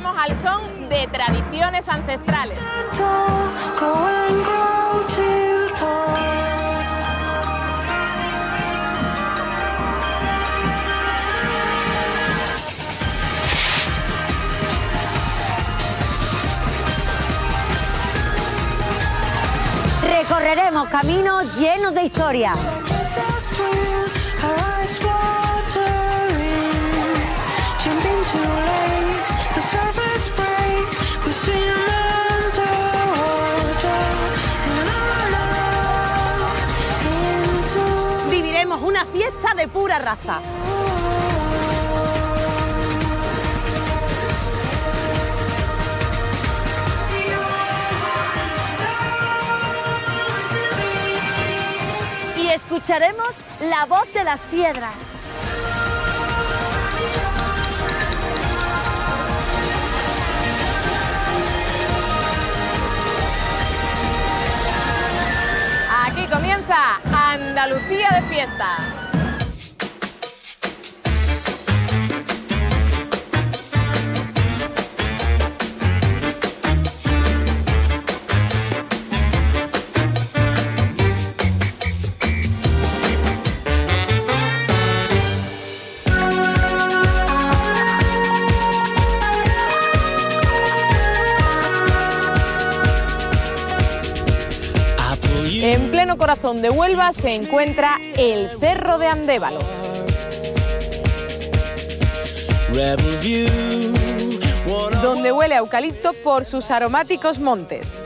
bailamos al son de tradiciones ancestrales. Recorreremos caminos llenos de historia. Viviremos una fiesta de pura raza. Y escucharemos la voz de las piedras. Aquí comienza Andalucía de fiesta. En pleno corazón de Huelva se encuentra el Cerro de Andévalo. Donde huele a eucalipto por sus aromáticos montes.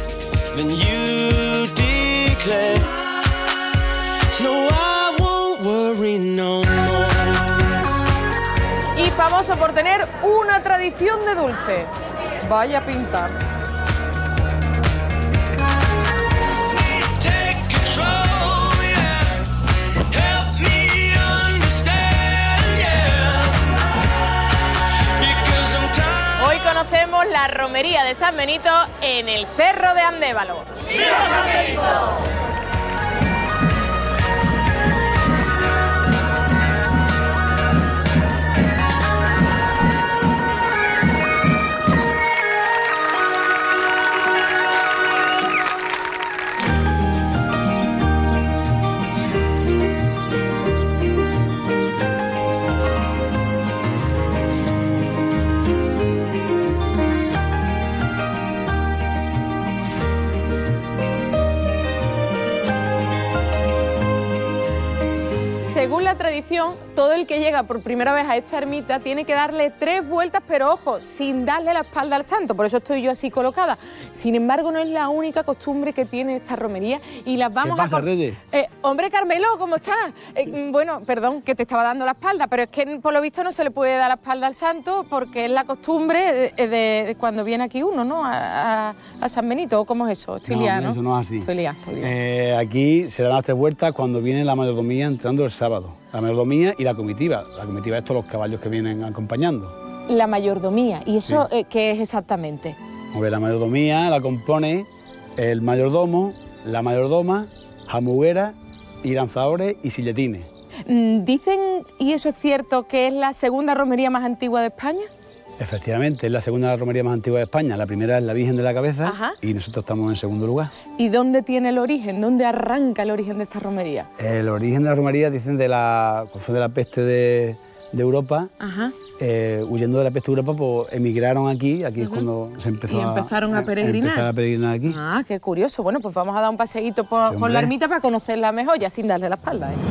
Y famoso por tener una tradición de dulce. Vaya pinta. Hoy conocemos la romería de San Benito en el Cerro de Andévalo. ¡Viva San Benito! Según la tradición, todo el que llega por primera vez a esta ermita tiene que darle 3 vueltas, pero ojo, sin darle la espalda al santo, por eso estoy yo así colocada. Sin embargo, no es la única costumbre que tiene esta romería y las vamos ¿Qué pasa, Reyes? Hombre, Carmelo, ¿cómo estás? Bueno, perdón que te estaba dando la espalda, pero es que por lo visto no se le puede dar la espalda al santo porque es la costumbre de cuando viene aquí uno, ¿no? A San Benito, ¿o cómo es eso? Estoy liada, ¿no? Eso no es así. Estoy liada. Aquí se dan las 3 vueltas cuando viene la mayordomía entrando el sábado. La mayordomía y la comitiva. La comitiva es todos los caballos que vienen acompañando. La mayordomía, ¿y eso Sí. qué es exactamente? La mayordomía la compone el mayordomo, la mayordoma, jamuguera y lanzadores y silletines. Dicen, y eso es cierto, que es la segunda romería más antigua de España. Efectivamente, es la segunda romería más antigua de España. La primera es la Virgen de la Cabeza. Ajá. Y nosotros estamos en segundo lugar. ¿Y dónde tiene el origen? ¿Dónde arranca el origen de esta romería? El origen de la romería dicen de la peste de Europa. Ajá. Huyendo de la peste de Europa, pues emigraron aquí. Aquí es cuando se empezó Y empezaron a peregrinar. Empezaron a peregrinar aquí. Ah, qué curioso. Bueno, pues vamos a dar un paseíto por la ermita para conocerla mejor, ya sin darle la espalda, ¿eh?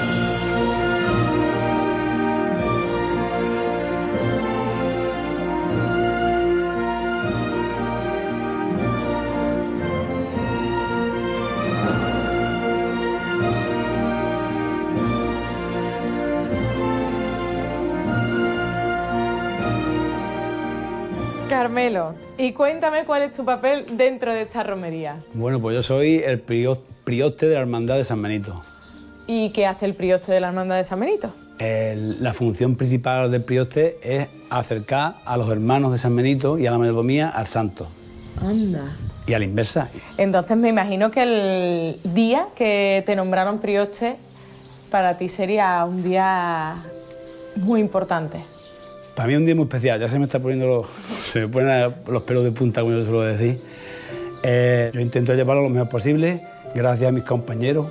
Carmelo, y cuéntame cuál es tu papel dentro de esta romería. Bueno, pues yo soy el prioste de la Hermandad de San Benito. ¿Y qué hace el prioste de la Hermandad de San Benito? La función principal del prioste es acercar a los hermanos de San Benito y a la mayordomía al santo. Anda. Y a la inversa. Entonces me imagino que el día que te nombraron prioste para ti sería un día muy importante. Para mí es un día muy especial, ya se me está poniendo se me ponen los pelos de punta, como yo suelo decir. Yo intento llevarlo lo mejor posible, gracias a mis compañeros,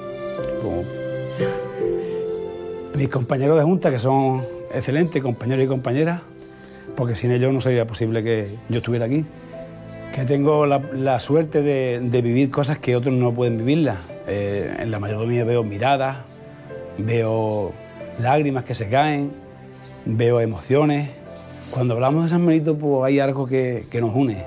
mis compañeros de junta, que son excelentes, compañeros y compañeras, porque sin ellos no sería posible que yo estuviera aquí. Que tengo la suerte de vivir cosas que otros no pueden vivirlas. En la mayordomía veo miradas, veo lágrimas que se caen, veo emociones. Cuando hablamos de San Benito, pues hay algo que nos une.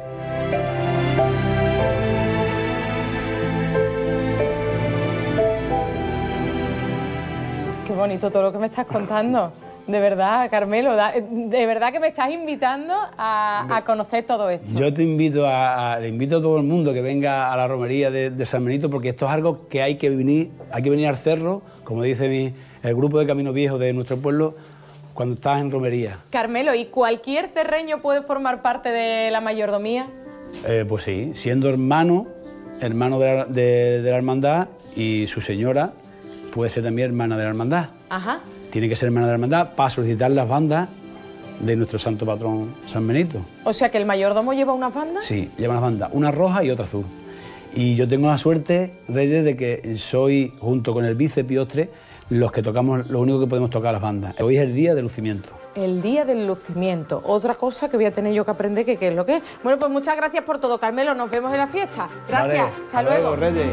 Qué bonito todo lo que me estás contando. De verdad, Carmelo, de verdad que me estás invitando a conocer todo esto. Yo te invito le invito a todo el mundo que venga a la romería de San Benito, porque esto es algo que hay que venir al cerro, como dice el grupo de Camino Viejo de nuestro pueblo, cuando estás en romería. Carmelo, ¿y cualquier terreño puede formar parte de la mayordomía? Pues sí, siendo hermano de la hermandad, y su señora puede ser también hermana de la hermandad. Ajá. Tiene que ser hermana de la hermandad para solicitar las bandas de nuestro santo patrón San Benito. O sea, ¿que el mayordomo lleva unas bandas? Sí, lleva unas bandas, una roja y otra azul. Y yo tengo la suerte, Reyes, de que soy, junto con el vice Piostre, los que tocamos, lo único que podemos tocar las bandas. Hoy es el día del lucimiento. El día del lucimiento. Otra cosa que voy a tener yo que aprender, que qué es lo que es. Bueno, pues muchas gracias por todo, Carmelo. Nos vemos en la fiesta. Gracias. Vale, hasta luego. Reyes.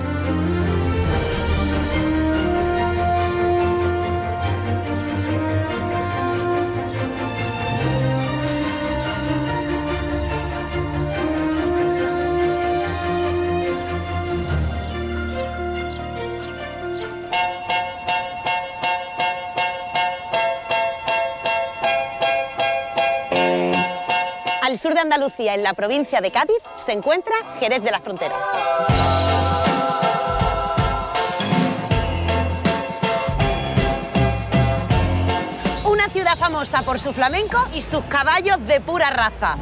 Al sur de Andalucía, en la provincia de Cádiz, se encuentra Jerez de la Frontera. Una ciudad famosa por su flamenco y sus caballos de pura raza.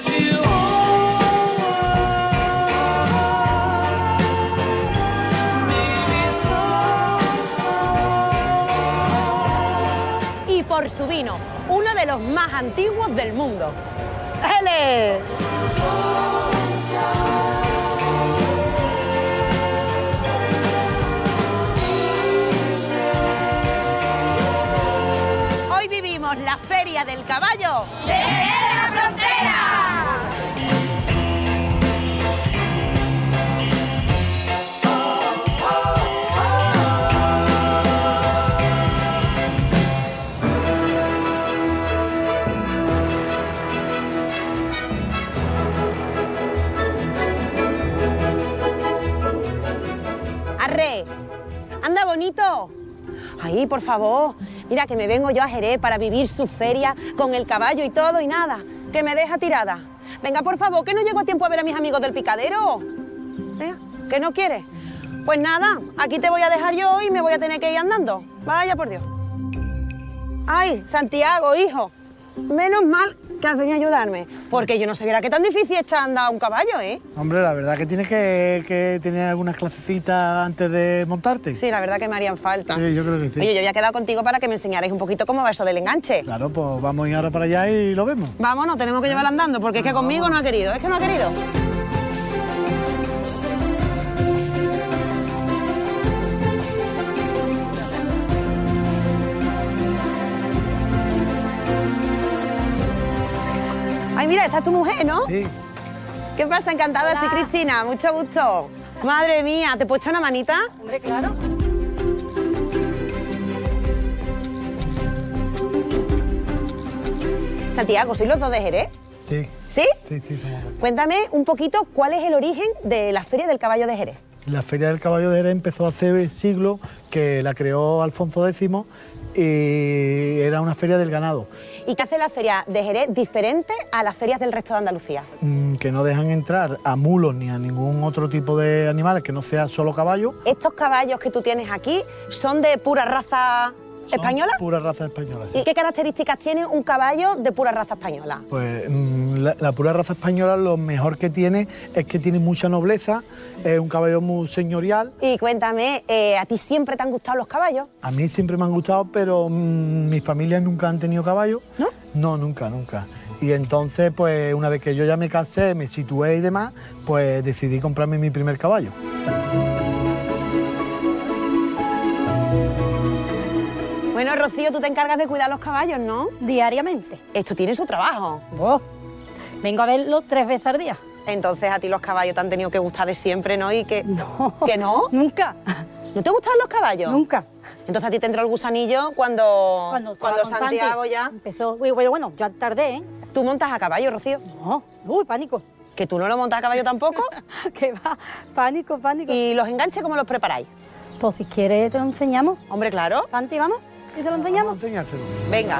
Y por su vino, uno de los más antiguos del mundo. ¡Ele! Hoy vivimos la Feria del Caballo de Jerez de la Frontera. Arre, anda bonito. Ahí, por favor. Mira que me vengo yo a Jerez para vivir su feria con el caballo y todo y nada. Que me deja tirada. Venga, por favor, que no llego a tiempo a ver a mis amigos del picadero. Venga, ¿que no quieres? Pues nada, aquí te voy a dejar yo y me voy a tener que ir andando. Vaya por Dios. Ay, Santiago, hijo. Menos mal que has venido a ayudarme, porque yo no sabía que tan difícil es andar a un caballo, ¿eh? Hombre, la verdad que tienes que tener algunas clasecitas antes de montarte. Sí, la verdad que me harían falta. Sí, yo creo que sí. Oye, yo había quedado contigo para que me enseñarais un poquito cómo va eso del enganche. Claro, pues vamos a ir ahora para allá y lo vemos. Vámonos, tenemos que llevarla andando, porque es que conmigo no ha querido, es que no ha querido. Ay, mira, esta es tu mujer, ¿no? Sí. ¿Qué pasa? Encantada, sí, Cristina, mucho gusto. Madre mía, ¿te puedo echar una manita? Hombre, claro. Santiago, ¿sois los dos de Jerez? Sí. ¿Sí? Sí, sí, somos dos. Cuéntame un poquito cuál es el origen de la Feria del Caballo de Jerez. La Feria del Caballo de Jerez empezó hace siglos, que la creó Alfonso X y era una feria del ganado. ¿Y qué hace la Feria de Jerez diferente a las ferias del resto de Andalucía? Que no dejan entrar a mulos ni a ningún otro tipo de animales que no sea solo caballo. ¿Estos caballos que tú tienes aquí son de pura raza española? Pura raza española, sí. ¿Y qué características tiene un caballo de pura raza española? Pues la pura raza española lo mejor que tiene es que tiene mucha nobleza, es un caballo muy señorial. Y cuéntame, ¿a ti siempre te han gustado los caballos? A mí siempre me han gustado, pero mis familias nunca han tenido caballo. ¿No? No, nunca, nunca. Y entonces, pues una vez que yo ya me casé, me situé y demás, pues decidí comprarme mi primer caballo. Bueno, Rocío, tú te encargas de cuidar los caballos, ¿no? Diariamente. Esto tiene su trabajo. Oh, vengo a verlo 3 veces al día. Entonces a ti los caballos te han tenido que gustar de siempre, ¿no? Y que... No. ¿Que no? Nunca. ¿No te gustan los caballos? Nunca. Entonces a ti te entró el gusanillo cuando estaba con Santiago Santi, ya... empezó. Bueno, ya tardé, ¿eh? ¿Tú montas a caballo, Rocío? No, uy, pánico. ¿Que tú no lo montas a caballo tampoco? Que va, pánico, pánico. ¿Y los enganches cómo los preparáis? Pues si quieres te lo enseñamos. Hombre, claro. Santi, vamos, y te lo Vamos enseñamos. a enseñárselo. Venga.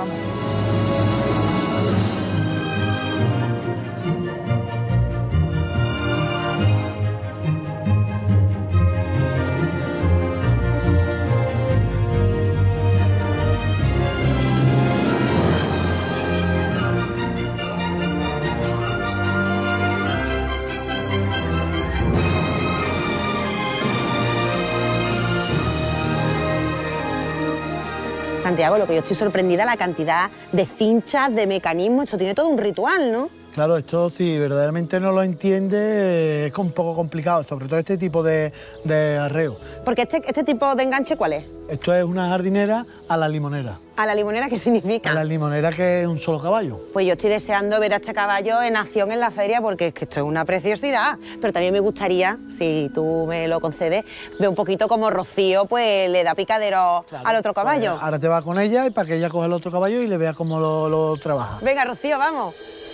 Santiago, lo que yo estoy sorprendida la cantidad de cinchas, de mecanismos, esto tiene todo un ritual, ¿no? Claro, esto si verdaderamente no lo entiende es un poco complicado, sobre todo este tipo de arreo. Porque este tipo de enganche, ¿cuál es? Esto es una jardinera a la limonera. ¿A la limonera qué significa? A la limonera, que es un solo caballo. Pues yo estoy deseando ver a este caballo en acción en la feria porque es que esto es una preciosidad. Pero también me gustaría, si tú me lo concedes, ver un poquito cómo Rocío pues le da picadero al otro caballo. Pues ahora te vas con ella y para que ella coja el otro caballo y le vea cómo lo trabaja. Venga, Rocío, vamos.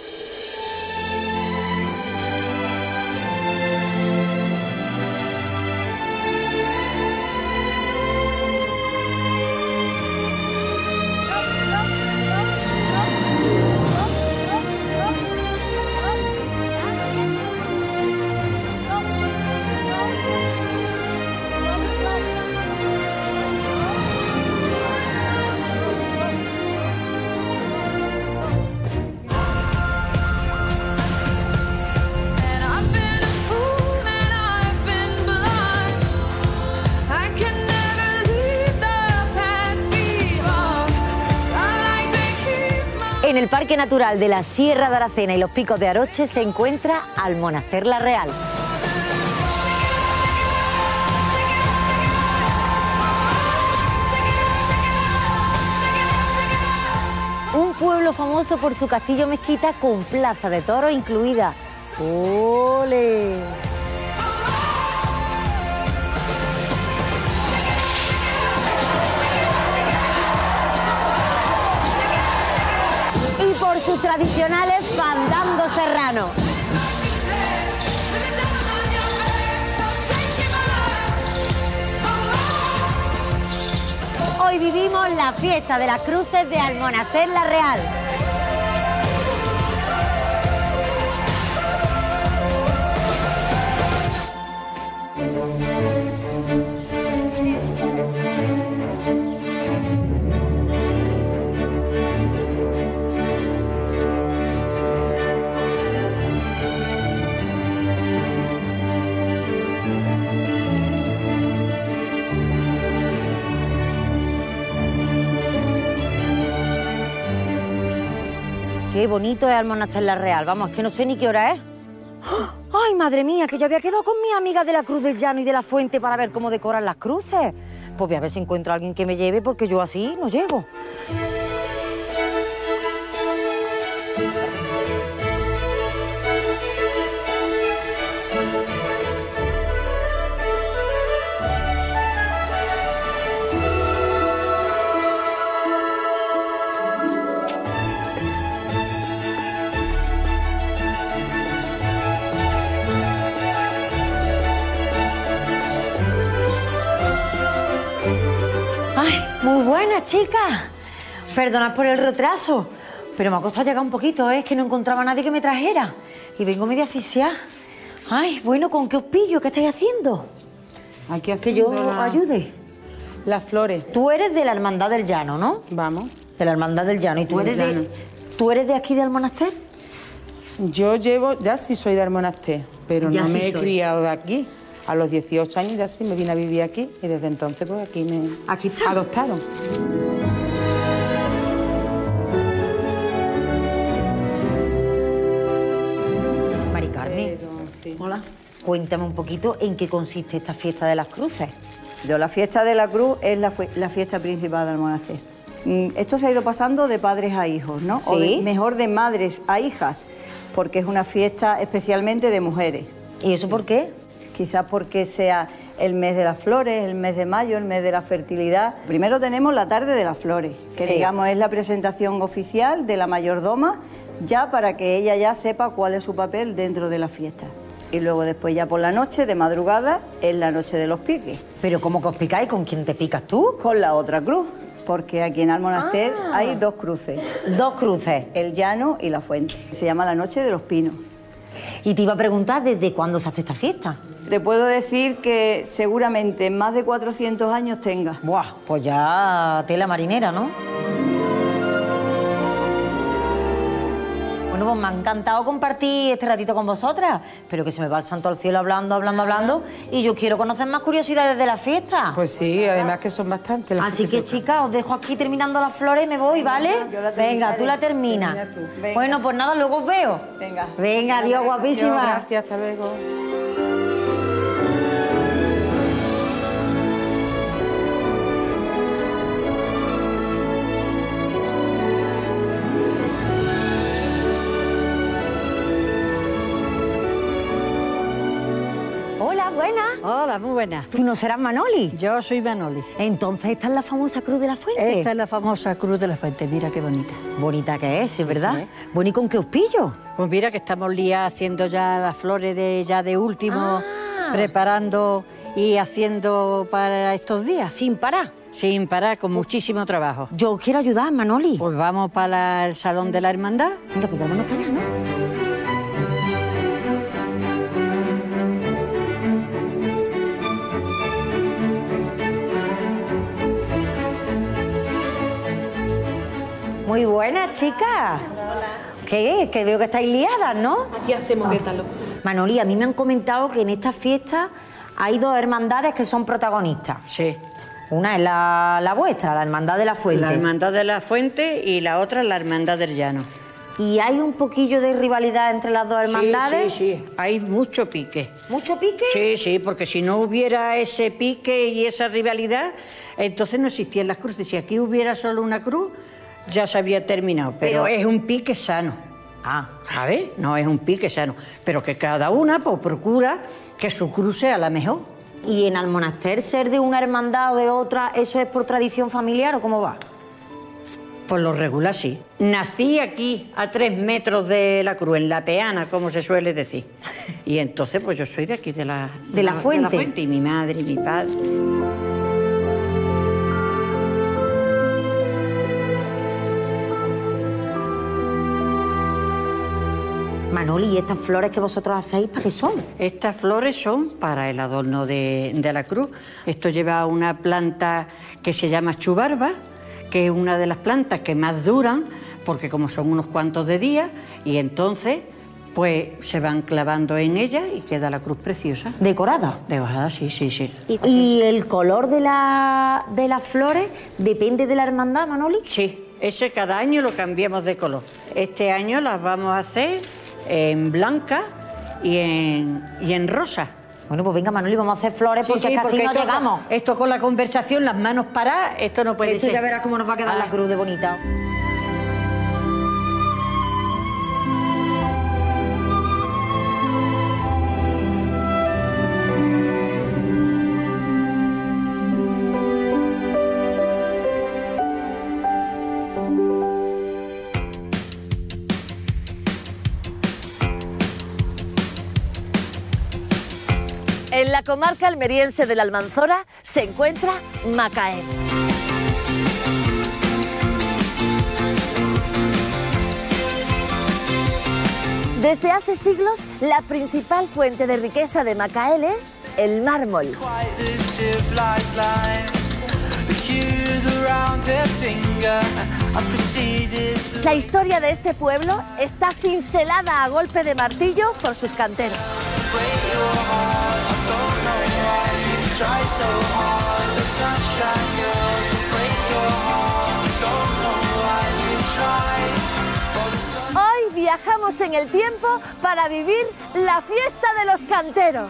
En el Parque Natural de la Sierra de Aracena y los Picos de Aroche se encuentra Almonaster La Real. Un pueblo famoso por su castillo mezquita con plaza de toros incluida. ¡Ole! Y por sus tradicionales fandangos serranos. Hoy vivimos la fiesta de las cruces de Almonaster La Real. Qué bonito es Almonaster La Real. Vamos, es que no sé ni qué hora es. ¡Ay, madre mía! Que yo había quedado con mis amigas de la Cruz del Llano y de la Fuente para ver cómo decoran las cruces. Pues voy a ver si encuentro a alguien que me lleve, porque yo así no llego. Ay, muy buenas, chicas. Perdonad por el retraso, pero me ha costado llegar un poquito, ¿eh? Es que no encontraba a nadie que me trajera. Y vengo medio asfixiada. Ay, bueno, ¿con qué os pillo? ¿Qué estáis haciendo? Aquí Que yo ayude. Las flores. Tú eres de la Hermandad del Llano, ¿no? Vamos. De la Hermandad del Llano. ¿Y tú Del eres Llano. tú eres de aquí del Almonaster? Yo llevo, ya sí soy de Almonaster, pero Ya no sí me he soy. criado de aquí. A los 18 años ya sí me vine a vivir aquí y desde entonces pues aquí me Aquí está. adoptaron. Hola. Cuéntame un poquito en qué consiste esta fiesta de las cruces. La fiesta de la cruz es la fiesta principal del monasterio. Esto se ha ido pasando de padres a hijos, ¿no? Sí. O mejor de madres a hijas, porque es una fiesta especialmente de mujeres. ¿Y eso por qué? Quizás porque sea el mes de las flores, el mes de mayo, el mes de la fertilidad. Primero tenemos la tarde de las flores, que Sí. digamos es la presentación oficial de la mayordoma, ya para que ella ya sepa cuál es su papel dentro de la fiesta. Y luego después ya por la noche, de madrugada, es la noche de los piques. ¿Pero cómo que os picáis? ¿Con quién te picas tú? Con la otra cruz, porque aquí en Almonaster hay dos cruces, Dos cruces. el llano y la fuente. Se llama la noche de los pinos. Y te iba a preguntar, ¿desde cuándo se hace esta fiesta? Te puedo decir que seguramente más de 400 años tenga. Buah, pues ya tela marinera, ¿no? Bueno, pues me ha encantado compartir este ratito con vosotras, pero que se me va el santo al cielo hablando, y yo quiero conocer más curiosidades de la fiesta. Pues sí, además que son bastantes. Así que, chicas, os dejo aquí terminando las flores y me voy, ¿vale? Venga, tú la terminas. Termina tú. Venga. Bueno, pues nada, luego os veo. Venga. Venga, adiós, guapísima. Gracias, hasta luego. Hola, buena. Hola, muy buena. ¿Tú no serás Manoli? Yo soy Manoli. Entonces, ¿esta es la famosa Cruz de la Fuente? Esta es la famosa Cruz de la Fuente, mira qué bonita. Bonita que es, ¿verdad? Sí. Bueno, ¿y con qué os pillo? Pues mira que estamos liadas haciendo ya las flores de último, Ah. preparando y haciendo para estos días. Sin parar. Sin parar, con muchísimo trabajo. Yo os quiero ayudar, Manoli. Pues vamos para el Salón de la Hermandad. Venga, pues vámonos para allá, ¿no? Muy buenas, chicas. ¿Qué es? Que veo que estáis liadas, ¿no? Aquí hacemos esta locura. Manoli, a mí me han comentado que en esta fiesta hay dos hermandades que son protagonistas. Sí. Una es la vuestra, la Hermandad de la Fuente. La Hermandad de la Fuente y la otra la Hermandad del Llano. ¿Y hay un poquillo de rivalidad entre las dos hermandades? Sí, sí, sí. Hay mucho pique. ¿Mucho pique? Sí, sí, porque si no hubiera ese pique y esa rivalidad, entonces no existían las cruces. Si aquí hubiera solo una cruz, ya se había terminado. Pero es un pique sano. Ah, ¿Sabes? No es un pique sano. Pero que cada una pues, procura que su cruz sea la mejor. ¿y en Almonaster ser de una hermandad o de otra, eso es por tradición familiar o cómo va? Por lo regular, sí. Nací aquí, a 3 metros de la cruz, en la peana, como se suele decir. Y entonces, pues yo soy de aquí, de la Fuente. De la Fuente, y mi madre y mi padre. Manoli, ¿y estas flores que vosotros hacéis, para qué son? Estas flores son para el adorno de la cruz. Esto lleva una planta que se llama chubarba, que es una de las plantas que más duran, porque como son unos cuantos de días, y entonces pues se van clavando en ella y queda la cruz preciosa. ¿Decorada? Decorada, sí, sí, sí. ¿Y el color de las flores depende de la hermandad, Manoli? Sí, ese cada año lo cambiamos de color. Este año las vamos a hacer en blanca y en rosa. Bueno, pues venga, Manoli, vamos a hacer flores porque es que así no esto, llegamos. Esto con la conversación, las manos paradas, esto no puede Esto ser. ya verás cómo nos va a quedar la cruz de bonita. En la comarca almeriense de la Almanzora se encuentra Macael. Desde hace siglos, la principal fuente de riqueza de Macael es el mármol. La historia de este pueblo está cincelada a golpe de martillo por sus canteros. Hoy viajamos en el tiempo para vivir la fiesta de los canteros.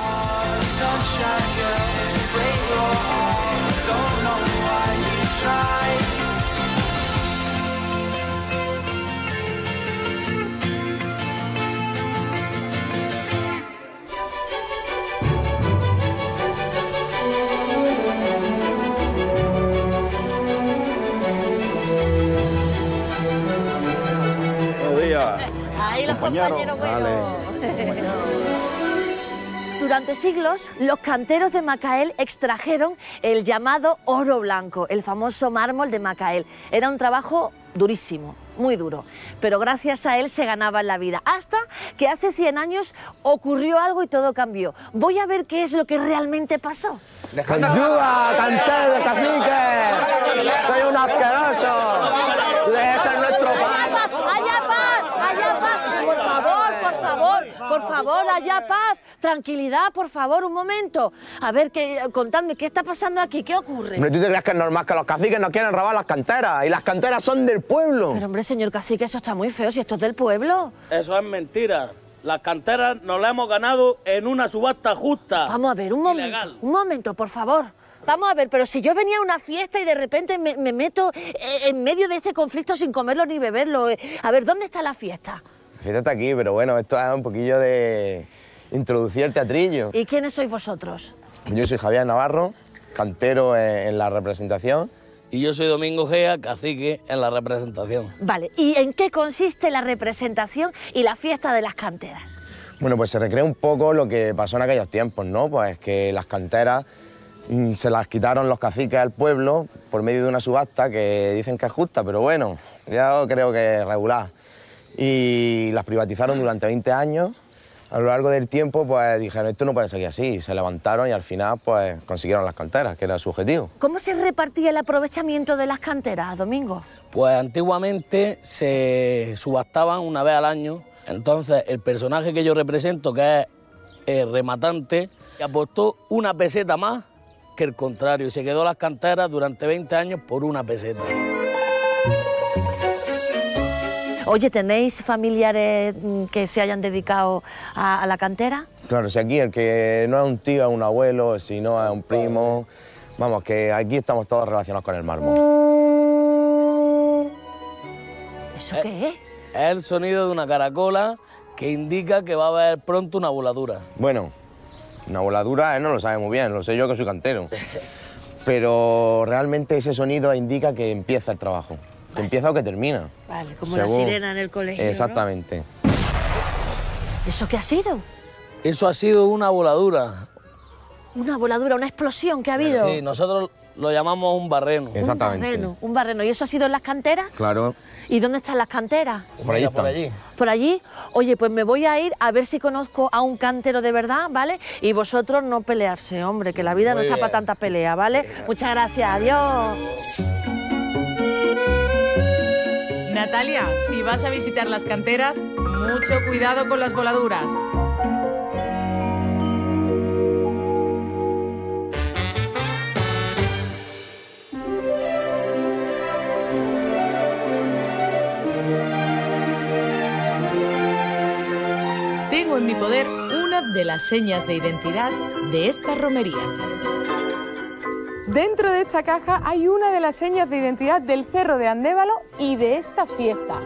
Ahí los compañeros buenos. Durante siglos, los canteros de Macael extrajeron el llamado oro blanco, el famoso mármol de Macael. Era un trabajo durísimo, muy duro, pero gracias a él se ganaban la vida. Hasta que hace 100 años ocurrió algo y todo cambió. Voy a ver qué es lo que realmente pasó. ¡Ayuda, cantero, cacique! ¡Soy un asqueroso! ¡Ese es nuestro pan! ¡Haya paz! ¡Haya paz! Por favor, por favor, por favor, haya paz. Tranquilidad, por favor, un momento. A ver, contadme, ¿qué está pasando aquí? ¿Qué ocurre? Hombre, ¿tú te crees que es normal que los caciques nos quieren robar las canteras? Y las canteras son del pueblo. Pero, hombre, señor cacique, eso está muy feo, si esto es del pueblo. Eso es mentira. Las canteras nos las hemos ganado en una subasta justa. Vamos a ver, un momento, por favor. Vamos a ver, pero si yo venía a una fiesta y de repente me meto en medio de este conflicto sin comerlo ni beberlo. A ver, ¿dónde está la fiesta? La fiesta está aquí, pero bueno, esto es un poquillo de introducir el teatrillo. ¿Y quiénes sois vosotros? Yo soy Javier Navarro, cantero en la representación. Y yo soy Domingo Gea, cacique en la representación. Vale, ¿y en qué consiste la representación y la fiesta de las canteras? Bueno, pues se recrea un poco lo que pasó en aquellos tiempos, ¿no? Pues que las canteras se las quitaron los caciques al pueblo por medio de una subasta que dicen que es justa, pero bueno, yo creo que es regular. Y las privatizaron durante 20 años. A lo largo del tiempo, pues dijeron, esto no puede seguir así. Se levantaron y al final, pues consiguieron las canteras, que era su objetivo. ¿Cómo se repartía el aprovechamiento de las canteras, Domingo? Pues antiguamente se subastaban una vez al año. Entonces, el personaje que yo represento, que es el rematante, apostó una peseta más que el contrario y se quedó las canteras durante 20 años por una peseta. Oye, ¿tenéis familiares que se hayan dedicado a la cantera? Claro, si aquí el que no es un tío es un abuelo, si no es un primo... Vamos, que aquí estamos todos relacionados con el mármol. ¿Eso qué es? Es el sonido de una caracola que indica que va a haber pronto una voladura. Bueno, una voladura él no lo sabe muy bien, lo sé yo que soy cantero. Pero realmente ese sonido indica que empieza el trabajo. Que empieza o que termina. Vale, como la sirena en el colegio, exactamente. ¿no? ¿Eso qué ha sido? Eso ha sido una voladura. Una voladura, una explosión que ha habido. Sí, nosotros lo llamamos un barreno. Exactamente. Un barreno. ¿Y eso ha sido en las canteras? Claro. ¿Y dónde están las canteras? Por ahí están. Por allí. ¿Por allí? Oye, pues me voy a ir a ver si conozco a un cantero de verdad, ¿vale? Y vosotros no pelearse, hombre, que la vida no está para tantas peleas, ¿vale? Muchas gracias, adiós. Natalia, si vas a visitar las canteras, mucho cuidado con las voladuras. Tengo en mi poder una de las señas de identidad de esta romería. Dentro de esta caja hay una de las señas de identidad del Cerro de Andévalo y de esta fiesta.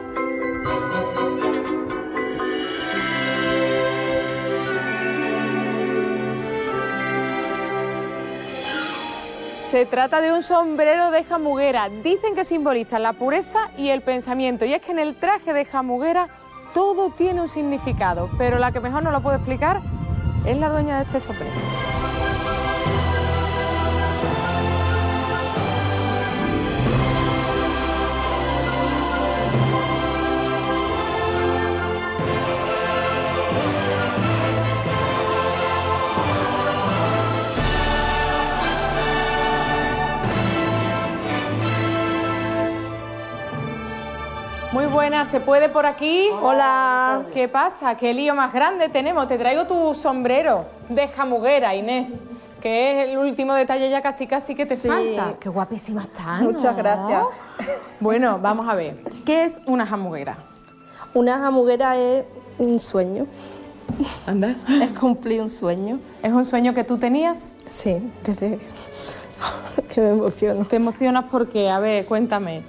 Se trata de un sombrero de jamuguera. Dicen que simboliza la pureza y el pensamiento. Y es que en el traje de jamuguera todo tiene un significado, pero la que mejor nos lo puede explicar es la dueña de este sombrero. Muy buenas, ¿se puede por aquí? Hola. ¿Qué pasa? ¿Qué lío más grande tenemos? Te traigo tu sombrero de jamuguera, Inés, que es el último detalle ya casi que te falta. Qué guapísima estás, ¿no? Muchas gracias. Bueno, vamos a ver. ¿Qué es una jamuguera? Una jamuguera es un sueño. Anda. Es cumplir un sueño. ¿Es un sueño que tú tenías? Sí, desde que me emociono. ¿Te emocionas porque? A ver, cuéntame.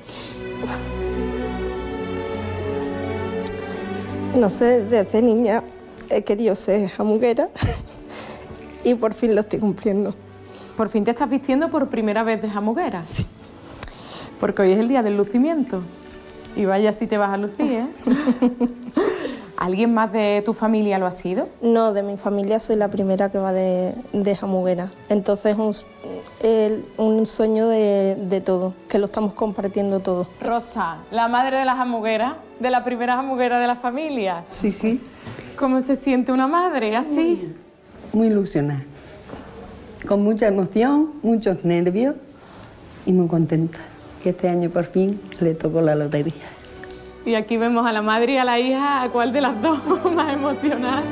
No sé, desde niña he querido ser jamuguera y por fin lo estoy cumpliendo. ¿Por fin te estás vistiendo por primera vez de jamuguera? Sí. Porque hoy es el día del lucimiento. Y vaya si te vas a lucir, ¿eh? ¿Alguien más de tu familia lo ha sido? No, de mi familia soy la primera que va de jamuguera. Entonces un sueño de todo, que lo estamos compartiendo todo. Rosa, la madre de la jamuguera, de la primera jamuguera de la familia. Sí, sí. ¿Cómo se siente una madre así? Muy ilusionada, con mucha emoción, muchos nervios y muy contenta que este año por fin le tocó la lotería. Y aquí vemos a la madre y a la hija, ¿a cuál de las dos más emocionada?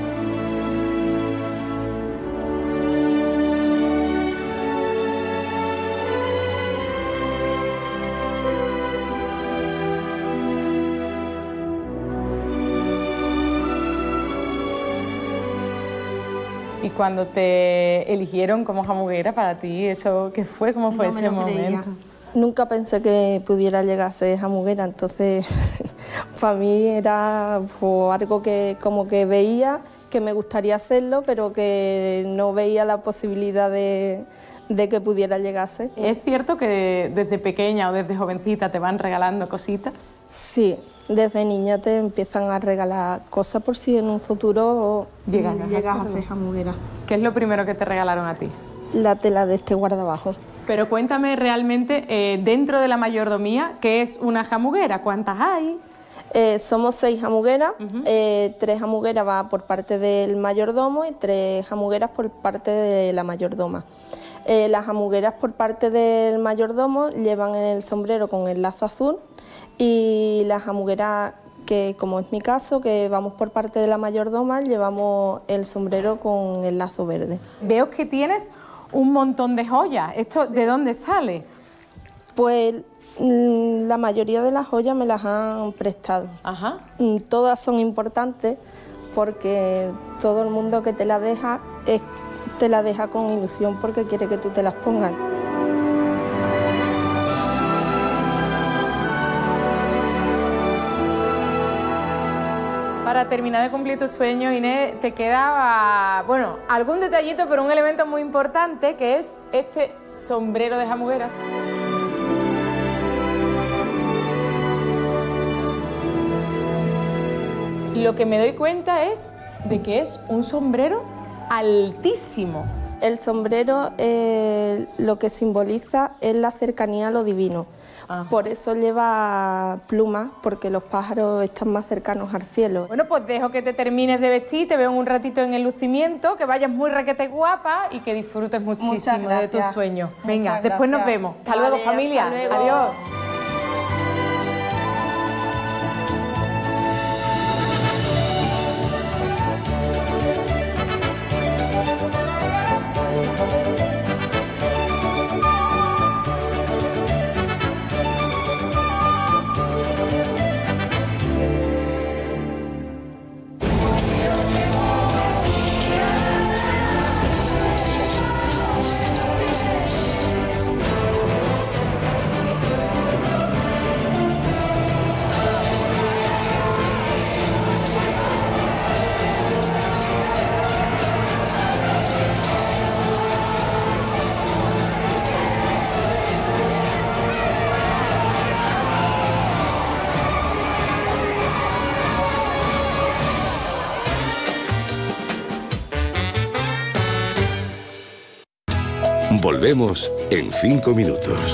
Y cuando te eligieron como jamuguera, para ti, ¿eso qué fue? ¿Cómo fue ese momento? Nunca pensé que pudiera llegar a ser jamuguera, entonces para mí era algo que como que veía que me gustaría hacerlo, pero que no veía la posibilidad de que pudiera llegar a ser. ¿Es cierto que desde pequeña o desde jovencita te van regalando cositas? Sí, desde niña te empiezan a regalar cosas por si en un futuro llegas a ser jamuguera. ¿Qué es lo primero que te regalaron a ti? La tela de este guardabajo. Pero cuéntame realmente, dentro de la mayordomía, ¿qué es una jamuguera? ¿Cuántas hay? Somos 6 jamugueras, 3 jamugueras va por parte del mayordomo y 3 jamugueras por parte de la mayordoma. Las jamugueras por parte del mayordomo llevan el sombrero con el lazo azul y las jamugueras, que como es mi caso, que vamos por parte de la mayordoma, llevamos el sombrero con el lazo verde. Veo que tienes un montón de joyas. ¿Esto de dónde sale? Pues la mayoría de las joyas me las han prestado. Ajá. Todas son importantes porque todo el mundo que te las deja te la deja con ilusión porque quiere que tú te las pongas. Para terminar de cumplir tu sueño, Inés, te queda, bueno, algún detallito, pero un elemento muy importante, que es este sombrero de jamugueras. Lo que me doy cuenta es de que es un sombrero altísimo. El sombrero lo que simboliza es la cercanía a lo divino. Ajá. Por eso lleva plumas, porque los pájaros están más cercanos al cielo. Bueno, pues dejo que te termines de vestir, te veo un ratito en el lucimiento, que vayas muy requete guapa y que disfrutes muchísimo de tu sueño. Venga, después nos vemos. Hasta luego, familia. Hasta luego. Adiós. Volvemos en 5 minutos.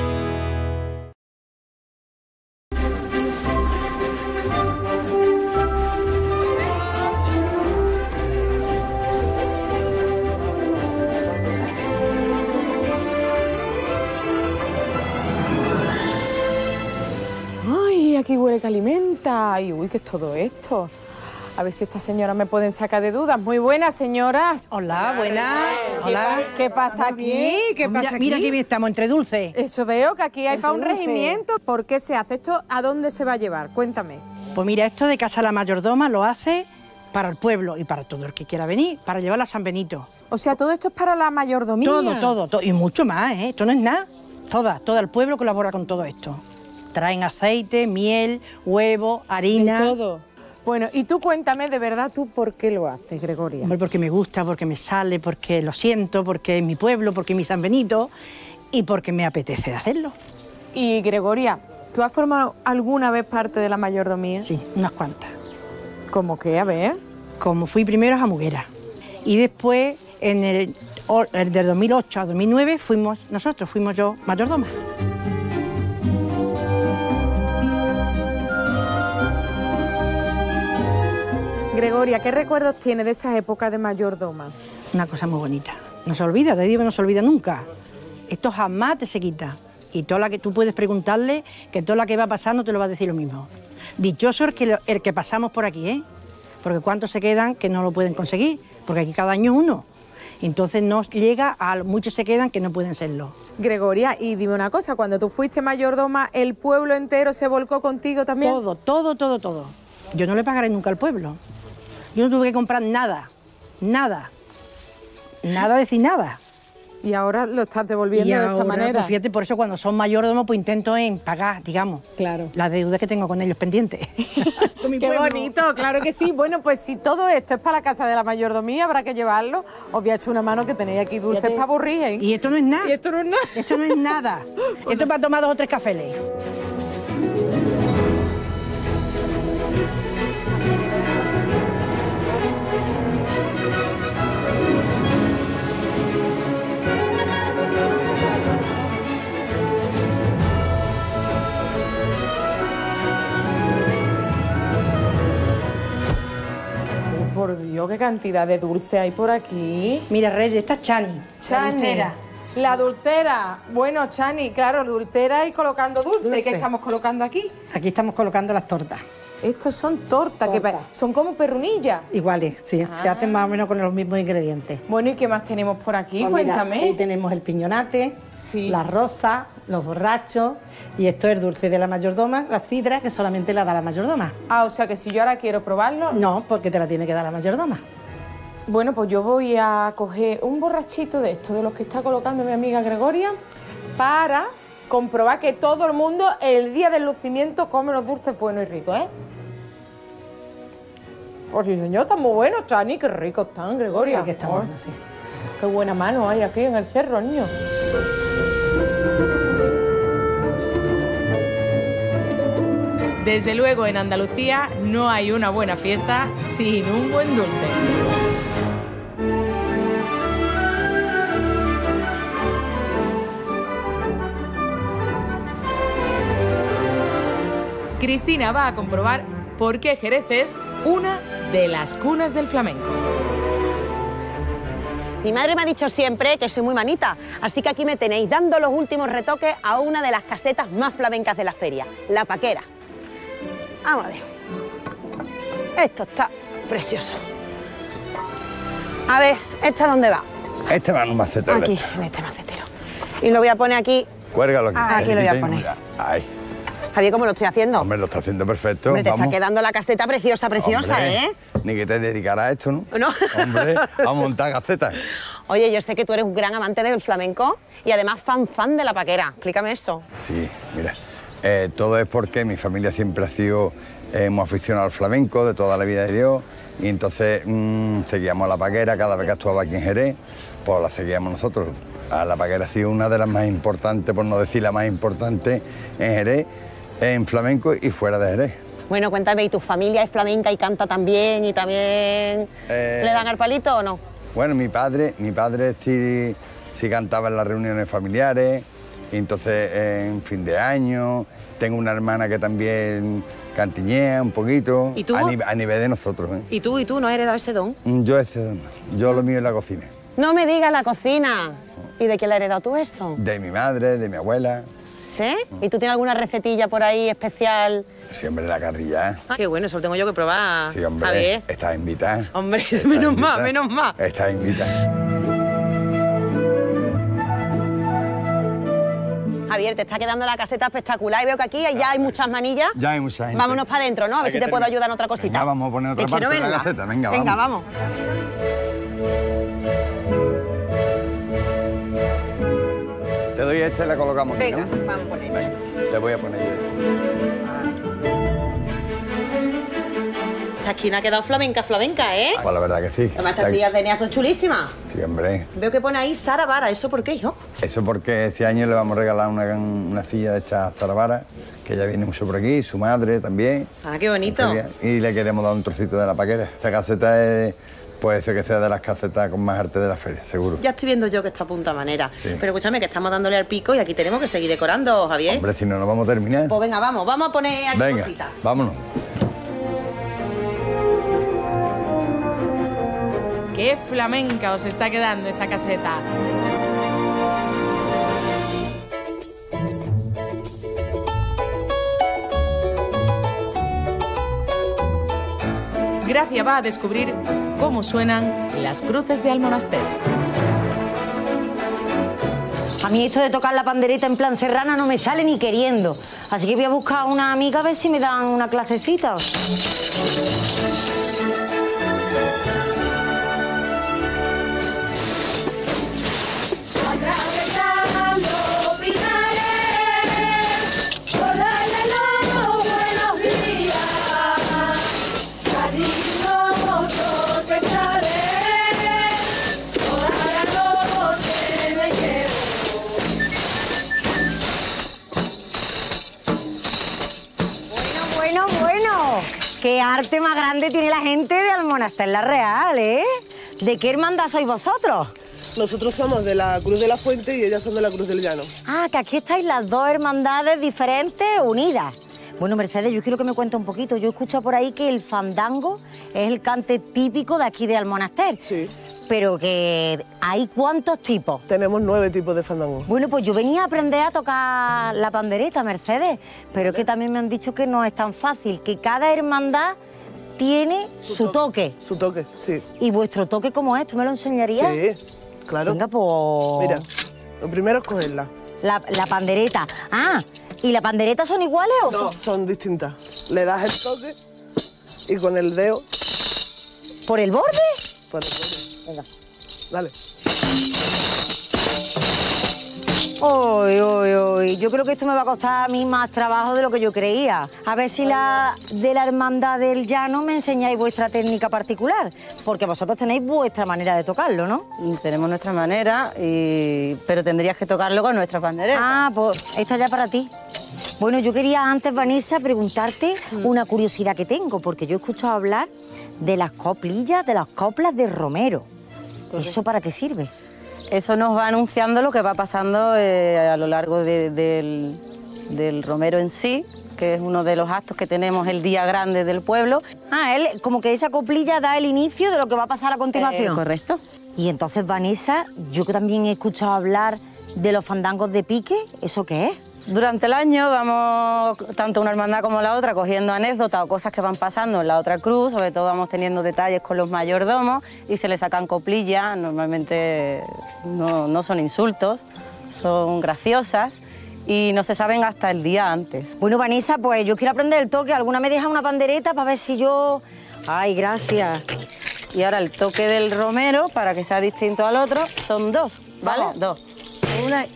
Ay, aquí huele que alimenta. Ay, uy, ¿qué es todo esto? A ver si estas señoras me pueden sacar de dudas. Muy buenas, señoras. Hola, buenas. Hola. ¿Qué pasa aquí? ¿Qué pasa aquí? Mira que bien estamos, entre dulces. Eso veo, que aquí hay para un dulce. regimiento. ¿Por qué se hace esto? ¿A dónde se va a llevar? Cuéntame. Pues mira, esto de Casa la Mayordoma lo hace para el pueblo y para todo el que quiera venir, para llevarla a San Benito. O sea, todo esto es para la mayordomía. Todo. Y mucho más, ¿eh? Esto no es nada. Todo el pueblo colabora con todo esto. Traen aceite, miel, huevo, harina. De todo. Bueno, y tú cuéntame, de verdad, ¿tú por qué lo haces, Gregoria? Hombre, porque me gusta, porque me sale, porque lo siento, porque es mi pueblo, porque es mi San Benito y porque me apetece hacerlo. Y, Gregoria, ¿tú has formado alguna vez parte de la mayordomía? Sí, unas cuantas. ¿Cómo qué? A ver. Como fui primero a Jamuguera y después, del 2008 a 2009, fuimos yo mayordoma. Gregoria, ¿qué recuerdos tienes de esa época de mayordoma? Una cosa muy bonita. No se olvida, te digo que no se olvida nunca. Esto jamás te se quita. Y toda la que tú puedes preguntarle, que toda la que va pasando te lo va a decir lo mismo. Dichoso el que pasamos por aquí, ¿eh? Porque cuántos se quedan que no lo pueden conseguir, porque aquí cada año uno. Entonces no llega a muchos se quedan que no pueden serlo. Gregoria, y dime una cosa, cuando tú fuiste mayordoma, ¿el pueblo entero se volcó contigo también? Todo. Yo no le pagaré nunca al pueblo. Yo no tuve que comprar nada. Nada decir nada. Y ahora lo estás devolviendo de esta manera. Pues fíjate, por eso cuando son mayordomos pues intento en pagar, digamos, las deudas que tengo con ellos pendientes. Qué bonito, claro que sí. Bueno, pues si todo esto es para la casa de la mayordomía, habrá que llevarlo. Os voy a echar una mano que tenéis aquí dulces para aburrir, ¿eh? Y esto no es nada. Esto no es nada. Esto es para tomar 2 o 3 cafeles. Por Dios, qué cantidad de dulce hay por aquí. Mira, Reyes, esta es Chani. Chani. La dulcera. Bueno, Chani, claro, dulcera y colocando dulce. ¿Qué estamos colocando aquí? Aquí estamos colocando las tortas. Estos son tortas, que son como perrunillas. Iguales, sí, se hacen más o menos con los mismos ingredientes. Bueno, ¿y qué más tenemos por aquí? Pues Cuéntame. Mira, ahí tenemos el piñonate, la rosa, los borrachos, y esto es el dulce de la mayordoma, la sidra, que solamente la da la mayordoma. Ah, o sea que si yo ahora quiero probarlo... No, porque te la tiene que dar la mayordoma. Bueno, pues yo voy a coger un borrachito de estos, de los que está colocando mi amiga Gregoria, para comprobar que todo el mundo el día del lucimiento come los dulces buenos y ricos, ¿eh? Pues sí, señor, están muy buenos, Chani, qué ricos están, Gregoria. Sí, que están buenos, sí. Qué buena mano hay aquí en el cerro, niño. Desde luego, en Andalucía no hay una buena fiesta sin un buen dulce. Cristina va a comprobar por qué Jerez es una de las cunas del flamenco. Mi madre me ha dicho siempre que soy muy manita, así que aquí me tenéis dando los últimos retoques a una de las casetas más flamencas de la feria, la Paquera. Vamos a ver. Esto está precioso. A ver, ¿esta dónde va? Este va en un macetero. Aquí, en este macetero. Y lo voy a poner aquí. Cuélgalo aquí. Aquí lo voy a poner. Ahí. Javier, ¿cómo lo estoy haciendo? Hombre, lo está haciendo perfecto. Hombre, te vamos. está quedando la caseta preciosa, Hombre, ¿eh? Ni que te dedicara a esto, ¿no? No. Hombre, a montar casetas. Oye, yo sé que tú eres un gran amante del flamenco y además fan de la Paquera. Explícame eso. Sí, mira, todo es porque mi familia siempre ha sido muy aficionada al flamenco, de toda la vida de Dios, y entonces seguíamos a la Paquera cada vez que actuaba aquí en Jerez, pues la seguíamos nosotros. La Paquera ha sido una de las más importantes, por no decir la más importante en Jerez, en flamenco y fuera de Jerez. Bueno, cuéntame, ¿y tu familia es flamenca y canta también y también le dan al palito o no? Bueno, mi padre sí cantaba en las reuniones familiares, y entonces en fin de año. Tengo una hermana que también cantiñea un poquito. ¿Y tú? A nivel de nosotros, ¿eh? ¿Y tú no has heredado ese don? Yo lo mío es la cocina. No me digas la cocina. ¿Y de quién le has heredado tú eso? De mi madre, de mi abuela. ¿Sí? ¿Y tú tienes alguna recetilla por ahí especial? Sí, hombre, la carrilla. Ah, qué bueno, eso lo tengo yo que probar. Sí, hombre, Javier. estás invitada. Hombre, menos más. Estás invitada. Javier, te está quedando la caseta espectacular y veo que aquí ya hay muchas manillas. Ya hay mucha gente. Vámonos para adentro, ¿no? A ver si te puedo ayudar en otra cosita. Venga, vamos a poner otra parte de la caseta. Venga, vamos. Te doy esta y la colocamos aquí, Venga, ¿no? vamos a poner. Venga, te voy a poner yo esta. Esta esquina ha quedado flamenca, ¿eh? Pues la verdad que sí. Además, estas sillas de Enea son chulísimas. Sí, hombre. Veo que pone ahí Sara Vara. ¿Eso por qué, hijo? Eso porque este año le vamos a regalar una silla de esta Sara Vara, que ya viene mucho por aquí, su madre también. Ah, qué bonito. Y le queremos dar un trocito de la paquera. Esta caseta puede ser que sea de las casetas con más arte de la feria, seguro. Ya estoy viendo yo que está a punta manera. Sí. Pero escúchame, que estamos dándole al pico y aquí tenemos que seguir decorando, Javier. Hombre, si no, no vamos a terminar. Pues venga, vamos a poner aquí Venga, cositas. vámonos. Qué flamenca os está quedando esa caseta. Gracia va a descubrir cómo suenan las cruces de Almonaster. A mí esto de tocar la pandereta en plan serrana no me sale ni queriendo. Así que voy a buscar a una amiga a ver si me dan una clasecita. Bueno, qué arte más grande tiene la gente de Almonaster la Real, ¿eh? ¿De qué hermandad sois vosotros? Nosotros somos de la Cruz de la Fuente y ellas son de la Cruz del Llano. Ah, que aquí estáis las dos hermandades diferentes unidas. Bueno, Mercedes, yo quiero que me cuente un poquito. Yo he escuchado por ahí que el fandango es el cante típico de aquí de Almonaster. Sí. Pero que ¿hay cuántos tipos? Tenemos 9 tipos de fandango. Bueno, pues yo venía a aprender a tocar la pandereta, Mercedes, pero es que también me han dicho que no es tan fácil, que cada hermandad tiene su toque. Su toque, sí. ¿Y vuestro toque cómo es? ¿Tú me lo enseñarías? Sí, claro. Venga, pues... Mira, lo primero es cogerla. La pandereta. Ah, ¿y la pandereta son iguales o no, son distintas. Le das el toque y con el dedo... ¿Por el borde? Por el borde. Venga. Dale. Uy, yo creo que esto me va a costar a mí más trabajo de lo que yo creía. A ver si la de la Hermandad del Llano me enseñáis vuestra técnica particular, porque vosotros tenéis vuestra manera de tocarlo, ¿no? Tenemos nuestra manera, pero tendrías que tocarlo con nuestra pandereta. Ah, pues esta ya para ti. Bueno, yo quería antes, Vanessa, preguntarte una curiosidad que tengo, porque yo he escuchado hablar de las coplillas, de las coplas de Romero. ¿Eso para qué sirve? Eso nos va anunciando lo que va pasando a lo largo del Romero en sí, que es uno de los actos que tenemos el día grande del pueblo. Ah, él, como que esa coplilla da el inicio de lo que va a pasar a continuación. Correcto. Y entonces, Vanessa, yo también he escuchado hablar de los fandangos de pique. ¿Eso qué es? Durante el año vamos, tanto una hermandad como la otra, cogiendo anécdotas o cosas que van pasando en la otra cruz, sobre todo vamos teniendo detalles con los mayordomos y se les sacan coplillas, normalmente no son insultos, son graciosas y no se saben hasta el día antes. Bueno, Vanessa, pues yo quiero aprender el toque, ¿alguna me deja una pandereta para ver si yo...? Ay, gracias. Y ahora el toque del Romero, para que sea distinto al otro, son 2, ¿vale? Vamos. 2. Una...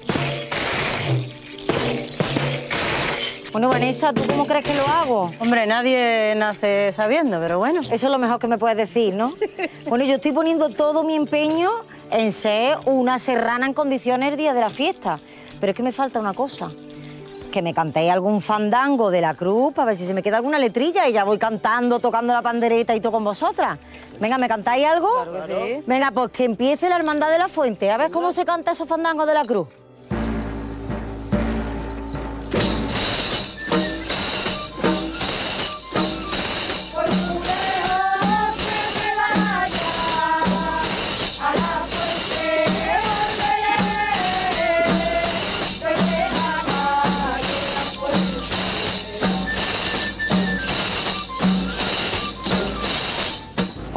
Bueno, Vanessa, ¿tú cómo crees que lo hago? Hombre, nadie nace sabiendo, pero bueno. Eso es lo mejor que me puedes decir, ¿no? Bueno, yo estoy poniendo todo mi empeño en ser una serrana en condiciones el día de la fiesta. Pero es que me falta una cosa. Que me cantéis algún fandango de la cruz para ver si se me queda alguna letrilla y ya voy cantando, tocando la pandereta y todo con vosotras. Venga, ¿me cantáis algo? Claro que sí. Venga, pues que empiece la Hermandad de la Fuente. A ver cómo se canta esos fandangos de la cruz.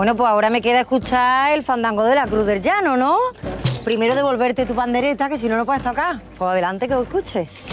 Bueno, pues ahora me queda escuchar el fandango de la Cruz del Llano, ¿no? Primero devolverte tu pandereta, que si no, no puedes tocar. Pues adelante, que lo escuches.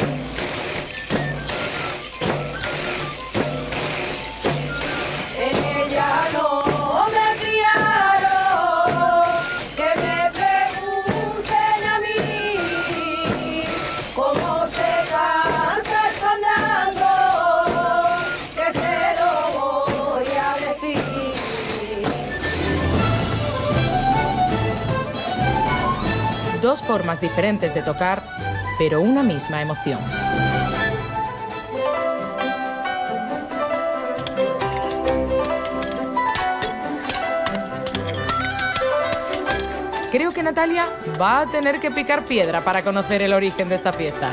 Dos formas diferentes de tocar, pero una misma emoción. Creo que Natalia va a tener que picar piedra para conocer el origen de esta fiesta.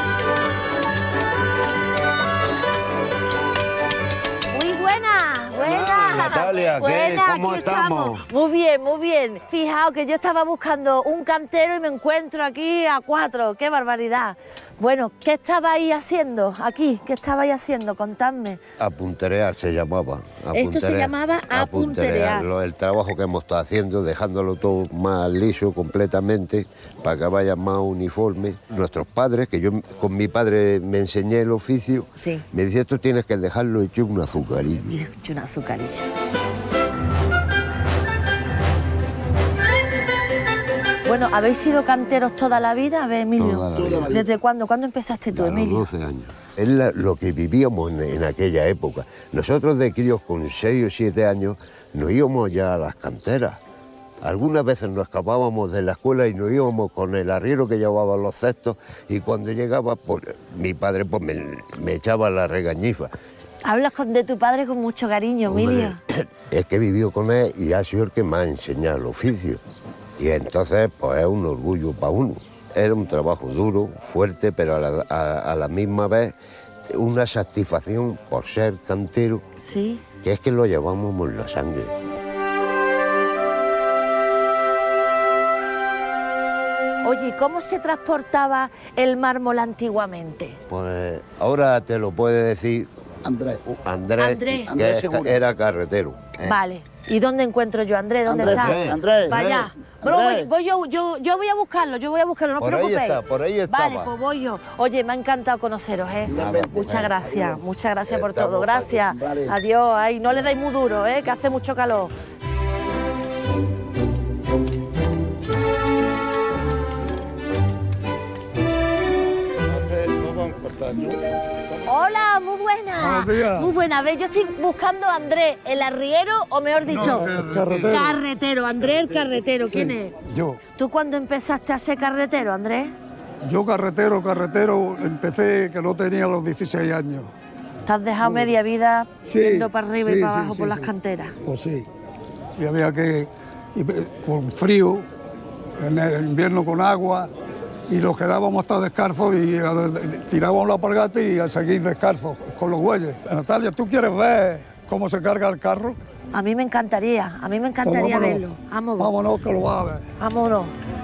Muy buena, buena. Natalia, ¿qué? Buena, ¿Cómo aquí estamos? Muy bien, muy bien. Fijaos que yo estaba buscando un cantero y me encuentro aquí a 4. ¡Qué barbaridad! Bueno, ¿qué estabais haciendo aquí? ¿Qué estabais haciendo? Contadme. Apunterear se llamaba. Esto se llamaba apunterear. El trabajo que hemos estado haciendo, dejándolo todo más liso completamente, para que vaya más uniforme. Nuestros padres, que yo con mi padre me enseñé el oficio, sí, me dice, esto tienes que dejarlo hecho un azucarillo. Hecho un azucarillo. Bueno, ¿habéis sido canteros toda la vida? A ver, Emilio. Toda la vida. ¿Desde cuándo? ¿Cuándo empezaste tú, Emilio? A los 12 años. Es lo que vivíamos en aquella época. Nosotros de críos con 6 o 7 años nos íbamos ya a las canteras. Algunas veces nos escapábamos de la escuela y nos íbamos con el arriero que llevaba los cestos y cuando llegaba, pues, mi padre pues, me echaba la regañifa. Hablas de tu padre con mucho cariño, Emilio. Hombre, es que he vivido con él y ha sido el que me ha enseñado el oficio. Y entonces, pues es un orgullo para uno. Era un trabajo duro, fuerte, pero a la misma vez una satisfacción por ser cantero, sí, que es que lo llevamos en la sangre. Oye, ¿cómo se transportaba el mármol antiguamente? Pues ahora te lo puede decir Andrés, que era carretero. Vale. ¿Y dónde encuentro yo a Andrés? ¿Dónde está? Andrés. Vaya. Yo voy a buscarlo, no os preocupéis. Por ahí está. Vale, pues voy yo. Oye, me ha encantado conoceros, ¿eh? Muchas gracias por todo. Gracias. Vale. Adiós. Ay, no le dais muy duro, ¿eh? Que hace mucho calor. Hola, muy buena. Muy buena. A ver, yo estoy buscando a Andrés, el arriero, o mejor dicho, carretero. Carretero. Andrés, el carretero. Sí, ¿Quién es? Yo. ¿Tú cuándo empezaste a ser carretero, Andrés? Yo carretero, empecé que no tenía los 16 años. ¿Te has dejado media vida yendo para arriba y para abajo por las sí. canteras? Pues sí. Y había que, con frío, en el invierno con agua, y nos quedábamos hasta descalzos y tirábamos la alpargata y a seguir descalzos con los bueyes. Natalia, ¿tú quieres ver cómo se carga el carro? A mí me encantaría verlo. Vámonos, que lo vas a ver. Vámonos.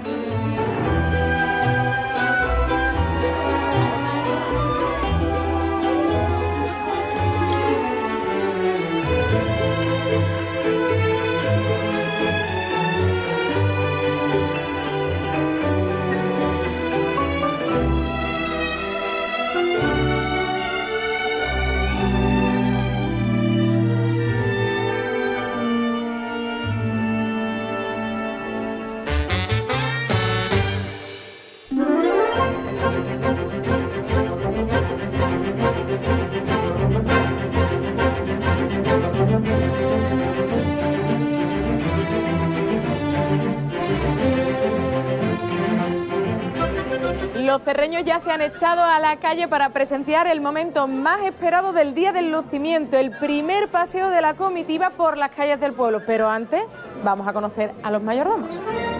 Los ferreños ya se han echado a la calle para presenciar el momento más esperado del día del lucimiento, el primer paseo de la comitiva por las calles del pueblo. Pero antes vamos a conocer a los mayordomos.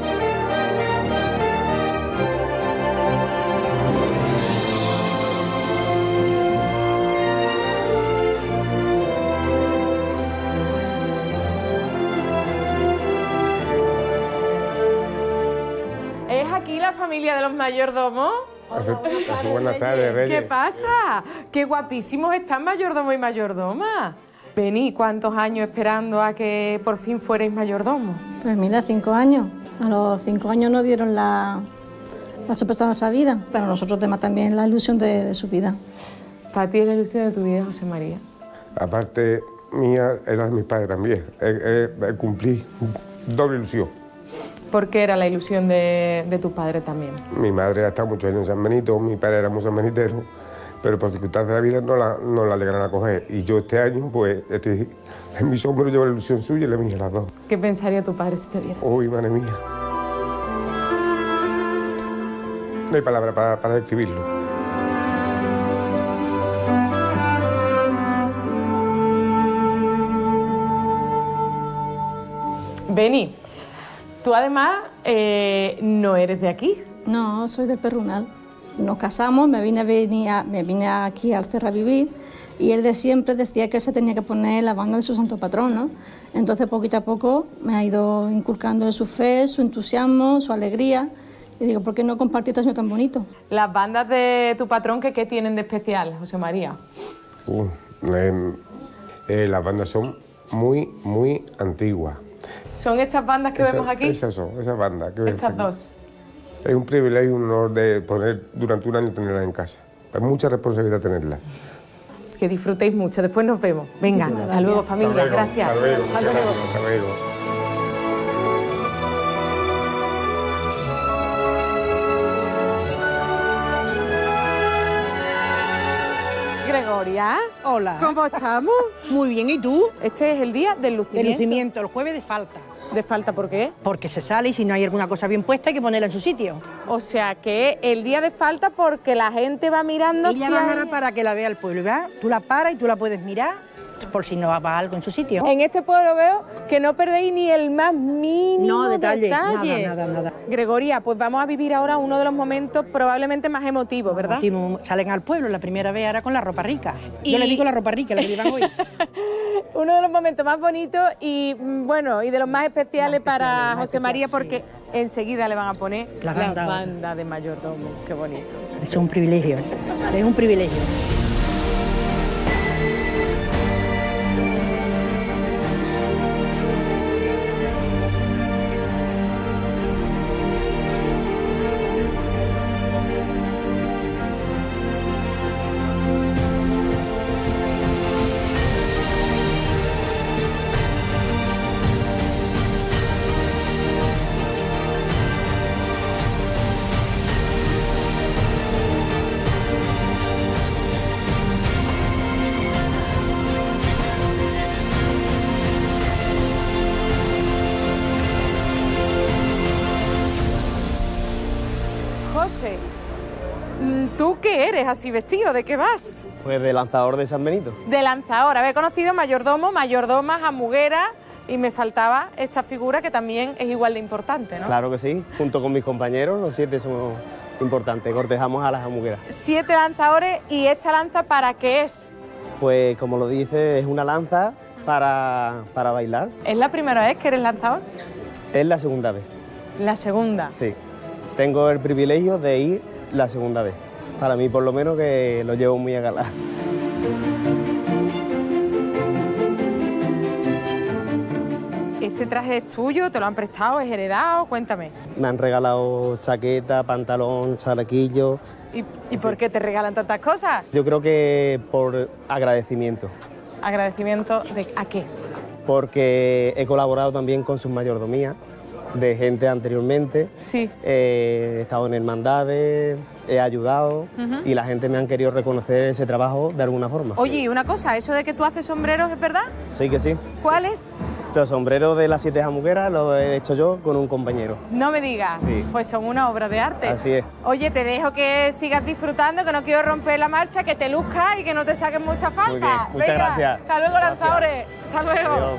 ¿Es aquí la familia de los mayordomos? Hola, buenas tardes, Reyes. ¿Qué pasa? ¡Qué guapísimos están mayordomo y mayordoma! Beni, ¿cuántos años esperando a que por fin fuerais mayordomo? Pues mira, 5 años. A los 5 años nos dieron la sorpresa de nuestra vida, pero nosotros tenemos también la ilusión de su vida. ¿Para ti es la ilusión de tu vida, José María? Aparte mía, era de mis padres también. Cumplí doble ilusión. ¿Por qué era la ilusión de tu padre también? Mi madre ha estado muchos años en San Benito, mi padre era muy sanbenitero, pero por circunstancias de la vida no la llegaron a coger. Y yo este año, pues, en mis hombros llevo la ilusión suya y la mía, las dos. ¿Qué pensaría tu padre si te viera? Uy, madre mía. No hay palabra para describirlo. Beni, tú además no eres de aquí. No, soy del Perrunal. Nos casamos, me vine aquí al Cerro a vivir y él de siempre decía que él se tenía que poner la banda de su santo patrón, ¿no? Entonces, poquito a poco me ha ido inculcando su fe, su entusiasmo, su alegría. Y digo, ¿por qué no compartir este año tan bonito? Las bandas de tu patrón, ¿qué tienen de especial, José María? Las bandas son muy, muy antiguas. ¿Son estas bandas que vemos aquí? Esas bandas que vemos Estas aquí. dos. Es un privilegio y un honor de poder durante un año tenerlas en casa. Es mucha responsabilidad tenerlas. Que disfrutéis mucho, después nos vemos. Venga, hasta luego, familia, Hasta luego, gracias. Hasta luego, Hasta luego. hasta luego. Gregoria. Hola. ¿Cómo estamos? Muy bien, ¿y tú? Este es el día del lucimiento. El lucimiento, el jueves de falta. ¿De falta por qué? Porque se sale y si no hay alguna cosa bien puesta hay que ponerla en su sitio. O sea que el día de falta porque la gente va mirando Ella si va hay... a agarrar para que la vea el pueblo, ¿verdad? Tú la paras y tú la puedes mirar por si no va algo en su sitio. En este pueblo veo que no perdéis ni el más mínimo detalle. detalle. Nada. Gregoria, pues vamos a vivir ahora uno de los momentos probablemente más emotivos, ¿verdad? Salen al pueblo, la primera vez era con la ropa rica. Yo le digo la ropa rica, la que llevan hoy. Uno de los momentos más bonitos y, bueno, y de los más especiales para José María porque enseguida le van a poner la banda de mayordomo. Qué bonito. Es un privilegio, es un privilegio. José, ¿tú qué eres así vestido? ¿De qué vas? Pues de lanzador de San Benito. De lanzador. Había conocido mayordomo, mayordomas, jamuguera y me faltaba esta figura que también es igual de importante, ¿no? Claro que sí, junto con mis compañeros, los 7 somos importantes, cortejamos a las jamugueras. 7 lanzadores y esta lanza, ¿para qué es? Pues como lo dice, es una lanza para bailar. ¿Es la primera vez que eres lanzador? Es la segunda vez. La segunda. Sí. Tengo el privilegio de ir la segunda vez. Para mí, por lo menos, que lo llevo muy a gala. ¿Este traje es tuyo? ¿Te lo han prestado? ¿Es heredado? Cuéntame. Me han regalado chaqueta, pantalón, chalequillo. ¿Y por qué te regalan tantas cosas? Yo creo que por agradecimiento. ¿Agradecimiento a qué? Porque he colaborado también con sus mayordomías de gente anteriormente. Sí. He estado en hermandades, he ayudado y la gente me han querido reconocer ese trabajo de alguna forma. Oye, y una cosa, ¿eso de que tú haces sombreros es verdad? Sí que sí. ¿Cuáles? Los sombreros de las 7 jamugueras los he hecho yo con un compañero. No me digas. Sí. Pues son una obra de arte. Así es. Oye, te dejo que sigas disfrutando, que no quiero romper la marcha, que te luzcas y que no te saquen mucha falta. Muy bien, muchas Venga, gracias. Hasta luego, Gracias. lanzadores. Hasta luego. Adiós.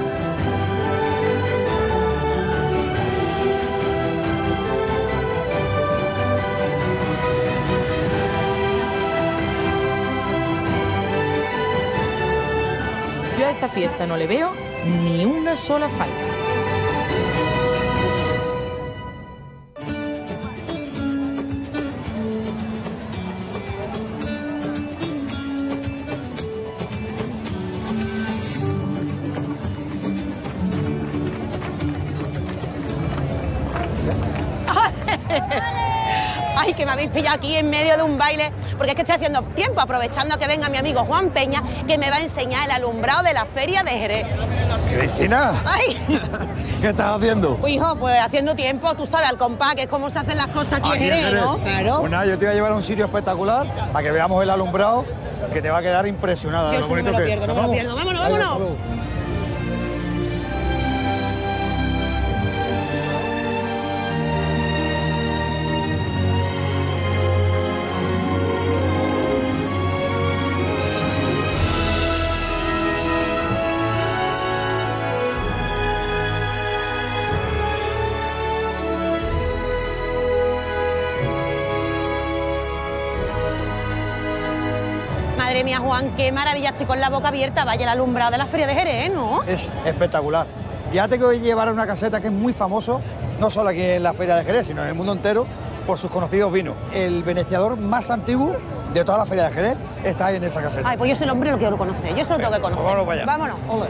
Yo a esta fiesta no le veo ni una sola falta. Ay, que me habéis pillado aquí en medio de un baile, porque es que estoy haciendo tiempo, aprovechando a que venga mi amigo Juan Peña, que me va a enseñar el alumbrado de la Feria de Jerez. ¡Cristina! ¡Ay! ¿Qué estás haciendo? Pues hijo, pues haciendo tiempo, tú sabes, al compás, que es como se hacen las cosas aquí en Jerez, ¿no? Claro. Pues nada, yo te voy a llevar a un sitio espectacular para que veamos el alumbrado, que te va a quedar impresionada. Yo de lo eso no me bonito lo que es. pierdo, no me lo pierdo. ¡Vámonos, Venga, vámonos! hasta luego. Madre mía, Juan, qué maravilla, estoy con la boca abierta. Vaya el alumbrado de la Feria de Jerez, ¿no? Es espectacular. Ya te voy a llevar a una caseta que es muy famoso, no solo aquí en la Feria de Jerez, sino en el mundo entero, por sus conocidos vinos. El veneciador más antiguo de toda la Feria de Jerez está ahí en esa caseta. Ay, pues yo ese hombre lo quiero conocer, yo se lo tengo que conocer. Vámonos para allá. Vámonos. Ole.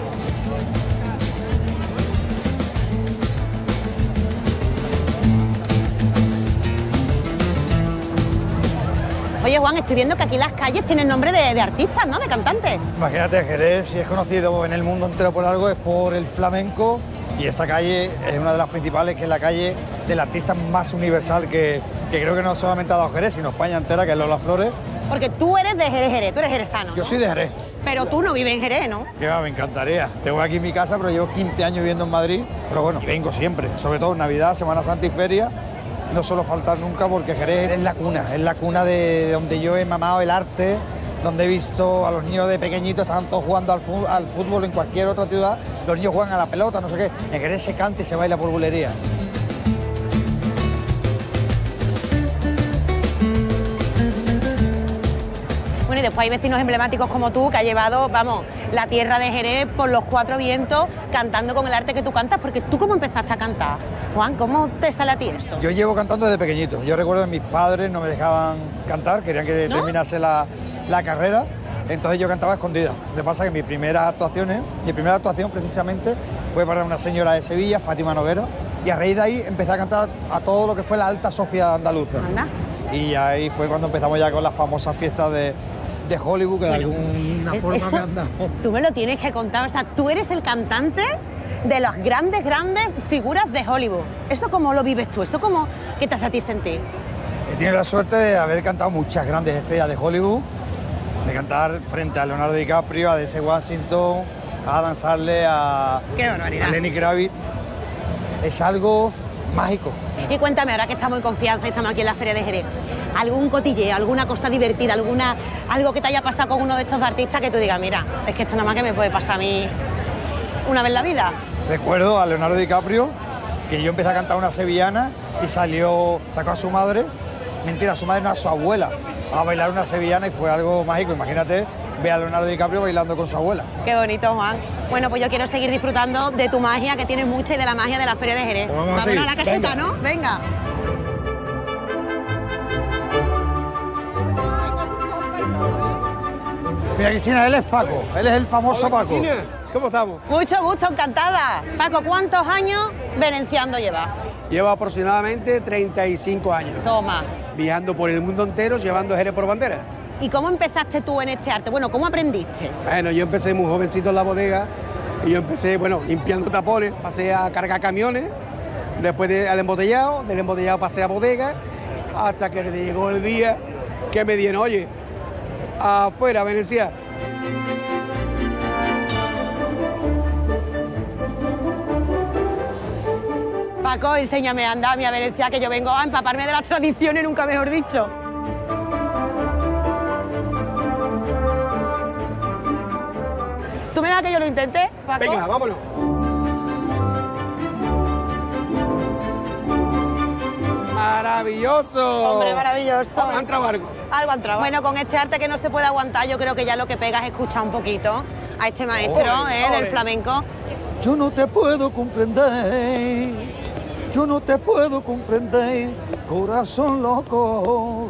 Oye, Juan, estoy viendo que aquí las calles tienen nombre de artistas, ¿no? De cantantes. Imagínate, Jerez, si es conocido en el mundo entero por algo, es por el flamenco, y esta calle es una de las principales, que es la calle del artista más universal que creo que no solamente ha dado Jerez, sino España entera, que es Lola Flores. Porque tú eres de Jerez, tú eres jerezano, ¿no? Yo soy de Jerez. Pero tú no vives en Jerez, ¿no? Que va, me encantaría. Tengo aquí mi casa, pero llevo 15 años viviendo en Madrid. Pero bueno, vengo siempre, sobre todo en Navidad, Semana Santa y Feria. No suelo faltar nunca porque Jerez es la cuna de donde yo he mamado el arte, donde he visto a los niños de pequeñitos, estaban todos jugando al fútbol en cualquier otra ciudad, los niños juegan a la pelota, no sé qué. En Jerez se canta y se baila por bulería. Bueno, y después hay vecinos emblemáticos como tú que ha llevado, vamos, la tierra de Jerez por los cuatro vientos, cantando con el arte que tú cantas, porque tú ¿cómo empezaste a cantar? Juan, ¿cómo te sale a ti eso? Yo llevo cantando desde pequeñito. Yo recuerdo que mis padres no me dejaban cantar, querían que terminase la carrera, entonces yo cantaba escondida. Lo que pasa es que mi primera actuación precisamente fue para una señora de Sevilla, Fátima Noguera, y a raíz de ahí empecé a cantar a todo lo que fue la alta sociedad andaluza. Anda. Y ahí fue cuando empezamos ya con las famosas fiestas de Hollywood, que de alguna forma me han dado. Tú me lo tienes que contar, o sea, tú eres el cantante de las grandes figuras de Hollywood. ¿Eso cómo lo vives tú? ¿Eso cómo qué te hace a ti sentir? He tenido la suerte de haber cantado muchas grandes estrellas de Hollywood, de cantar frente a Leonardo DiCaprio, a Denzel Washington, a Adam Sandler, a Lenny Kravitz. Es algo mágico. Y cuéntame, ahora que estamos en confianza y estamos aquí en la Feria de Jerez, ¿algún cotilleo, alguna cosa divertida, algo que te haya pasado con uno de estos artistas que tú digas, mira, es que esto nada más que me puede pasar a mí una vez en la vida? Recuerdo a Leonardo DiCaprio, que yo empecé a cantar una sevillana y sacó a su madre, mentira, a su madre no, a su abuela, a bailar una sevillana y fue algo mágico. Imagínate, ve a Leonardo DiCaprio bailando con su abuela. Qué bonito, Juan. Bueno, pues yo quiero seguir disfrutando de tu magia, que tienes mucha, y de la magia de la Feria de Jerez. Pues vámonos a la caseta, venga. ¿no? Venga. Mira, Cristina, él es Paco, él es el famoso Hola, Paco. Cristina. ¿Cómo estamos? Mucho gusto, encantada. Paco, ¿cuántos años venenciando llevas? Llevo aproximadamente 35 años. Toma. Viajando por el mundo entero, llevando Jerez por bandera. ¿Y cómo empezaste tú en este arte? Bueno, ¿cómo aprendiste? Bueno, yo empecé muy jovencito en la bodega y yo empecé, limpiando tapones, pasé a cargar camiones, después del embotellado pasé a bodega, hasta que llegó el día que me dieron, oye, afuera, Venecia. Paco, enséñame a andar, a Venecia, que yo vengo a empaparme de las tradiciones, nunca mejor dicho. ¿Tú me das que yo lo intenté, Paco? Venga, vámonos. ¡Maravilloso! Hombre, maravilloso. ¿Han entrado algo? Algo ha entrado. Bueno, con este arte que no se puede aguantar, yo creo que ya lo que pega es escuchar un poquito a este maestro del flamenco. Yo no te puedo comprender, yo no te puedo comprender, corazón loco.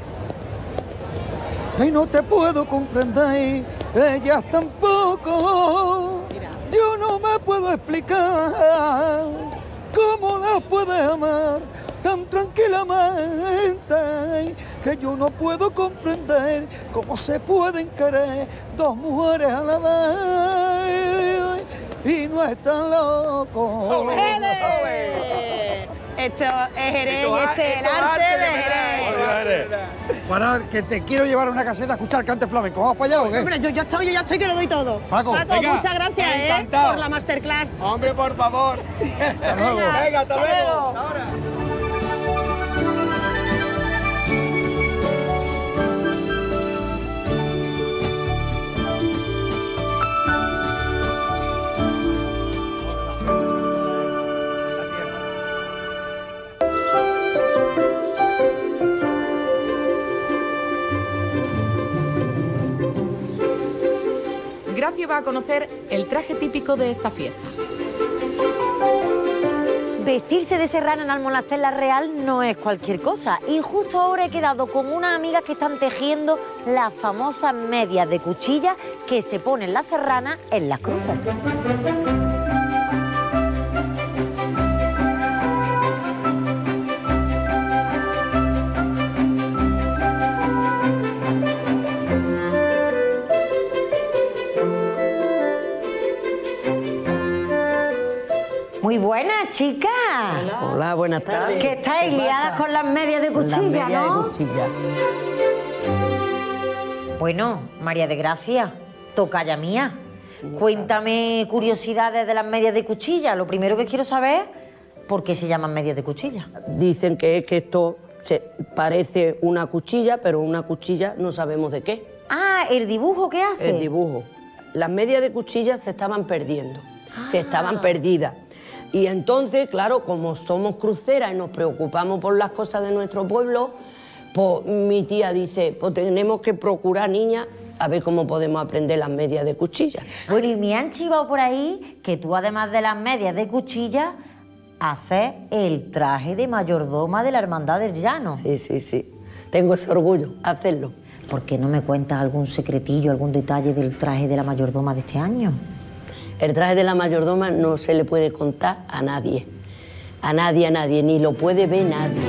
Y no te puedo comprender, ellas tampoco. Yo no me puedo explicar cómo las puedes amar tan tranquilamente, que yo no puedo comprender cómo se pueden querer dos mujeres a la vez y no están locos. Esto es Jerez y este es el arte de Jerez. Para que te quiero llevar a una caseta a escuchar cante flamenco. ¿Vamos para allá o qué? Hombre, yo ya estoy que lo doy todo. Paco, venga. Muchas gracias por la masterclass. Hombre, por favor. Hasta luego. Venga, hasta luego. Ahora. Gracia va a conocer el traje típico de esta fiesta. Vestirse de serrana en Almonacén la Real no es cualquier cosa. Y justo ahora he quedado con unas amigas que están tejiendo las famosas medias de cuchilla que se ponen la serrana en las cruces. Muy buenas, chicas. Hola, buenas tardes. Que estáis liadas con las medias de cuchilla, las medias ¿no? de cuchilla. Bueno, María de Gracia, tocaya mía, cuéntame curiosidades de las medias de cuchilla. Lo primero que quiero saber, ¿por qué se llaman medias de cuchilla? Dicen que es que esto parece una cuchilla, pero una cuchilla no sabemos de qué. Ah, ¿el dibujo qué hace? El dibujo. Las medias de cuchilla se estaban perdiendo, se estaban perdidas. Y entonces, claro, como somos cruceras y nos preocupamos por las cosas de nuestro pueblo, pues mi tía dice, pues tenemos que procurar, niñas, a ver cómo podemos aprender las medias de cuchilla. Bueno, y me han chivado por ahí que tú, además de las medias de cuchilla, haces el traje de mayordoma de la Hermandad del Llano. Sí, sí, sí. Tengo ese orgullo, hacerlo. ¿Por qué no me cuentas algún secretillo, algún detalle del traje de la mayordoma de este año? El traje de la mayordoma no se le puede contar a nadie. A nadie, ni lo puede ver nadie.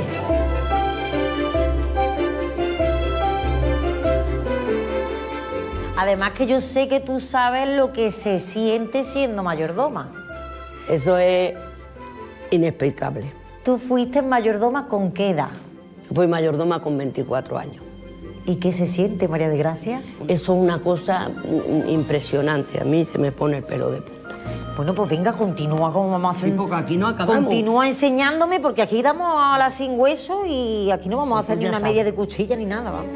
Además que yo sé que tú sabes lo que se siente siendo mayordoma. Eso es inexplicable. ¿Tú fuiste mayordoma con qué edad? Fui mayordoma con 24 años. ¿Y qué se siente, María de Gracia? Eso es una cosa impresionante. A mí se me pone el pelo de punta. Bueno, pues venga, continúa como vamos a hacer. Sí, porque aquí no acabamos. Continúa enseñándome, porque aquí damos a la sin hueso y aquí no vamos a hacer ni una media de cuchilla ni nada, vamos.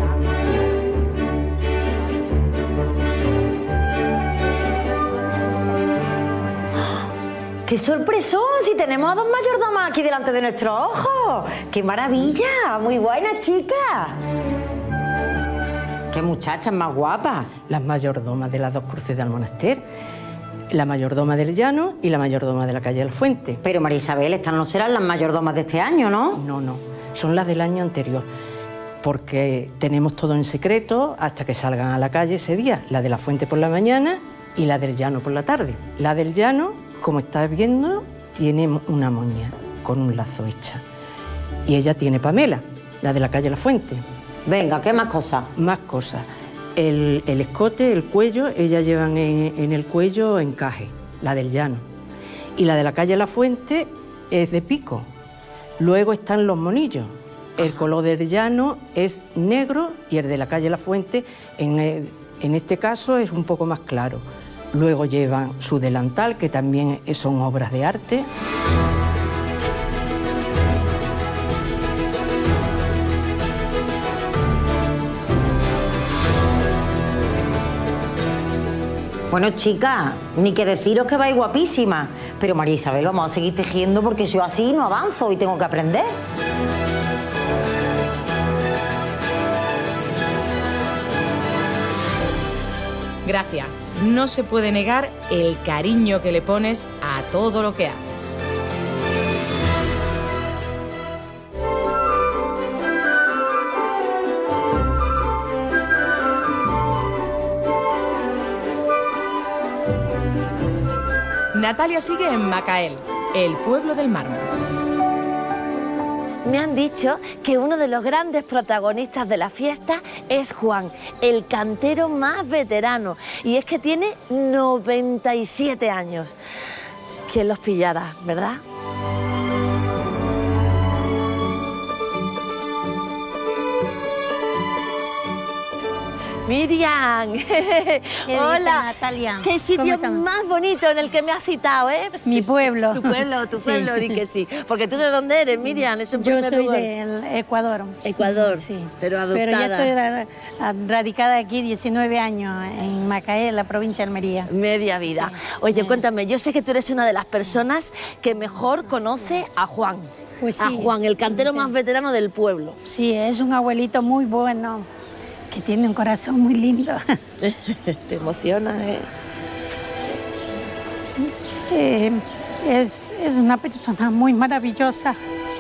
¡Qué sorpresón! Si tenemos a dos mayordomas aquí delante de nuestros ojos. ¡Qué maravilla! Muy buenas, chicas. ¡Qué muchachas más guapas! Las mayordomas de las dos cruces de Almonaster, la mayordoma del Llano y la mayordoma de la calle de la Fuente. Pero María Isabel, estas no serán las mayordomas de este año, ¿no? No, no, son las del año anterior, porque tenemos todo en secreto hasta que salgan a la calle ese día, la de la Fuente por la mañana y la del Llano por la tarde. La del Llano, como estás viendo, tiene una moña con un lazo hecha. Y ella tiene Pamela, la de la calle La Fuente. Venga, ¿qué más cosas? Más cosas. El escote, el cuello, ellas llevan en el cuello encaje, la del Llano. Y la de la calle La Fuente es de pico. Luego están los monillos. El color del Llano es negro y el de la calle La Fuente, en este caso, es un poco más claro. Luego llevan su delantal, que también son obras de arte. Bueno, chicas, ni que deciros que vais guapísimas. Pero María Isabel, vamos a seguir tejiendo porque si yo así no avanzo y tengo que aprender. Gracias. No se puede negar el cariño que le pones a todo lo que haces. Natalia sigue en Macael, el pueblo del mármol. Me han dicho que uno de los grandes protagonistas de la fiesta es Juan, el cantero más veterano. Y es que tiene 97 años. ¿Quién los pillara, verdad? Miriam, hola, Natalia? Qué sitio más bonito en el que me has citado, ¿eh? Mi pueblo. Tu pueblo, di que sí. Porque tú de dónde eres, Miriam, eso en Yo primer soy lugar. del Ecuador. Ecuador, sí. Pero adoptada. Pero ya estoy radicada aquí 19 años en Macael, la provincia de Almería. Media vida. Sí. Oye, cuéntame, yo sé que tú eres una de las personas que mejor conoce a Juan. Pues sí. A Juan, el cantero más veterano del pueblo. Sí, es un abuelito muy bueno, que tiene un corazón muy lindo. Te emociona, ¿eh? Es una persona muy maravillosa.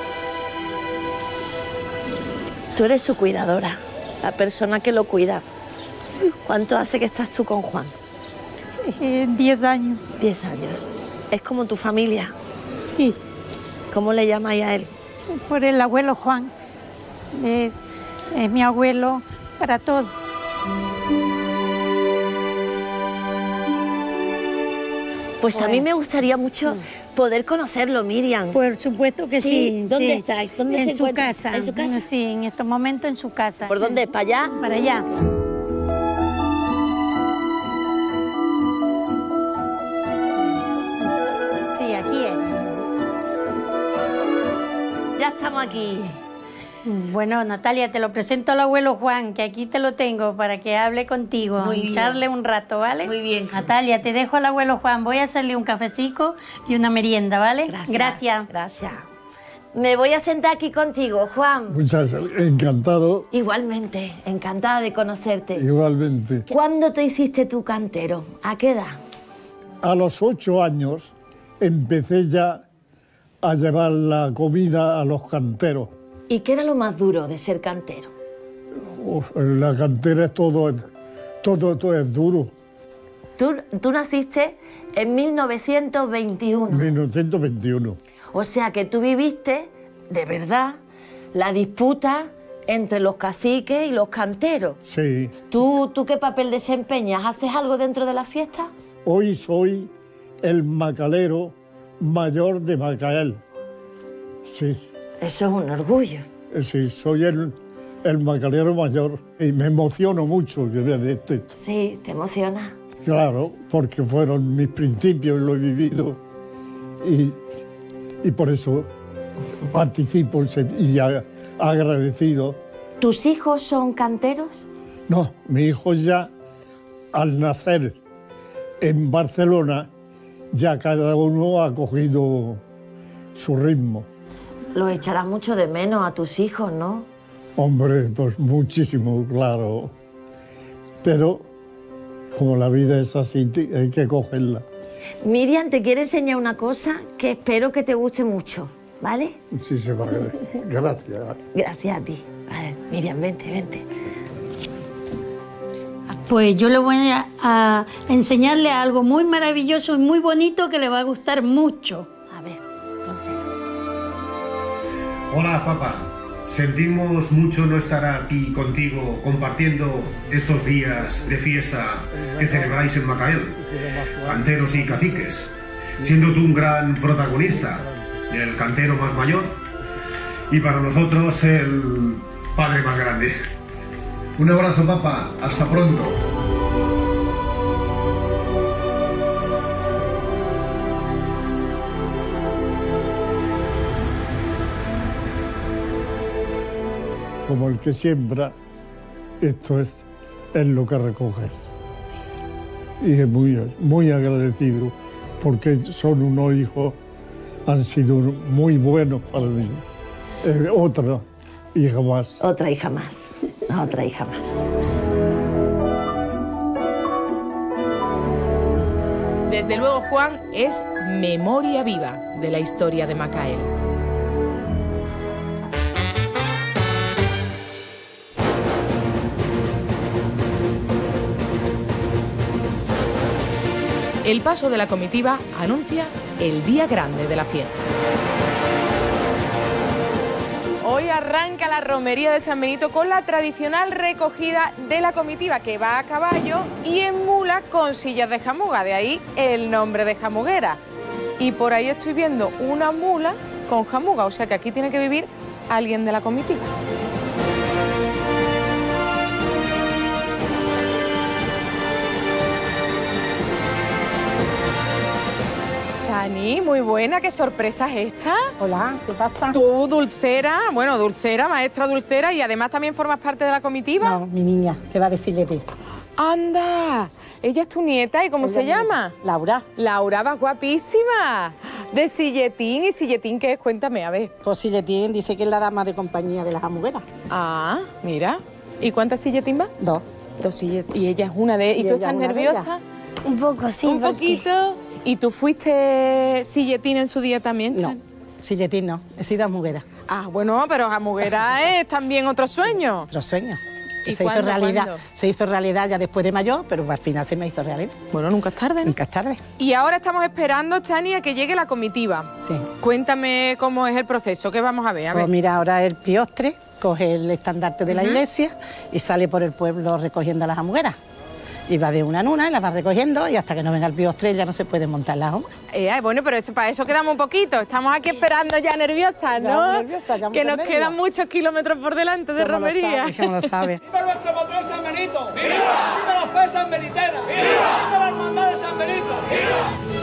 Tú eres su cuidadora, la persona que lo cuida. Sí. ¿Cuánto hace que estás tú con Juan? 10 años. 10 años. ¿Es como tu familia? Sí. ¿Cómo le llamáis a él? Por el abuelo Juan. Es mi abuelo para todo. Pues a mí me gustaría mucho poder conocerlo, Miriam. Por supuesto que sí. ¿Dónde sí. estáis? ¿Dónde se en su encuentra? casa. ¿En su casa? Sí, en estos momentos en su casa. ¿Por dónde? ¿Para allá? Para allá. Sí, aquí es. Ya estamos aquí. Bueno, Natalia, te lo presento al abuelo Juan, que aquí te lo tengo para que hable contigo, Muy bien. charle un rato, ¿vale? Muy bien. Natalia, te dejo al abuelo Juan, voy a hacerle un cafecito y una merienda, ¿vale? Gracias. Gracias. Me voy a sentar aquí contigo, Juan. Muchas encantado. Igualmente, encantada de conocerte. Igualmente. ¿Cuándo te hiciste tu cantero? ¿A qué edad? A los 8 años empecé ya a llevar la comida a los canteros. ¿Y qué era lo más duro de ser cantero? La cantera es todo es duro. Tú naciste en 1921. 1921. O sea que tú viviste, de verdad, la disputa entre los caciques y los canteros. Sí. ¿Tú qué papel desempeñas? ¿Haces algo dentro de la fiesta? Hoy soy el macalero mayor de Macael. Sí. Eso es un orgullo. Sí, soy el macalero mayor y me emociono mucho que veas esto. Sí, te emociona. Claro, porque fueron mis principios y lo he vivido y por eso participo y agradecido. ¿Tus hijos son canteros? No, mi hijo ya al nacer en Barcelona ya cada uno ha cogido su ritmo. Los echarás mucho de menos a tus hijos, ¿no? Hombre, pues muchísimo, claro. Pero como la vida es así, hay que cogerla. Miriam, te quiero enseñar una cosa que espero que te guste mucho, ¿vale? Sí, se va. Gracias. Gracias a ti. Vale, Miriam, vente. Pues yo le voy a enseñarle algo muy maravilloso y muy bonito que le va a gustar mucho. A ver, enséñame. Hola, papá. Sentimos mucho no estar aquí contigo compartiendo estos días de fiesta que celebráis en Macael, canteros y caciques, siendo tú un gran protagonista, el cantero más mayor y para nosotros el padre más grande. Un abrazo, papá. Hasta pronto. Como el que siembra, esto es lo que recoges. Y es muy agradecido porque son unos hijos, han sido muy buenos para mí. Otra hija más. Otra hija más. Otra hija más. Desde luego, Juan es memoria viva de la historia de Macael. El paso de la comitiva anuncia el día grande de la fiesta. Hoy arranca la romería de San Benito con la tradicional recogida de la comitiva, que va a caballo y en mula con sillas de jamuga, de ahí el nombre de jamuguera. Y por ahí estoy viendo una mula con jamuga, o sea que aquí tiene que vivir alguien de la comitiva. Chani, muy buena, ¿qué sorpresa es esta? Hola, ¿qué pasa? Tú, dulcera, bueno, dulcera, maestra dulcera, y además también formas parte de la comitiva. No, mi niña, que va a decirle ti. ¡Anda! Ella es tu nieta, ¿y cómo se llama? Laura. Laura, vas guapísima. De Silletín, ¿y Silletín qué es? Cuéntame, a ver. Pues Silletín dice que es la dama de compañía de las jamugueras. Ah, mira. ¿Y cuántas Silletín va? Dos. Dos Silletín. Y ella es una de... ¿Y tú estás nerviosa? Un poco, sí. Un poquito. ¿Y tú fuiste Silletín en su día también, Chan? No, Silletín no, he sido jamuguera. Ah, bueno, pero jamuguera es también otro sueño. Otro sueño. ¿Y se hizo cuándo, realidad. cuándo? Se hizo realidad ya después de mayor, pero al final se me hizo realidad. Bueno, nunca es tarde, ¿no? Nunca es tarde. Y ahora estamos esperando, Chani, a que llegue la comitiva. Sí. Cuéntame cómo es el proceso, ¿qué vamos a ver? Pues mira, ahora el piostre coge el estandarte de la iglesia y sale por el pueblo recogiendo a las jamugueras. Y va de una en una y la va recogiendo y hasta que no venga el piostre ya no se puede montar la jamuga. Bueno, pero para eso quedamos un poquito. Estamos aquí esperando ya nerviosas, ¿no? Ya que nos quedan muchos kilómetros por delante de romería. ¿Cómo lo sabes? ¡Viva nuestro patrón San Benito! ¡Viva! ¡Viva la fe sanbenitera! ¡Viva! ¡Viva la hermandad de San Benito! ¡Viva!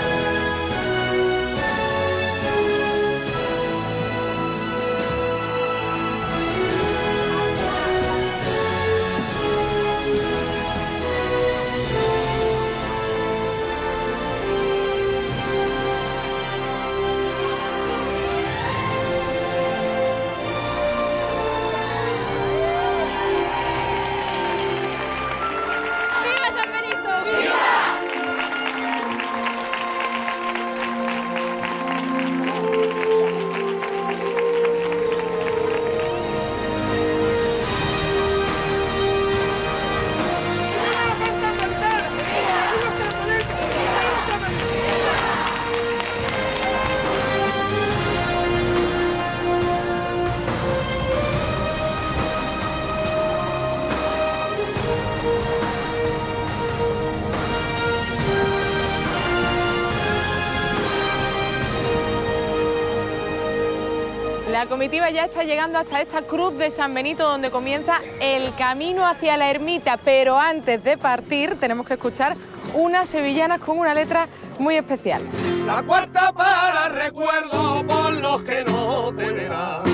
La comitiva ya está llegando hasta esta cruz de San Benito donde comienza el camino hacia la ermita, pero antes de partir tenemos que escuchar unas sevillanas con una letra muy especial. La cuarta para recuerdo por los que no te verán,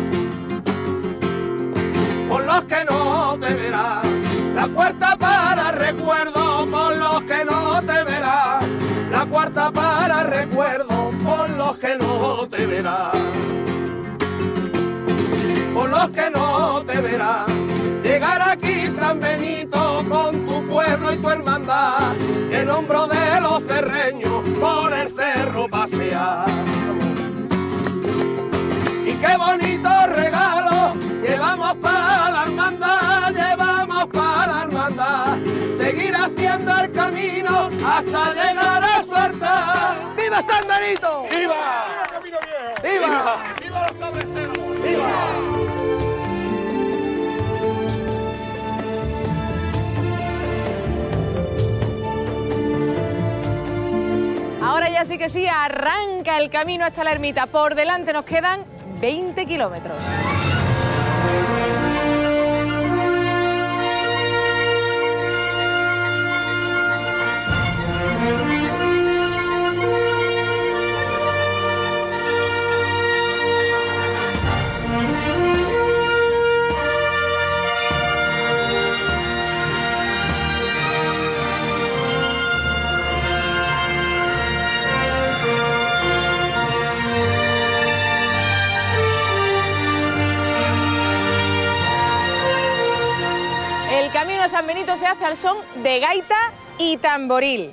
por los que no te verán. La cuarta para recuerdo por los que no te verán. La cuarta para recuerdo por los que no te verán. Por los que no te verán. Llegar aquí San Benito con tu pueblo y tu hermandad, en hombro de los cerreños por el cerro pasear. Y qué bonito regalo llevamos para la hermandad, llevamos para la hermandad. Seguir haciendo el camino hasta llegar a su altar. ¡Viva San Benito! ¡Viva! ¡Viva Camino Viejo! ¡Viva! ¡Viva los cabresteros! ¡Viva! Ahora ya sí que sí, arranca el camino hasta la ermita. Por delante nos quedan 20 kilómetros. El camino a San Benito se hace al son de gaita y tamboril.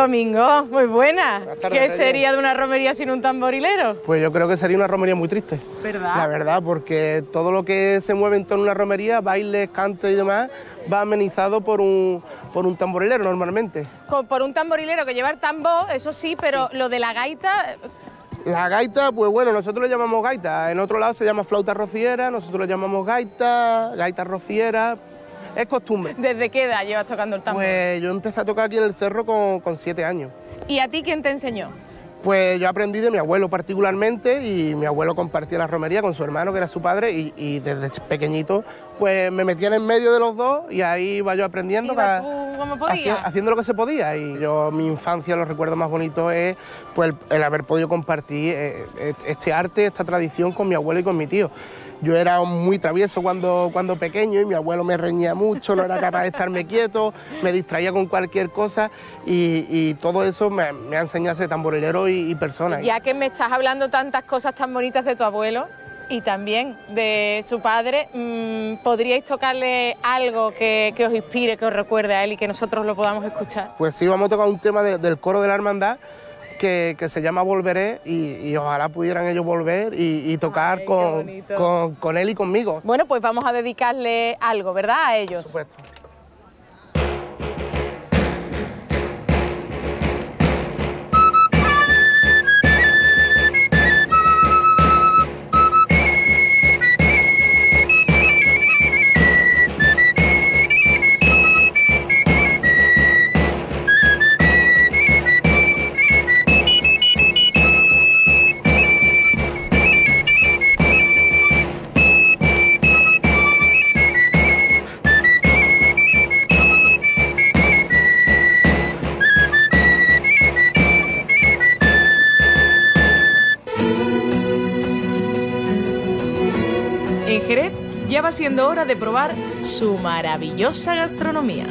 Domingo, muy buena. tardes, ¿Qué Reyes. sería de una romería sin un tamborilero? Pues yo creo que sería una romería muy triste. ¿Verdad? La verdad, porque todo lo que se mueve en torno a una romería, bailes, cantos y demás, va amenizado por un tamborilero normalmente. Por un tamborilero que lleva el tambor, eso sí, pero lo de la gaita... La gaita, pues bueno, nosotros le llamamos gaita. En otro lado se llama flauta rociera, nosotros le llamamos gaita rociera. Es costumbre. ¿Desde qué edad llevas tocando el tambor? Pues yo empecé a tocar aquí en el cerro con 7 años. ¿Y a ti quién te enseñó? Pues yo aprendí de mi abuelo particularmente, y mi abuelo compartía la romería con su hermano, que era su padre, y desde pequeñito pues me metían en medio de los dos y ahí iba yo aprendiendo, ¿Cómo podías? haciendo lo que se podía. Y yo, mi infancia, los recuerdos más bonitos es pues el haber podido compartir este arte, esta tradición con mi abuelo y con mi tío. Yo era muy travieso cuando pequeño y mi abuelo me reñía mucho, no era capaz de estarme quieto, me distraía con cualquier cosa, y todo eso me ha enseñado a ser tamborilero y persona. Ya que me estás hablando tantas cosas tan bonitas de tu abuelo y también de su padre, ¿podríais tocarle algo que os inspire, que os recuerde a él y que nosotros lo podamos escuchar? Pues sí, vamos a tocar un tema del coro de la hermandad, que se llama Volveré, y ojalá pudieran ellos volver y tocar con él y conmigo. Bueno, pues vamos a dedicarle algo, ¿verdad?, a ellos. Por supuesto. En Jerez ya va siendo hora de probar su maravillosa gastronomía.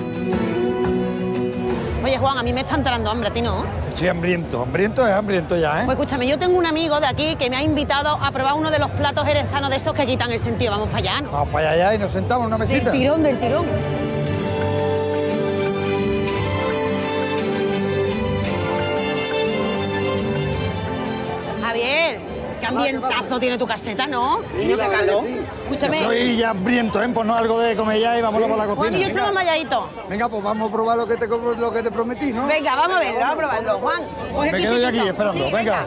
Oye, Juan, a mí me está entrando hambre, a ti no. Estoy hambriento, hambriento es hambriento ya, ¿eh? Pues escúchame, yo tengo un amigo de aquí que me ha invitado a probar uno de los platos jerezanos de esos que quitan el sentido. Vamos para allá, ¿no? Vamos para allá y nos sentamos en una mesita. Del tirón, del tirón. Javier, qué ambientazo tiene tu caseta, ¿no? Niño, qué calor. Escúchame. Estoy ya hambriento, ¿eh? Pues no algo de comer ya y vámonos por la cocina. Juan y yo Venga. estamos malladitos. Venga, pues vamos a probar lo que te prometí, ¿no? Venga, vamos a verlo, vamos a probarlo. Juan, coge Me tu quedo yo aquí sitio. esperando, Sí, venga.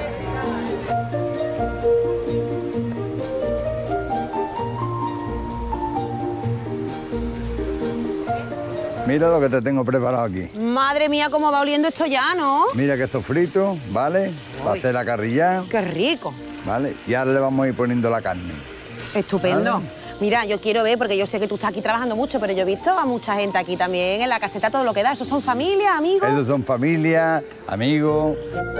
Mira lo que te tengo preparado aquí. Madre mía, cómo va oliendo esto ya, ¿no? Mira que esto frito, ¿vale? Va a hacer la carrilla. Qué rico. ¿Vale? Y ahora le vamos a ir poniendo la carne. Estupendo. ¿Vale? Mira, yo quiero ver, porque yo sé que tú estás aquí trabajando mucho, pero yo he visto a mucha gente aquí también en la caseta, todo lo que da. ¿Esos son familia, amigos? Estos son familia, amigos.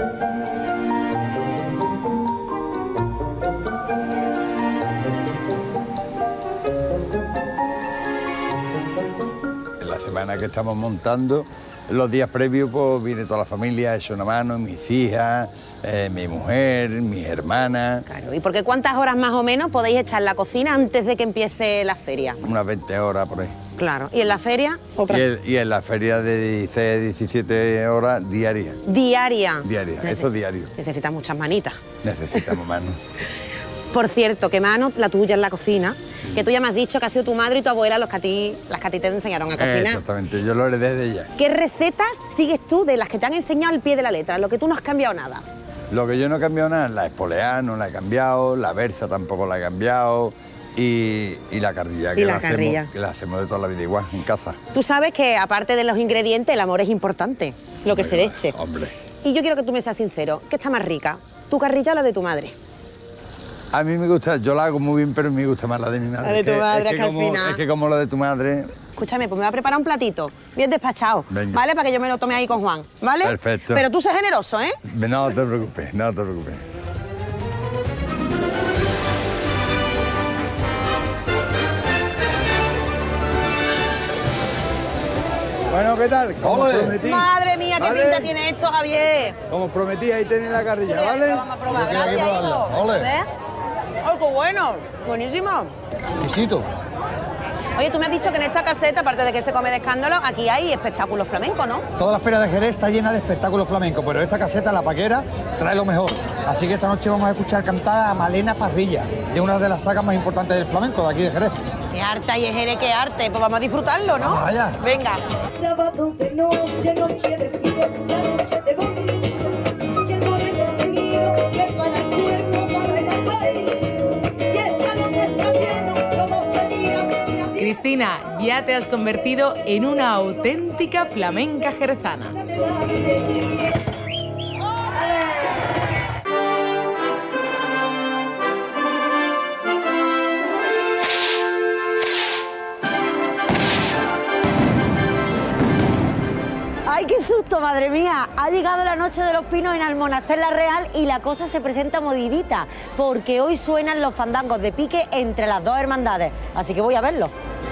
En la semana que estamos montando, los días previos, pues viene toda la familia, echa una mano, mis hijas, mi mujer, mis hermanas. Claro, ¿y porque cuántas horas más o menos podéis echar en la cocina antes de que empiece la feria? Unas 20 horas por ahí. Claro, ¿y en la feria? Otra. Y en la feria de 16, 17 horas diarias. Diaria. Diaria, eso diario. Necesitas muchas manitas. Necesitamos manos. Por cierto, ¿qué mano la tuya en la cocina? Que tú ya me has dicho que ha sido tu madre y tu abuela las que a ti te enseñaron a cocinar. Exactamente, yo lo heredé de ella. ¿Qué recetas sigues tú de las que te han enseñado al pie de la letra? Lo que tú no has cambiado nada. Lo que yo no he cambiado nada, la espoleá no la he cambiado, la berza tampoco la he cambiado, y la carrilla, Y la carrilla. que la hacemos de toda la vida igual, en casa. Tú sabes que aparte de los ingredientes, el amor es importante, lo que se le eche. Hombre. Y yo quiero que tú me seas sincero, ¿qué está más rica? ¿Tu carrilla o la de tu madre? A mí me gusta, yo la hago muy bien, pero me gusta más la de mi madre. La de tu madre, que que al como, final- es que como la de tu madre... Escúchame, pues me va a preparar un platito, bien despachado, Venga. ¿vale? Para que yo me lo tome ahí con Juan, ¿vale? Perfecto. Pero tú sé generoso, ¿eh? No te preocupes, no te preocupes. Bueno, ¿qué tal? Como os prometí. Madre mía, qué ¿Vale? pinta tiene esto, Javier. Como os prometí, ahí tenéis la carrilla, Mira, ¿vale? lo vamos a probar, Yo quiero aquí gracias, probarla. hijo. Ole. ¿Ves? ¡Ay, qué bueno! Buenísimo. Exquisito. Oye, tú me has dicho que en esta caseta, aparte de que se come de escándalo, aquí hay espectáculos flamencos, ¿no? Toda la feria de Jerez está llena de espectáculos flamencos, pero esta caseta, La Paquera, trae lo mejor. Así que esta noche vamos a escuchar cantar a Malena Parrilla, de una de las sagas más importantes del flamenco de aquí de Jerez. ¡Qué arte hay en Jerez, qué arte! Pues vamos a disfrutarlo, ¿no? Vamos allá. Venga. Sábado de noche, noche de fiesta, noche de bonito, y el moreno venido que para el cuerpo, para ir al baile, y el salón está lleno, todos se miran. Cristina, ya te has convertido en una auténtica flamenca jerezana. ¡Ay, qué susto, madre mía! Ha llegado la Noche de los Pinos en Almonaster La Real y la cosa se presenta modidita, porque hoy suenan los fandangos de pique entre las dos hermandades. Así que voy a verlo.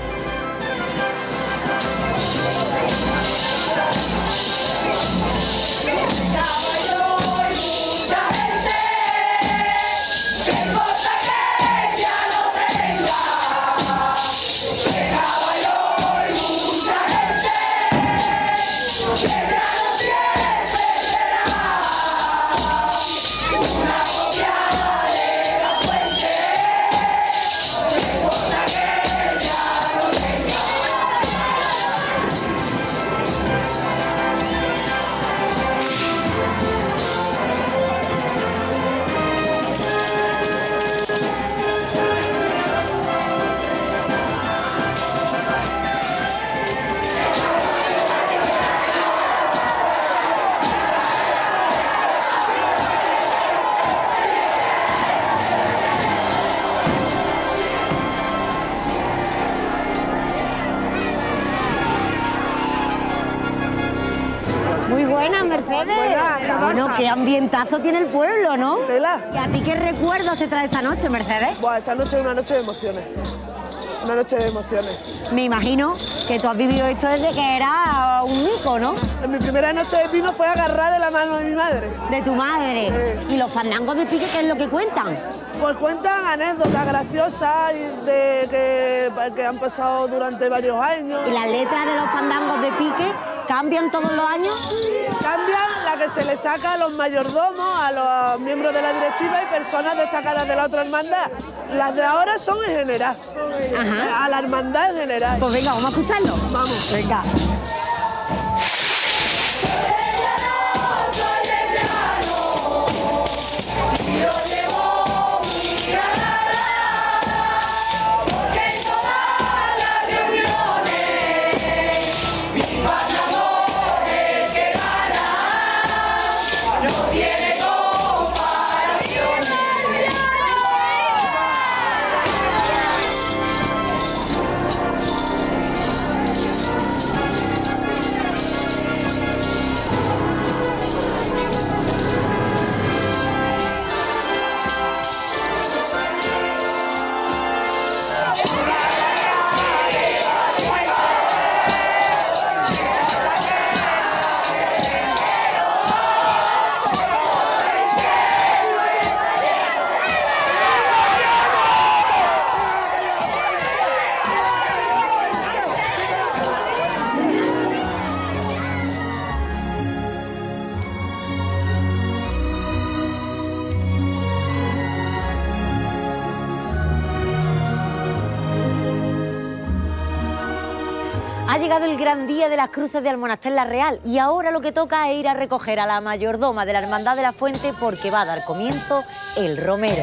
Muy buenas, Mercedes. Bueno, qué ambientazo tiene el pueblo, ¿no? ¿Y a ti qué recuerdos te trae esta noche, Mercedes? Buah, esta noche es una noche de emociones. Una noche de emociones. Me imagino que tú has vivido esto desde que era un mico, ¿no? Mi primera noche de pino fue agarrar de la mano de mi madre. ¿De tu madre? Sí. ¿Y los fandangos de pique qué es lo que cuentan? Pues cuentan anécdotas graciosas que han pasado durante varios años. ¿Y las letras de los fandangos de pique cambian todos los años? Cambian la que se le saca a los mayordomos, a los miembros de la directiva y personas destacadas de la otra hermandad. Las de ahora son en general. Ajá. A la hermandad en general. Pues venga, vamos a escucharlo. Vamos. Venga. Ha llegado el gran día de las cruces de Almonaster La Real y ahora lo que toca es ir a recoger a la mayordoma de la Hermandad de la Fuente porque va a dar comienzo el romero.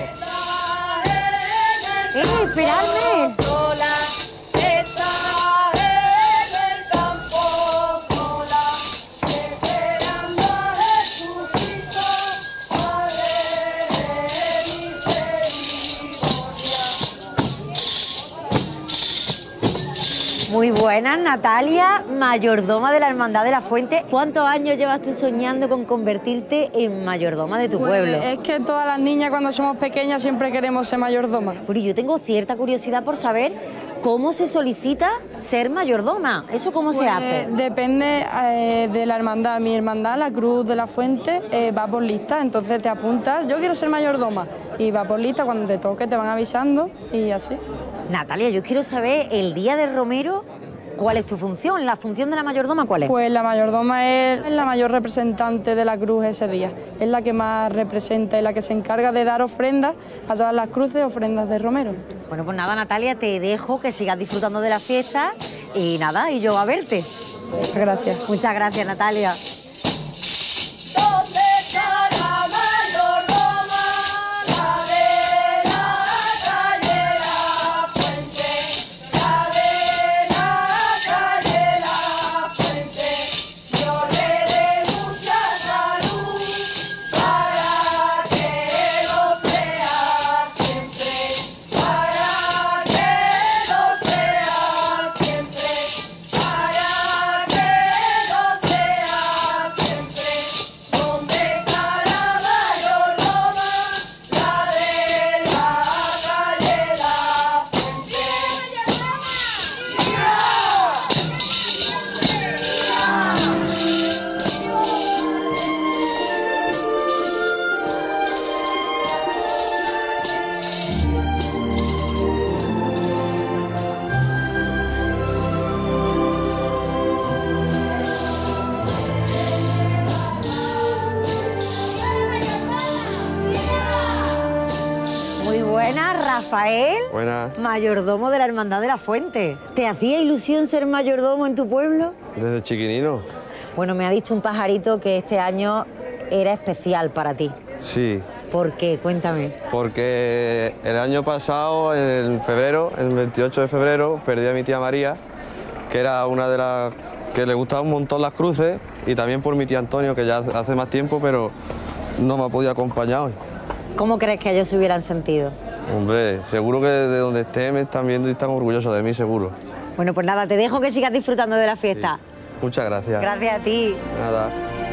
¡Esperadme! Muy buenas, Natalia, mayordoma de la Hermandad de la Fuente. ¿Cuántos años llevas tú soñando con convertirte en mayordoma de tu pueblo? Es que todas las niñas cuando somos pequeñas siempre queremos ser mayordoma. Pero yo tengo cierta curiosidad por saber cómo se solicita ser mayordoma. ¿Eso cómo se hace? Depende de la hermandad. Mi hermandad, la Cruz de la Fuente, va por lista. Entonces te apuntas, yo quiero ser mayordoma. Y va por lista, cuando te toque te van avisando y así. Natalia, yo quiero saber, el día del Romero, ¿cuál es tu función? ¿La función de la mayordoma cuál es? Pues la mayordoma es la mayor representante de la cruz ese día. Es la que más representa y la que se encarga de dar ofrendas a todas las cruces, ofrendas de Romero. Bueno, pues nada, Natalia, te dejo que sigas disfrutando de la fiesta y nada, y yo a verte. Muchas gracias. Muchas gracias, Natalia. Rafael, buenas. Mayordomo de la Hermandad de la Fuente. ¿Te hacía ilusión ser mayordomo en tu pueblo? Desde chiquinino. Bueno, me ha dicho un pajarito que este año era especial para ti. Sí. ¿Por qué? Cuéntame. Porque el año pasado, en febrero, el 28 de febrero, perdí a mi tía María, que era una de las que le gustaban un montón las cruces, y también por mi tío Antonio, que ya hace más tiempo, pero no me ha podido acompañar hoy. ¿Cómo crees que ellos se hubieran sentido? Hombre, seguro que de donde esté me están viendo y están orgullosos de mí, seguro. Bueno, pues nada, te dejo que sigas disfrutando de la fiesta. Sí. Muchas gracias. Gracias a ti. Nada.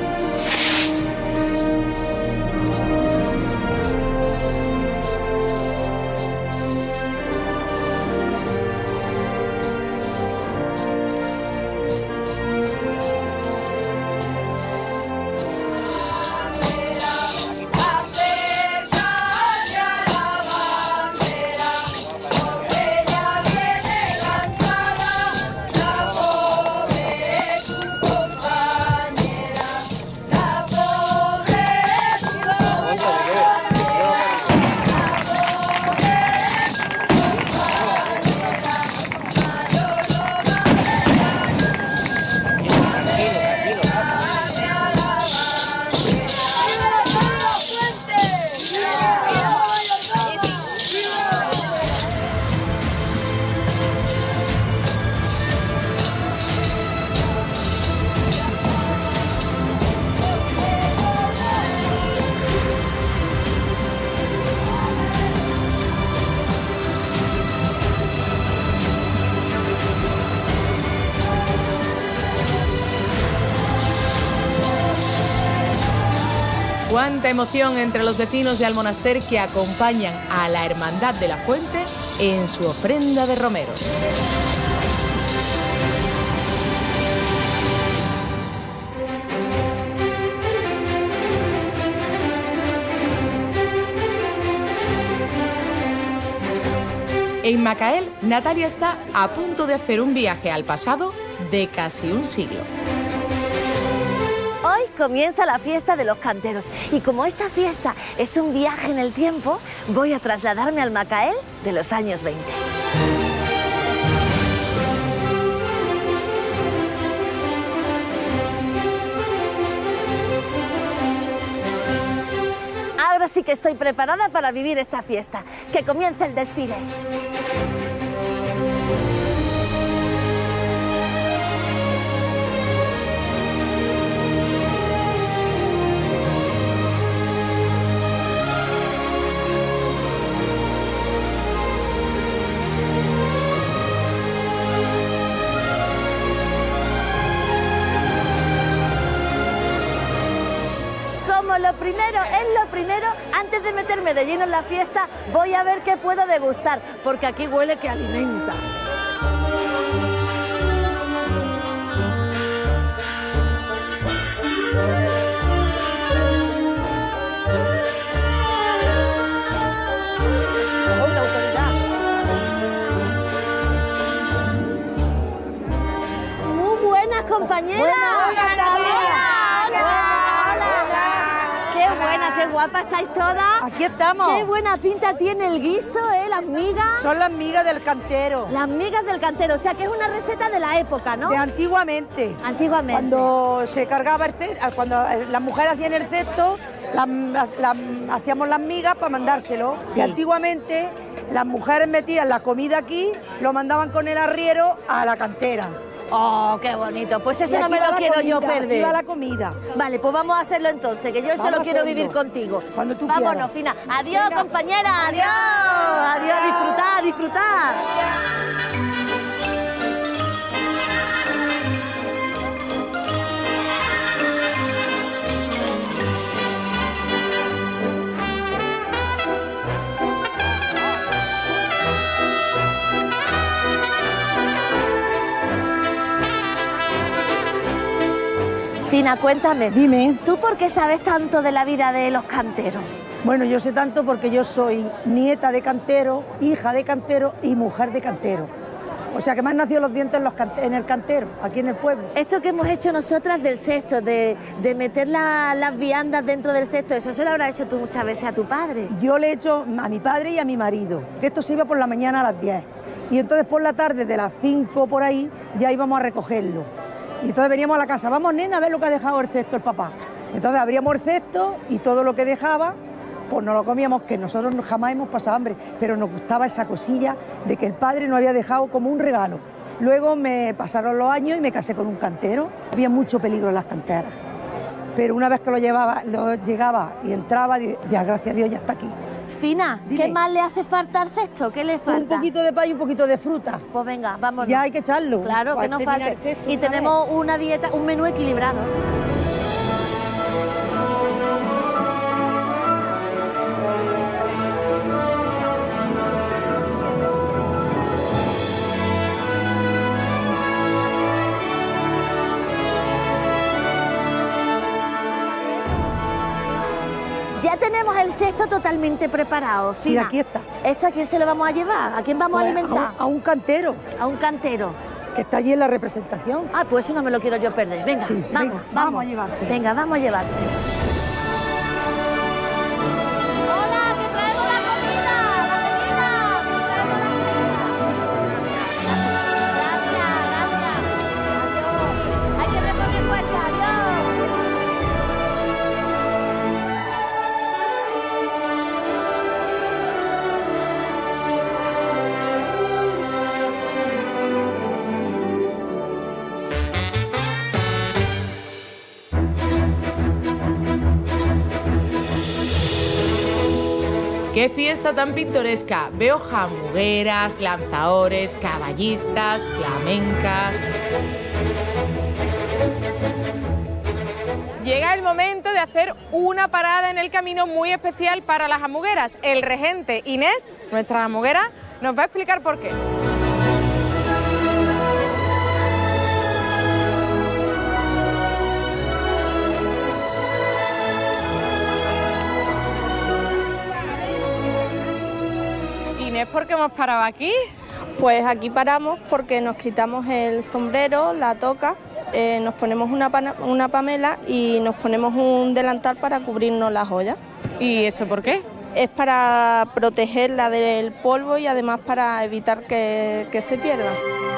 Cuánta emoción entre los vecinos de Almonaster que acompañan a la Hermandad de la Fuente en su ofrenda de Romero. En Macael, Natalia está a punto de hacer un viaje al pasado de casi un siglo. Hoy comienza la fiesta de los canteros y como esta fiesta es un viaje en el tiempo, voy a trasladarme al Macael de los años 20. Ahora sí que estoy preparada para vivir esta fiesta. ¡Que comience el desfile! Lo primero es lo primero, antes de meterme de lleno en la fiesta, voy a ver qué puedo degustar, porque aquí huele que alimenta. ¡Uy, la autoridad! guapas estáis todas. Aquí estamos. Qué buena pinta tiene el guiso, las migas. Son las migas del cantero. Las migas del cantero, o sea que es una receta de la época, ¿no? De antiguamente. Antiguamente. Cuando se cargaba el cesto, cuando las mujeres hacían el cesto, hacíamos las migas para mandárselo. Sí. Y antiguamente las mujeres metían la comida aquí, lo mandaban con el arriero a la cantera. Oh, qué bonito. Pues eso Y no aquí me va lo la quiero yo comida, perder. aquí va la comida. Vale, pues vamos a hacerlo entonces, que yo eso Vamos lo quiero a hacerlo. vivir contigo. Cuando tú Vámonos, quieras. Fina. Adiós, Venga. compañera. Adiós. Adiós, a disfrutar, a disfrutar. Fina, cuéntame. Dime. ¿Tú por qué sabes tanto de la vida de los canteros? Bueno, yo sé tanto porque yo soy nieta de cantero, hija de cantero y mujer de cantero. O sea que me han nacido los dientes en el cantero, aquí en el pueblo. Esto que hemos hecho nosotras del cesto, de meter las viandas dentro del cesto, eso se lo habrás hecho tú muchas veces a tu padre. Yo le he hecho a mi padre y a mi marido, que esto se iba por la mañana a las 10. Y entonces por la tarde, de las 5 por ahí, ya íbamos a recogerlo. Y entonces veníamos a la casa, vamos nena a ver lo que ha dejado el cesto el papá. Entonces abríamos el cesto y todo lo que dejaba, pues no lo comíamos, que nosotros jamás hemos pasado hambre, pero nos gustaba esa cosilla de que el padre nos había dejado como un regalo. Luego me pasaron los años y me casé con un cantero. Había mucho peligro en las canteras, pero una vez que lo llegaba y entraba, ya gracias a Dios ya está aquí. Fina, Dime. ¿qué más le hace falta al cesto? ¿Qué le falta? Un poquito de pan y un poquito de fruta. Pues venga, vámonos. Ya hay que echarlo. Claro, Para que nos terminar falte. el cesto Y otra tenemos una dieta, un menú equilibrado. Ya tenemos el cesto totalmente preparado. Sí, Fina. aquí está. ¿Esto a quién se lo vamos a llevar? ¿A quién vamos a Pues alimentar? a un cantero. A un cantero. Que está allí en la representación. Ah, pues eso no me lo quiero yo perder. Venga, Sí, vamos, venga, vamos a llevarse. Venga, vamos a llevarse. ¡Hola, que traemos la comida! ¡La comida! Gracias. Hay que reponer fuerza. Adiós. ¡Qué fiesta tan pintoresca! Veo jamugueras, lanzadores, caballistas, flamencas. Llega el momento de hacer una parada en el camino muy especial para las jamugueras. El regente Inés, nuestra jamuguera, nos va a explicar por qué. Inés, ¿por qué hemos parado aquí? Pues aquí paramos porque nos quitamos el sombrero, la toca, nos ponemos una pamela y nos ponemos un delantal para cubrirnos las joyas. ¿Y eso por qué? Es para protegerla del polvo y además para evitar que se pierda.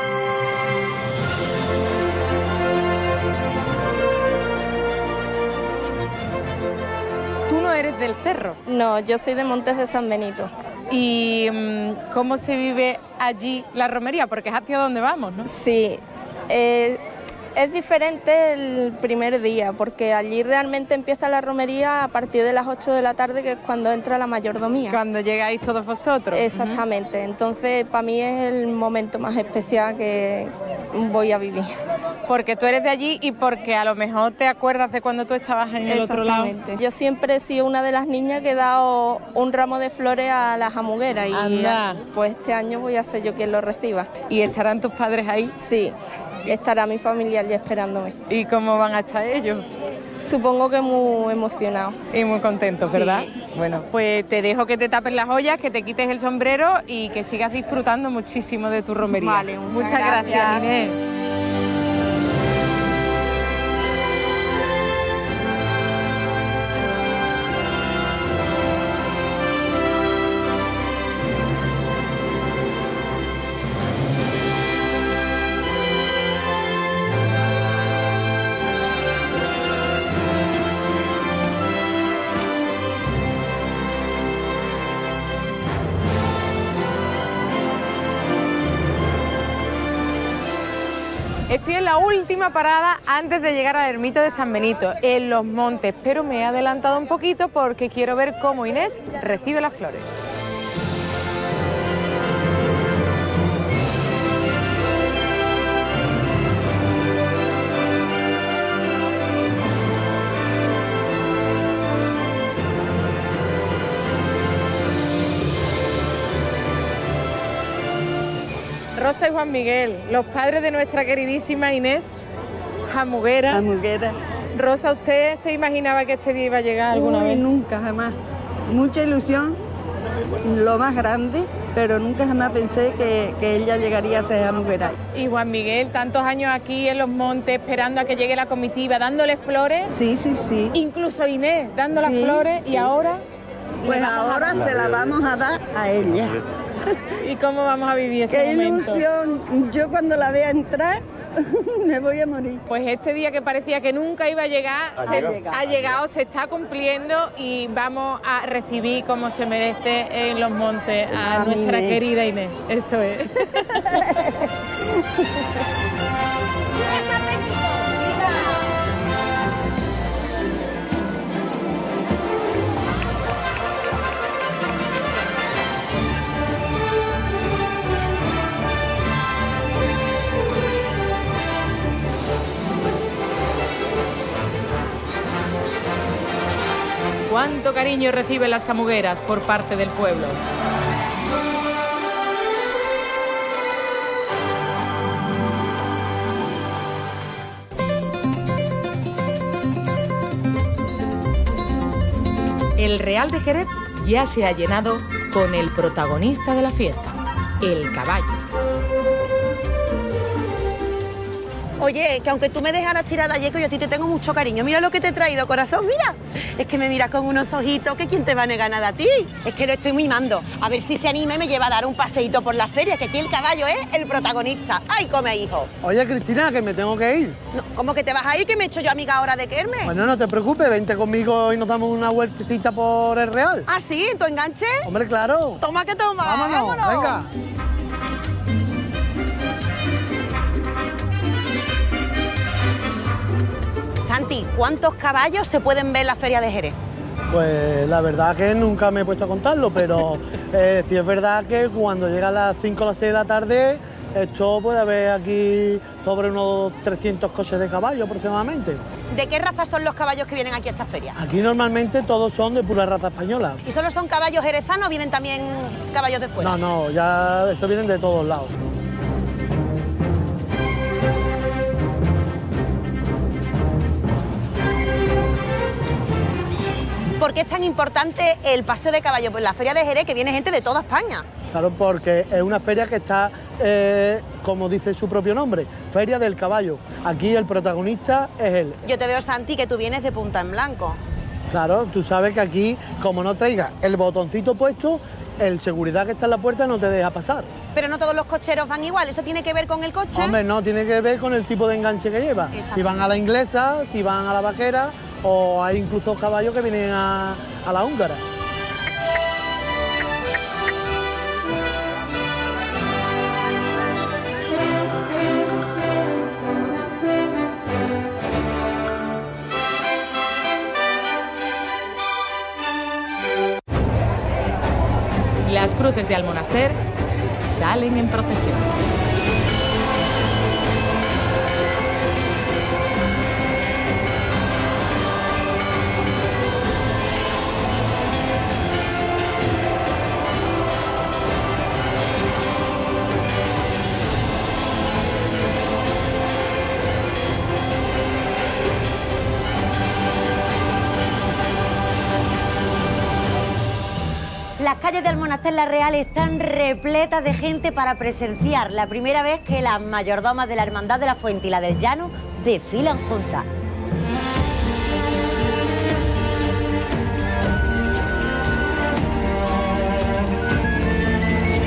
Tú no eres del cerro. No, yo soy de Montes de San Benito. ¿Y cómo se vive allí la romería? Porque es hacia donde vamos, ¿no? Sí, es diferente el primer día, porque allí realmente empieza la romería a partir de las 8 de la tarde, que es cuando entra la mayordomía. Cuando llegáis todos vosotros. Exactamente, entonces para mí es el momento más especial que voy a vivir. Porque tú eres de allí y porque a lo mejor te acuerdas de cuando tú estabas en el otro lado. Exactamente. Yo siempre he sido una de las niñas que he dado un ramo de flores a la jamuguera y Anda. pues este año voy a ser yo quien lo reciba. ¿Y estarán tus padres ahí? Sí, estará mi familia allí esperándome. ¿Y cómo van a estar ellos? Supongo que muy emocionados. Y muy contentos, ¿verdad? Sí. Bueno, pues te dejo que te tapes las ollas, que te quites el sombrero y que sigas disfrutando muchísimo de tu romería. Vale, muchas gracias, Inés. Estoy en la última parada antes de llegar a la ermita de San Benito, en Los Montes, pero me he adelantado un poquito porque quiero ver cómo Inés recibe las flores. Rosa y Juan Miguel, los padres de nuestra queridísima Inés Jamuguera. Jamuguera. Rosa, ¿usted se imaginaba que este día iba a llegar alguna vez? Nunca, jamás. Mucha ilusión, lo más grande, pero nunca jamás pensé que ella llegaría a ser jamuguera. Y Juan Miguel, tantos años aquí en Los Montes, esperando a que llegue la comitiva, dándole flores. Sí, sí, sí. Incluso Inés dando las flores, sí. Y ahora... Pues ahora se la vamos a dar a ella. ¿Y cómo vamos a vivir ese momento? ¡Qué ilusión! Yo cuando la vea entrar me voy a morir. Pues este día que parecía que nunca iba a llegar, ha llegado, se está cumpliendo y vamos a recibir como se merece en Los Montes a nuestra querida Inés. Eso es. Cuánto cariño reciben las jamugueras por parte del pueblo. El Real de Jerez ya se ha llenado con el protagonista de la fiesta, el caballo. Oye, que aunque tú me dejaras tirada ayer, que yo a ti te tengo mucho cariño. Mira lo que te he traído, corazón, mira. Es que me miras con unos ojitos que quién te va a negar nada a ti. Es que lo estoy mimando. A ver si se anima y me lleva a dar un paseíto por la feria, que aquí el caballo es el protagonista. ¡Ay, come, hijo! Oye, Cristina, que me tengo que ir. No, ¿cómo que te vas a ir? Que me he hecho yo amiga ahora de Kerme. Bueno, no te preocupes, vente conmigo y nos damos una vueltecita por el Real. ¿Ah, sí? ¿En tu enganche? Hombre, claro. Toma que toma. Vámonos. Venga. Santi, ¿cuántos caballos se pueden ver en la feria de Jerez? Pues la verdad que nunca me he puesto a contarlo, pero sí es verdad que cuando llega a las 5 o las 6 de la tarde, esto puede haber aquí sobre unos 300 coches de caballo aproximadamente. ¿De qué raza son los caballos que vienen aquí a esta feria? Aquí normalmente todos son de pura raza española. ¿Y solo son caballos jerezanos o vienen también caballos de fuera? No, ya estos vienen de todos lados. ¿Por qué es tan importante el paseo de caballo? Pues la feria de Jerez, que viene gente de toda España. Claro, porque es una feria que está, como dice su propio nombre, Feria del Caballo. Aquí el protagonista es él. Yo te veo, Santi, que tú vienes de punta en blanco. Claro, tú sabes que aquí, como no traigas el botoncito puesto, el seguridad que está en la puerta no te deja pasar. Pero no todos los cocheros van igual, ¿eso tiene que ver con el coche? Hombre, no, tiene que ver con el tipo de enganche que lleva. Si van a la inglesa, si van a la vaquera, o hay incluso caballos que vienen a la húngara. Las cruces de Almonaster salen en procesión. Las calles de Almonaster la Real están repletas de gente para presenciar la primera vez que las mayordomas de la Hermandad de la Fuente y la del Llano desfilan juntas.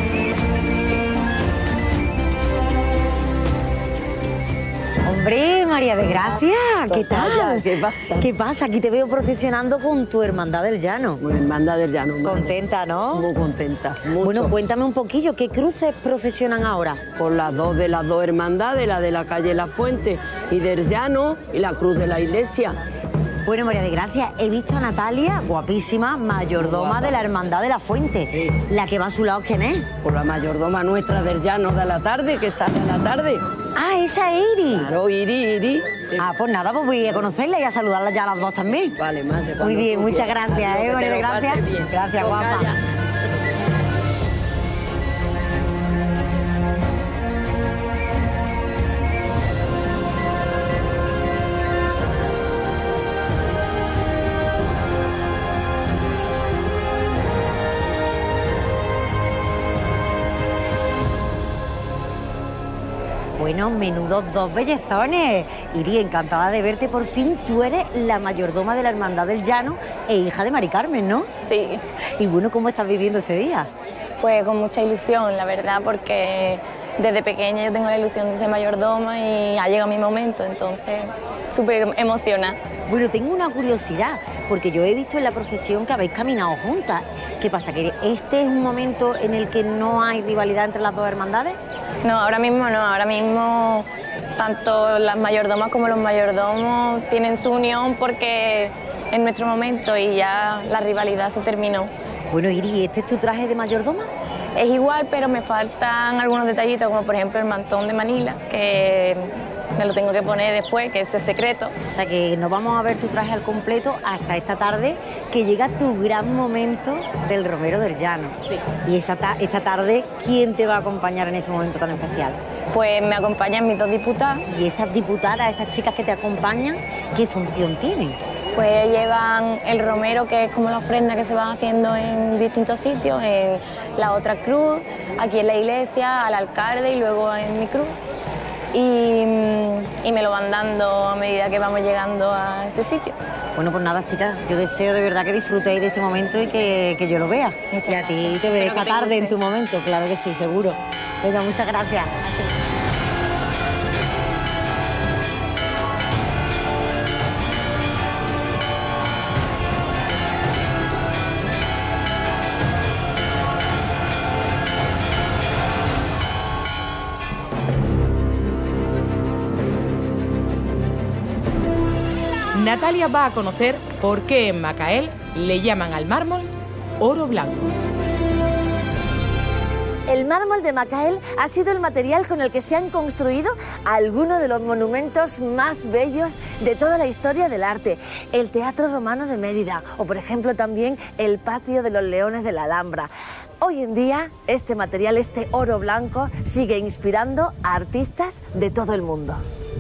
Hombre, María de Gracia, ¿qué tal? ¿Qué pasa? ¿Qué pasa? Aquí te veo procesionando con tu Hermandad del Llano. Hermandad del Llano. Contenta, ¿no? Muy contenta. Mucho. Bueno, cuéntame un poquillo, ¿qué cruces procesionan ahora? Por las dos hermandades, la de la calle La Fuente y del Llano y la cruz de la iglesia. Bueno, María de Gracia, he visto a Natalia, guapísima, mayordoma de la Hermandad de la Fuente. Sí. ¿La que va a su lado quién es? Pues la mayordoma nuestra del Llano de la tarde, que sale a la tarde. Ah, esa es Iri. Claro, Iri. Ah, pues nada, pues voy a conocerla y a saludarla ya a las dos también. Vale, madre. Muy bien, muchas gracias, María de Gracia. Gracias, guapa. Bueno, menudos dos bellezones. Iri, encantada de verte por fin. Tú eres la mayordoma de la Hermandad del Llano e hija de Mari Carmen, ¿no? Sí. Y bueno, ¿cómo estás viviendo este día? Pues con mucha ilusión, la verdad, porque desde pequeña yo tengo la ilusión de ser mayordoma y ha llegado mi momento, entonces súper emocionada. Bueno, tengo una curiosidad, porque yo he visto en la procesión que habéis caminado juntas. ¿Qué pasa, que este es un momento en el que no hay rivalidad entre las dos hermandades? No, ahora mismo no, ahora mismo tanto las mayordomas como los mayordomos tienen su unión porque es nuestro momento y ya la rivalidad se terminó. Bueno, Iri, ¿este es tu traje de mayordoma? Es igual, pero me faltan algunos detallitos, como por ejemplo el mantón de Manila, que me lo tengo que poner después, que ese es secreto. O sea que no vamos a ver tu traje al completo hasta esta tarde, que llega tu gran momento del Romero del Llano. Sí. Y esta tarde, ¿quién te va a acompañar en ese momento tan especial? Pues me acompañan mis dos diputadas. ¿Y esas diputadas, esas chicas que te acompañan, qué función tienen? Pues llevan el romero, que es como la ofrenda que se va haciendo en distintos sitios, en la otra cruz, aquí en la iglesia, al alcalde y luego en mi cruz. Y me lo van dando a medida que vamos llegando a ese sitio. Bueno, pues nada, chicas, yo deseo de verdad que disfrutéis de este momento y que yo lo vea. Y a ti te veré esta tarde en tu momento, claro que sí, seguro. Venga, muchas gracias. Natalia va a conocer por qué en Macael le llaman al mármol oro blanco. El mármol de Macael ha sido el material con el que se han construido algunos de los monumentos más bellos de toda la historia del arte. El Teatro Romano de Mérida o, por ejemplo, también el Patio de los Leones de la Alhambra. Hoy en día, este material, este oro blanco, sigue inspirando a artistas de todo el mundo.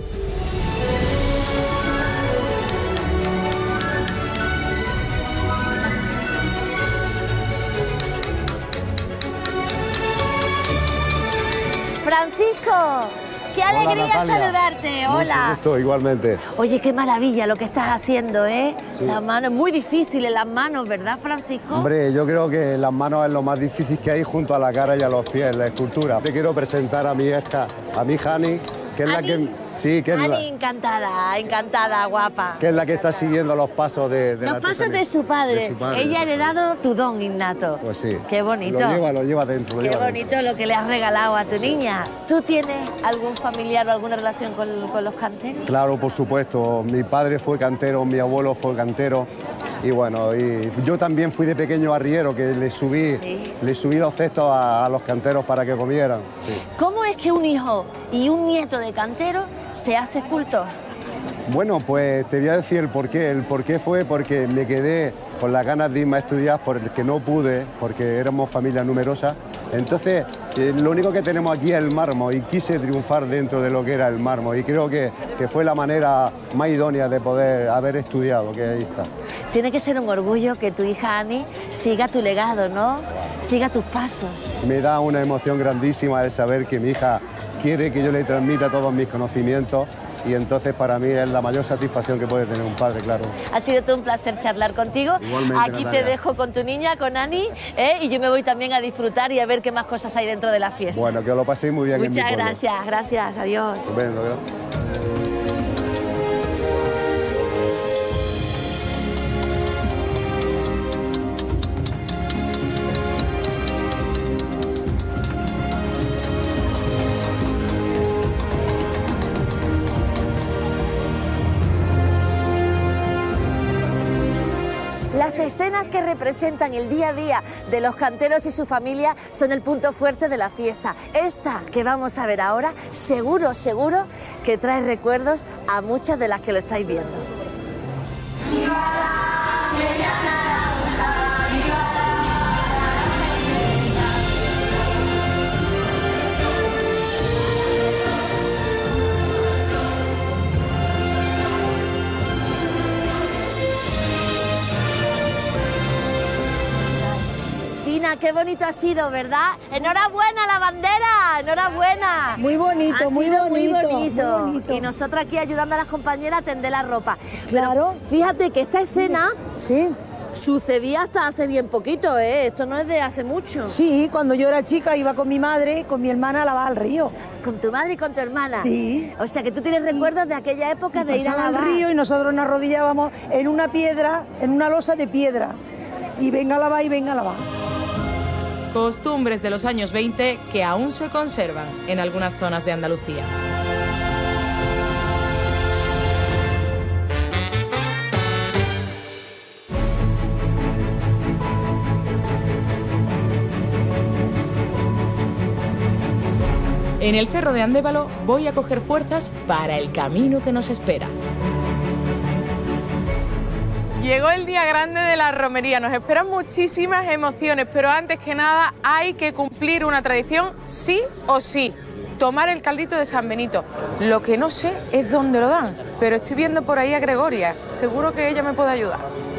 Francisco, qué alegría saludarte. Hola. Mucho gusto, igualmente. Oye, qué maravilla lo que estás haciendo, ¿eh? Sí. Las manos, muy difíciles las manos, ¿verdad, Francisco? Hombre, yo creo que las manos es lo más difícil que hay junto a la cara y a los pies, la escultura. Te quiero presentar a mi hija, a mi Hani, que es la que... Sí, que es Hani, encantada, guapa. Que es la que está siguiendo los pasos de los pasos de su padre. Ella ha heredado tu don innato. Pues sí. Qué bonito. Lo lleva dentro. Qué bonito lo que le has regalado a tu niña. ¿Tú tienes algún familiar o alguna relación con los canteros? Claro, por supuesto. Mi padre fue cantero, mi abuelo fue cantero. Y bueno, y yo también fui de pequeño arriero, que le subí los cestos a los canteros para que comieran. Sí. ¿Cómo es que un hijo y un nieto de cantero se hace escultor? Bueno, pues te voy a decir el porqué. El porqué fue porque me quedé con las ganas de irme a estudiar, porque no pude, porque éramos familia numerosa. Entonces, lo único que tenemos aquí es el mármol y quise triunfar dentro de lo que era el mármol. Y creo que fue la manera más idónea de poder haber estudiado, que ahí está. Tiene que ser un orgullo que tu hija Ani siga tu legado, ¿no? Siga tus pasos. Me da una emoción grandísima el saber que mi hija quiere que yo le transmita todos mis conocimientos. Y entonces para mí es la mayor satisfacción que puede tener un padre, claro. Ha sido todo un placer charlar contigo. Igualmente, aquí Natalia. Te dejo con tu niña, con Ani, y yo me voy también a disfrutar y a ver qué más cosas hay dentro de la fiesta. Bueno, que os lo paséis muy bien. Muchas gracias, adiós. Estupendo, gracias. Las escenas que representan el día a día de los canteros y su familia son el punto fuerte de la fiesta. Esta que vamos a ver ahora, seguro que trae recuerdos a muchas de las que lo estáis viendo. Fina, qué bonito ha sido, ¿verdad? ¡Enhorabuena, la bandera! ¡Enhorabuena! Muy bonito, muy bonito. Y nosotros aquí ayudando a las compañeras a tender la ropa. Claro. Pero fíjate que esta escena sí sucedía hasta hace bien poquito, ¿eh? Esto no es de hace mucho. Sí, cuando yo era chica iba con mi madre, con mi hermana a lavar al río. ¿Con tu madre y con tu hermana? Sí. O sea que tú tienes recuerdos de aquella época de ir a lavar al río y nosotros nos arrodillábamos en una piedra, en una losa de piedra. Y venga a lavar y venga a lavar. Costumbres de los años 20 que aún se conservan en algunas zonas de Andalucía. En el Cerro de Andévalo voy a coger fuerzas para el camino que nos espera. Llegó el día grande de la romería, nos esperan muchísimas emociones, pero antes que nada hay que cumplir una tradición sí o sí, tomar el caldito de San Benito. Lo que no sé es dónde lo dan, pero estoy viendo por ahí a Gregoria, seguro que ella me puede ayudar.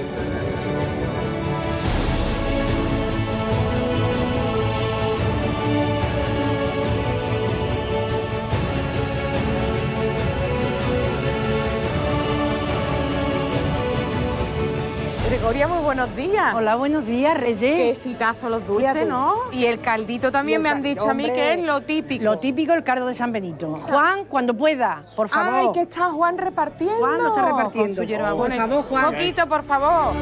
Gregoria, muy buenos días. Hola, buenos días, Reyes. Qué sitazo los dulces, Fíjate. ¿no? Y el caldito también me han dicho a mí que es lo típico. Lo típico, el caldo de San Benito. Juan, cuando pueda, por favor. Ay, que está Juan repartiendo. Juan lo está repartiendo. Con su hierbabuena. Por favor, Juan. Un poquito, por favor.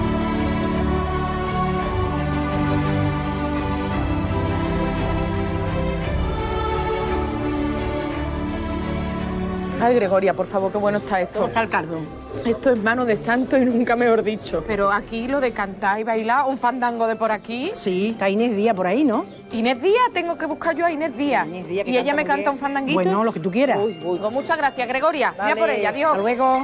Ay, Gregoria, por favor, qué bueno está esto. ¿Cómo está el caldo? Esto es mano de santo y nunca mejor dicho. Pero aquí lo de cantar y bailar, un fandango de por aquí. Sí, está Inés Díaz por ahí, ¿no? Inés Díaz, tengo que buscar yo a Inés Díaz. Inés Díaz, que y ella me canta muy canta bien. un fandanguito. Bueno, lo que tú quieras. Uy, pues muchas gracias, Gregoria. Vale, Voy a por ella, adiós. Hasta luego.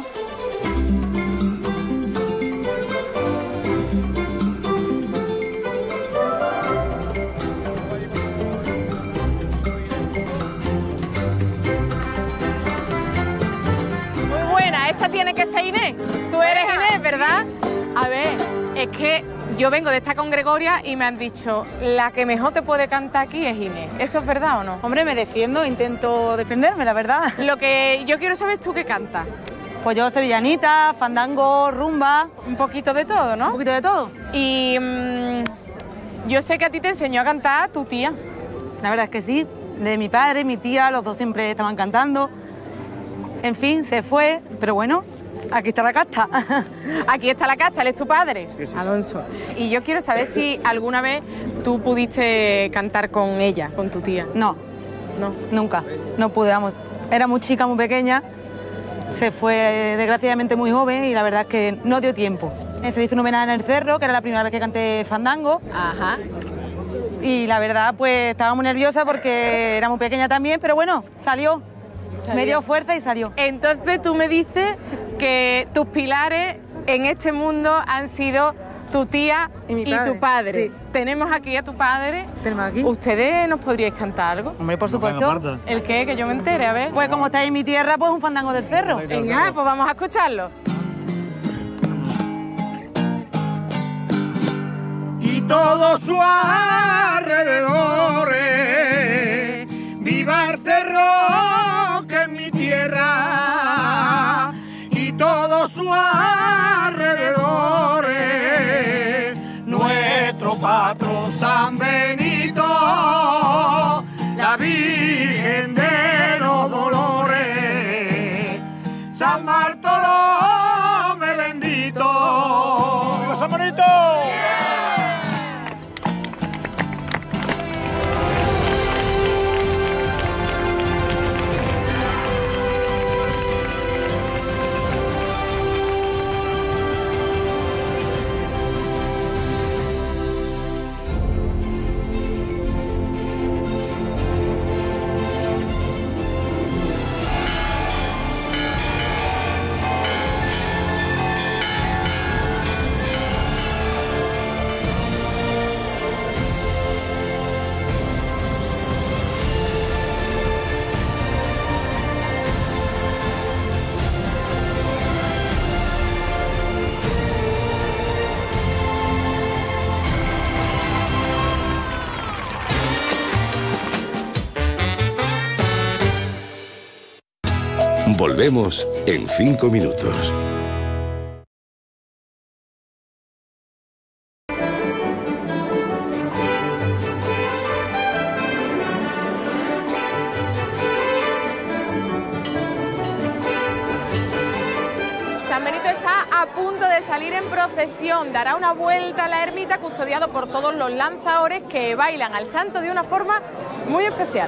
Muy buena, esta tiene que ser Inés. Tú eres Inés, ¿verdad? A ver, es que yo vengo de estar con Gregoria y me han dicho, la que mejor te puede cantar aquí es Inés. ¿Eso es verdad o no? Hombre, me defiendo, intento defenderme, la verdad. Lo que yo quiero saber es tú qué cantas. Pues yo sevillanita, fandango, rumba. Un poquito de todo, ¿no? Un poquito de todo. Y yo sé que a ti te enseñó a cantar tu tía. La verdad es que sí. De mi padre, mi tía, los dos siempre estaban cantando. En fin, se fue, pero bueno, aquí está la casta. Aquí está la casta, él es tu padre, Sí, sí. Alonso. Y yo quiero saber si alguna vez tú pudiste cantar con ella, con tu tía. No. No. Nunca. No pude, vamos. Era muy chica, muy pequeña. Se fue desgraciadamente muy joven y la verdad es que no dio tiempo. Se le hizo un homenaje en el Cerro, que era la primera vez que canté fandango. Ajá. Y la verdad, pues estaba muy nerviosa porque era muy pequeña también, pero bueno, salió. Me dio fuerza y salió. Entonces tú me dices que tus pilares en este mundo han sido tu tía y tu padre. Sí. Tenemos aquí a tu padre. Tenemos aquí. ¿Ustedes nos podríais cantar algo? Hombre, por supuesto. ¿El qué? Que yo me entere, a ver. Pues como estáis en mi tierra, pues un fandango del Cerro. Venga, pues vamos a escucharlo. Y todos sus alrededores, viva el cerro que es mi tierra, y todos sus alrededores, nuestro patrón San Benito, la Virgen de los Dolores, San Bartolomé bendito. ¡Viva San Benito! Volvemos en 5 minutos. San Benito está a punto de salir en procesión, dará una vuelta a la ermita custodiado por todos los lanzadores que bailan al santo de una forma muy especial.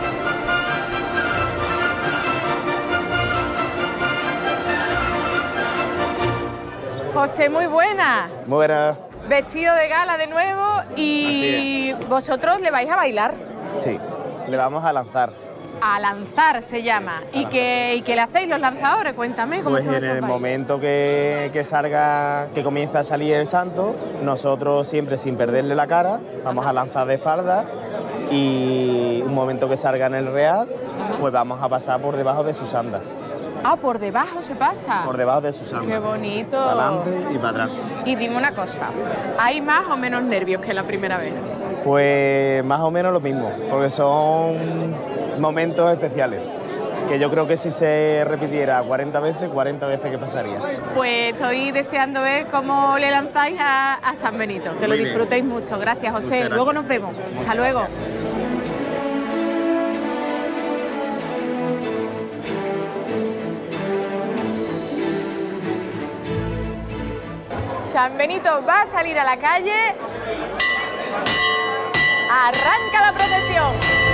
José, muy buena. Muy buena. Vestido de gala de nuevo y vosotros le vais a bailar. Sí, le vamos a lanzar. A lanzar se llama. ¿Y qué le hacéis los lanzadores? Cuéntame cómo Pues son en esos el bailes. momento que comienza a salir el santo, nosotros siempre sin perderle la cara, vamos a lanzar de espalda y un momento que salga en el real, pues vamos a pasar por debajo de sus andas. Ah, por debajo se pasa. Por debajo de sus andas. Qué bonito. Para adelante y para atrás. Y dime una cosa, ¿hay más o menos nervios que la primera vez? Pues más o menos lo mismo, porque son momentos especiales, que yo creo que si se repitiera 40 veces ¿qué pasaría? Pues estoy deseando ver cómo le lanzáis a San Benito, que lo Muy bien. disfrutéis mucho. Gracias, José. Muchas gracias. Luego nos vemos. Hasta luego. San Benito va a salir a la calle. Arranca la procesión.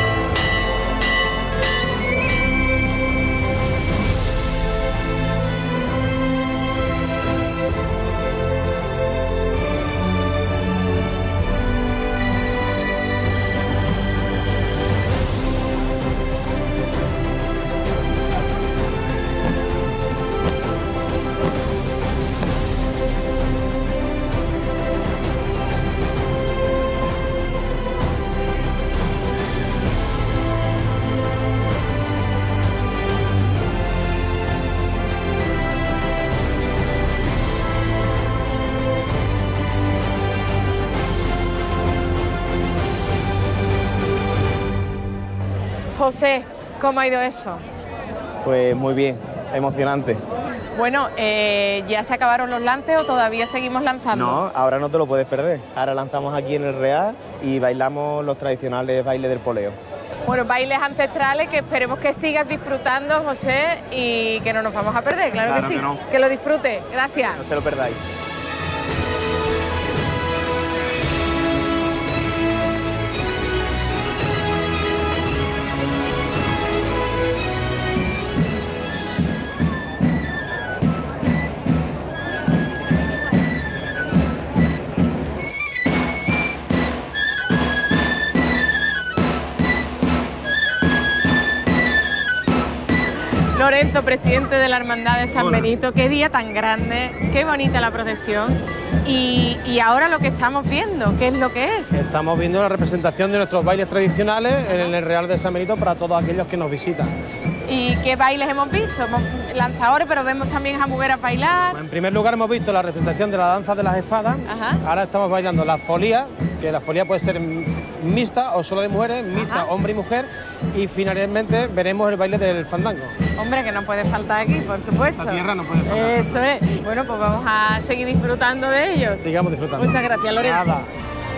José, ¿cómo ha ido eso? Pues muy bien, emocionante. Bueno, ¿ya se acabaron los lances o todavía seguimos lanzando? No, ahora no te lo puedes perder. Ahora lanzamos aquí en el Real y bailamos los tradicionales bailes del poleo. Bueno, bailes ancestrales que esperemos que sigas disfrutando, José, y que no nos vamos a perder, claro que sí. Que lo disfrutes. Gracias. No se lo perdáis. Lorenzo, presidente de la Hermandad de San Benito, qué día tan grande, qué bonita la procesión. Y ahora lo que estamos viendo, ¿qué es lo que es? Estamos viendo la representación de nuestros bailes tradicionales en el Real de San Benito para todos aquellos que nos visitan. ¿Y qué bailes hemos visto? Lanzadores, pero vemos también a mujeres bailar. En primer lugar hemos visto la representación de la danza de las espadas. Ajá. Ahora estamos bailando la folía, que la folía puede ser mixta o solo de mujeres, mixta hombre y mujer. Y finalmente veremos el baile del fandango. Hombre, que no puede faltar aquí, por supuesto. La tierra no puede faltar. Eso es. Bueno, pues vamos a seguir disfrutando de ellos. Sigamos disfrutando. Muchas gracias, Lorenzo. Nada.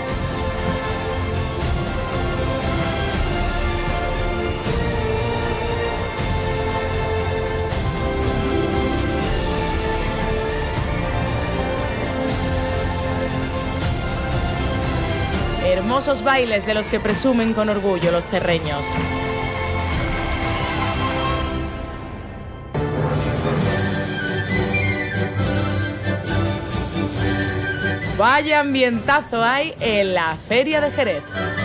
Hermosos bailes de los que presumen con orgullo los terreños. Vaya ambientazo hay en la Feria de Jerez.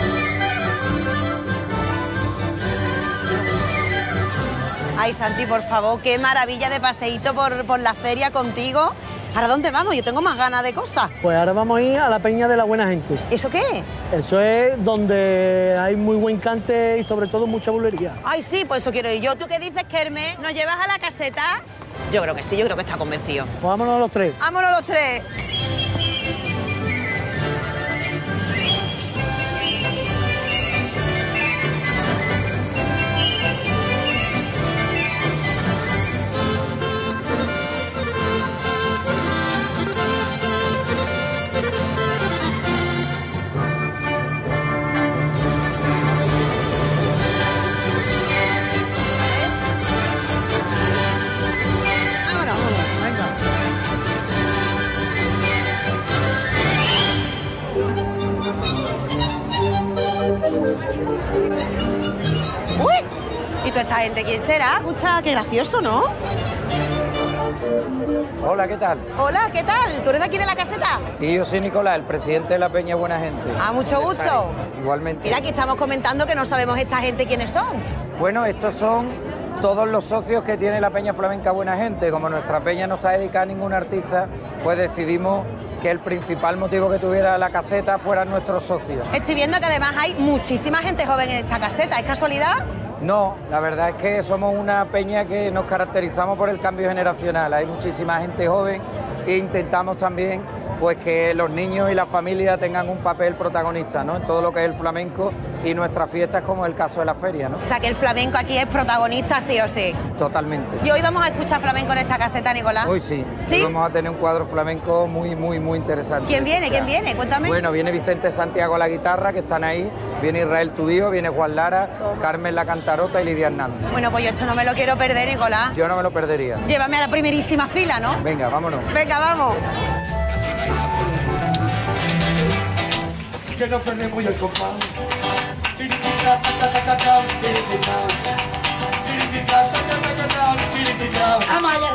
Ay, Santi, por favor, qué maravilla de paseíto por la feria contigo. ¿Para dónde vamos? Yo tengo más ganas de cosas. Pues ahora vamos a ir a la Peña de la Buena Gente. ¿Eso qué es? Eso es donde hay muy buen cante y sobre todo mucha bulería. Ay, sí, pues eso quiero ir yo. ¿Tú qué dices, Kerme? ¿Nos llevas a la caseta? Yo creo que sí, yo creo que está convencido. Pues vámonos los tres. ¡Vámonos los tres! ¡Uy! ¿Y toda esta gente quién será? Escucha, qué gracioso, ¿no? Hola, ¿qué tal? Hola, ¿qué tal? ¿Tú eres de aquí de la caseta? Sí, yo soy Nicolás, el presidente de la Peña Buena Gente. Ah, mucho gusto. Igualmente. Mira, aquí estamos comentando que no sabemos esta gente quiénes son. Bueno, estos son todos los socios que tiene la Peña Flamenca Buena Gente. Como nuestra peña no está dedicada a ningún artista, pues decidimos que el principal motivo que tuviera la caseta fueran nuestros socios. Estoy viendo que además hay muchísima gente joven en esta caseta. ¿Es casualidad? No, la verdad es que somos una peña que nos caracterizamos por el cambio generacional. Hay muchísima gente joven e intentamos también pues que los niños y las familias tengan un papel protagonista, ¿no? En todo lo que es el flamenco y nuestras fiestas, como el caso de la feria, ¿no? O sea, que el flamenco aquí es protagonista sí o sí. Totalmente. Y hoy vamos a escuchar flamenco en esta caseta, Nicolás. Hoy sí. ¿Sí? Hoy vamos a tener un cuadro flamenco muy interesante. ¿Quién viene? ¿Quién viene? Cuéntame. Bueno, viene Vicente Santiago a la guitarra, que están ahí. Viene Israel Tubío, viene Juan Lara, Carmen la Cantarota y Lidia Hernández. Bueno, pues yo esto no me lo quiero perder, Nicolás. Yo no me lo perdería. Llévame a la primerísima fila, ¿no? Venga, vámonos. Venga, vamos. Que no perdemos el compás. ¡Vamos allá,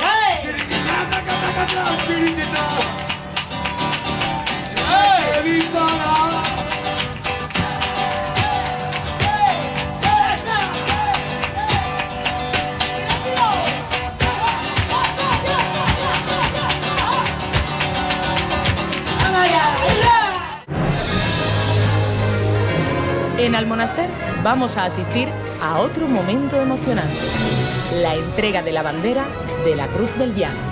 En Almonaster vamos a asistir a otro momento emocionante, la entrega de la bandera de la Cruz del Llano.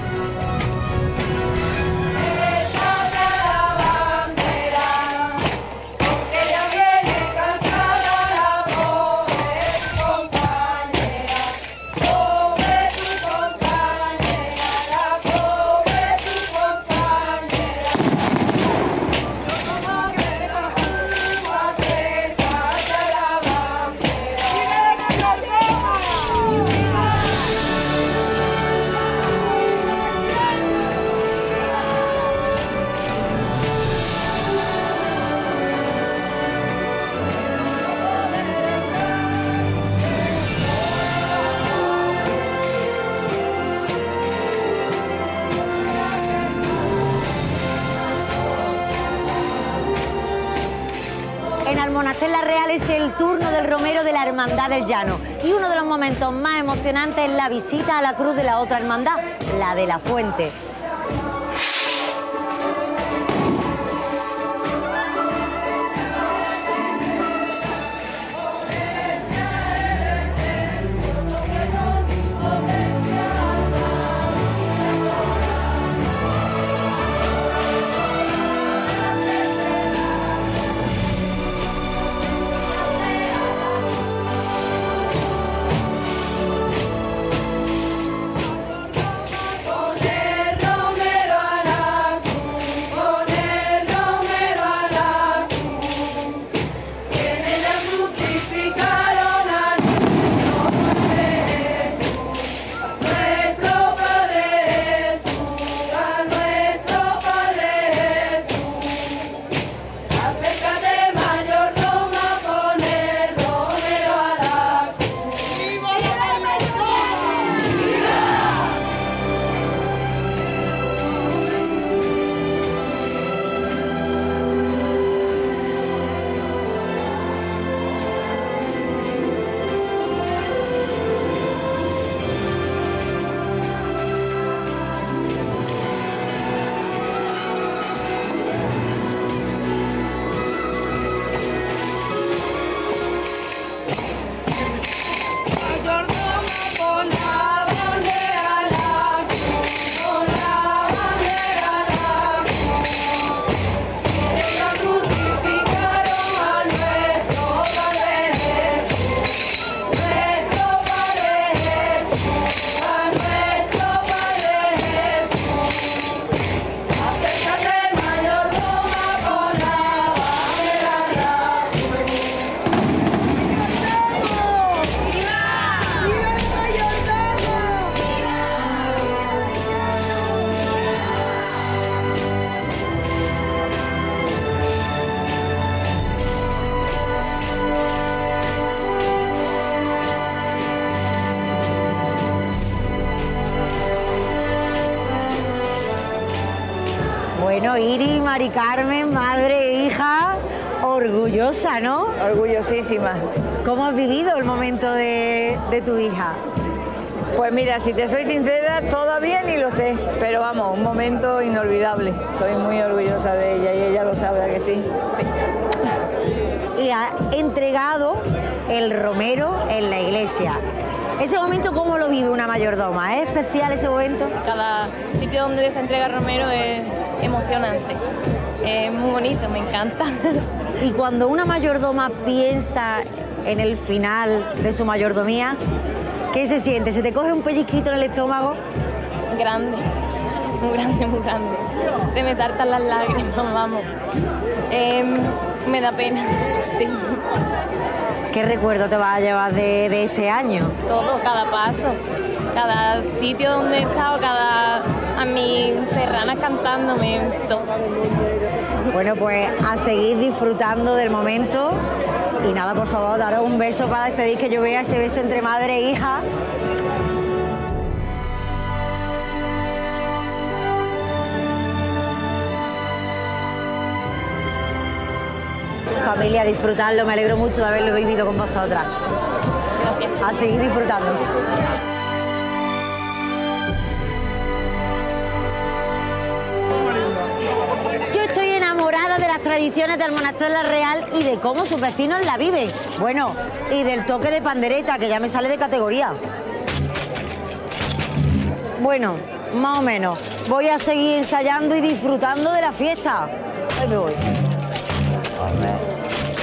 En Almonaster La Real es el turno del Romero de la Hermandad del Llano y uno de los momentos más emocionantes es la visita a la cruz de la otra hermandad, la de la Fuente. Con el Bueno, Iris, Mari Carmen, madre e hija, orgullosa, ¿no? Orgullosísima. ¿Cómo has vivido el momento de tu hija? Pues mira, si te soy sincera, todavía ni lo sé, pero vamos, un momento inolvidable. Estoy muy orgullosa de ella y ella lo sabe, ¿a que sí? Sí. Y ha entregado el romero en la iglesia. ¿Ese momento cómo lo vive una mayordoma? ¿Es especial ese momento? Cada sitio donde se entrega el romero es emocionante. Es muy bonito, me encanta. Y cuando una mayordoma piensa en el final de su mayordomía, ¿qué se siente? ¿Se te coge un pellizquito en el estómago? Grande, muy grande, muy grande. Se me saltan las lágrimas, vamos. Me da pena, sí. ¿Qué recuerdo te vas a llevar de este año? Todo, cada paso, cada sitio donde he estado, a mis serranas cantándome, todo. Bueno, pues a seguir disfrutando del momento. Y nada, por favor, daros un beso para despedir, que yo vea ese beso entre madre e hija. Familia, disfrutarlo, me alegro mucho de haberlo vivido con vosotras. Gracias. A seguir disfrutando. Yo estoy enamorada de las tradiciones del Monasterio de la Real y de cómo sus vecinos la viven. Bueno, y del toque de pandereta, que ya me sale de categoría. Bueno, más o menos. Voy a seguir ensayando y disfrutando de la fiesta. Ahí me voy. A ver.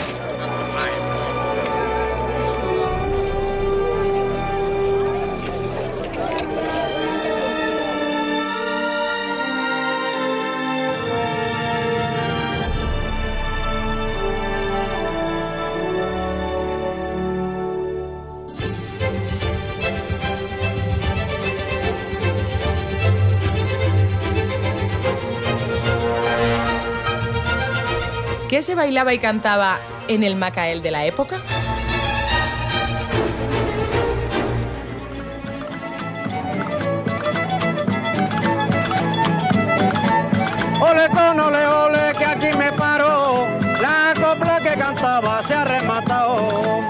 ¿Qué se bailaba y cantaba en el Macael de la época? Ole con ole ole que aquí me paro, la copla que cantaba se ha rematado.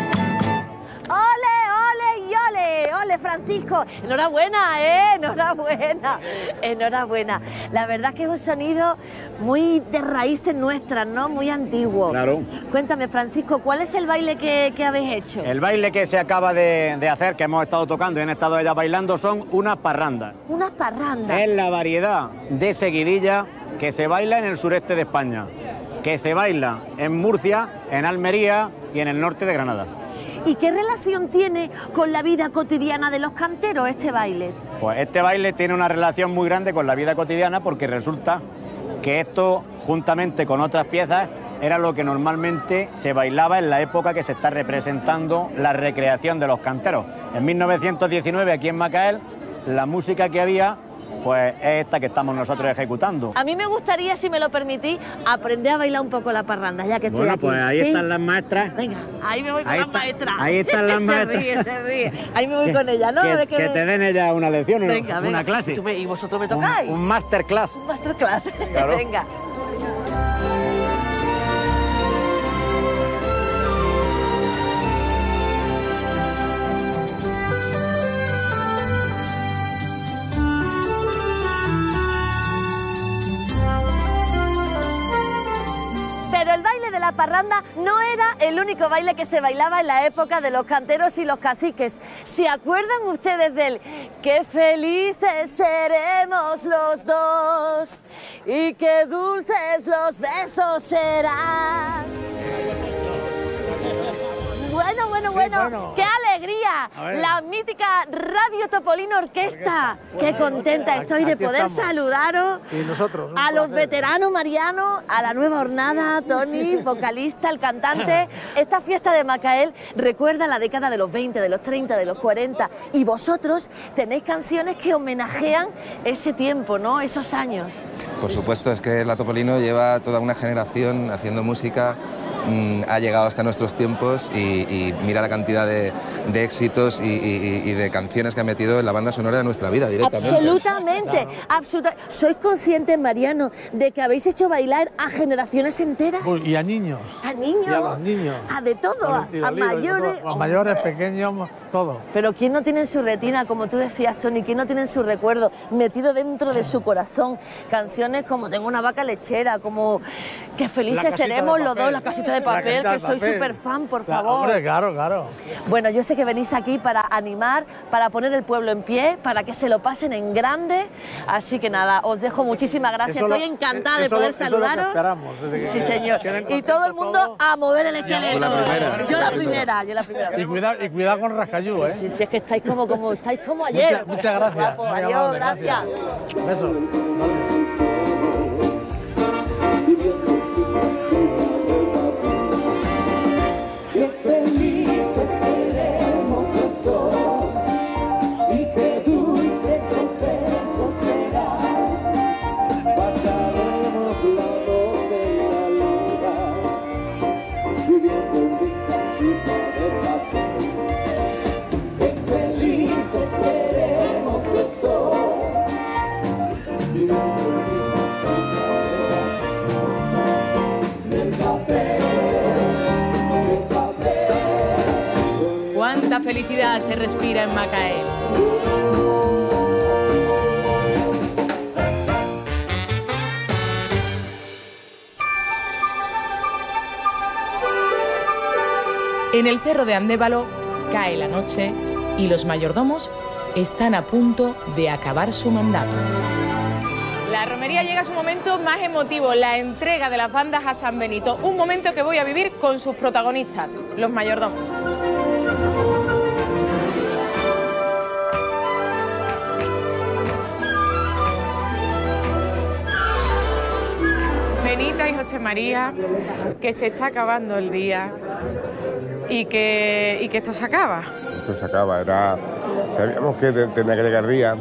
¡Ole, Francisco! Enhorabuena, ¿eh? Enhorabuena, enhorabuena. La verdad es que es un sonido muy de raíces nuestras, ¿no? Muy antiguo. Claro. Cuéntame, Francisco, ¿cuál es el baile que habéis hecho? El baile que se acaba de hacer, que hemos estado tocando y han estado ellas bailando, son unas parrandas. Unas parrandas. Es la variedad de seguidilla que se baila en el sureste de España, que se baila en Murcia, en Almería y en el norte de Granada. ¿Y qué relación tiene con la vida cotidiana de los canteros este baile? Pues este baile tiene una relación muy grande con la vida cotidiana porque resulta que esto, juntamente con otras piezas, era lo que normalmente se bailaba en la época que se está representando la recreación de los canteros. En 1919, aquí en Macael, la música que había pues es esta que estamos nosotros ejecutando. A mí me gustaría, si me lo permitís, aprender a bailar un poco la parranda, ya que estoy aquí. Bueno, pues ahí están las maestras. Venga, ahí me voy con las maestras. Ahí están las maestras. Se ríe. Ahí me voy con ellas, ¿no? Que te den ellas una lección, venga, una clase. ¿Y vosotros me tocáis? Un masterclass. Un masterclass. Claro. Venga. Pero el baile de la parranda no era el único baile que se bailaba en la época de los canteros y los caciques. ¿Se acuerdan ustedes del qué felices seremos los dos y qué dulces los besos serán? Bueno, qué alegría. La mítica Radio Topolino Orquesta. Qué contenta estoy de poder saludaros. Y nosotros. A los veteranos, Mariano, a la nueva hornada, Tony, vocalista, el cantante. Esta fiesta de Macael recuerda la década de los 20, de los 30, de los 40. Y vosotros tenéis canciones que homenajean ese tiempo, ¿no? Esos años. Por supuesto, es que la Topolino lleva toda una generación haciendo música ha llegado hasta nuestros tiempos y mira la cantidad de éxitos y de canciones que ha metido en la banda sonora de nuestra vida directamente. Absolutamente, absolutamente. ¿Sois conscientes, Mariano, de que habéis hecho bailar a generaciones enteras? Y a niños. ¿A niños? Y a los niños. ¿A de todo? ¿A mayores? A mayores, pequeños, todo. Pero ¿quién no tiene en su retina, como tú decías, Tony, quién no tiene en su recuerdo, metido dentro de su corazón, canciones como Tengo una vaca lechera, como Qué felices seremos los dos, La casita de papel, que soy súper fan, por favor? Hombre, claro. Bueno, yo sé que venís aquí para animar, para poner el pueblo en pie, para que se lo pasen en grande, así que nada, os dejo muchísimas gracias, estoy encantada de poder saludaros. Sí, señor. Y todo el mundo a mover el esqueleto. Yo la primera. Y cuidado con Rascayú, ¿eh? Sí, es que estáis como ayer. Muchas gracias. Guapo, adiós, gracias. Besos. Qué felices seremos los dos y qué dulces los besos serán. Pasaremos la noche en la luna viviendo en mi casita de papel. Qué felices seremos los dos viviendo en mi casita de papel. Cuánta felicidad se respira en Macael. En el cerro de Andévalo cae la noche y los mayordomos están a punto de acabar su mandato. La romería llega a su momento más emotivo, la entrega de las bandas a San Benito. Un momento que voy a vivir con sus protagonistas, los mayordomos. Benita y José María, que se está acabando el día y que esto se acaba. Esto se acaba, sabíamos que tenía que llegar el día,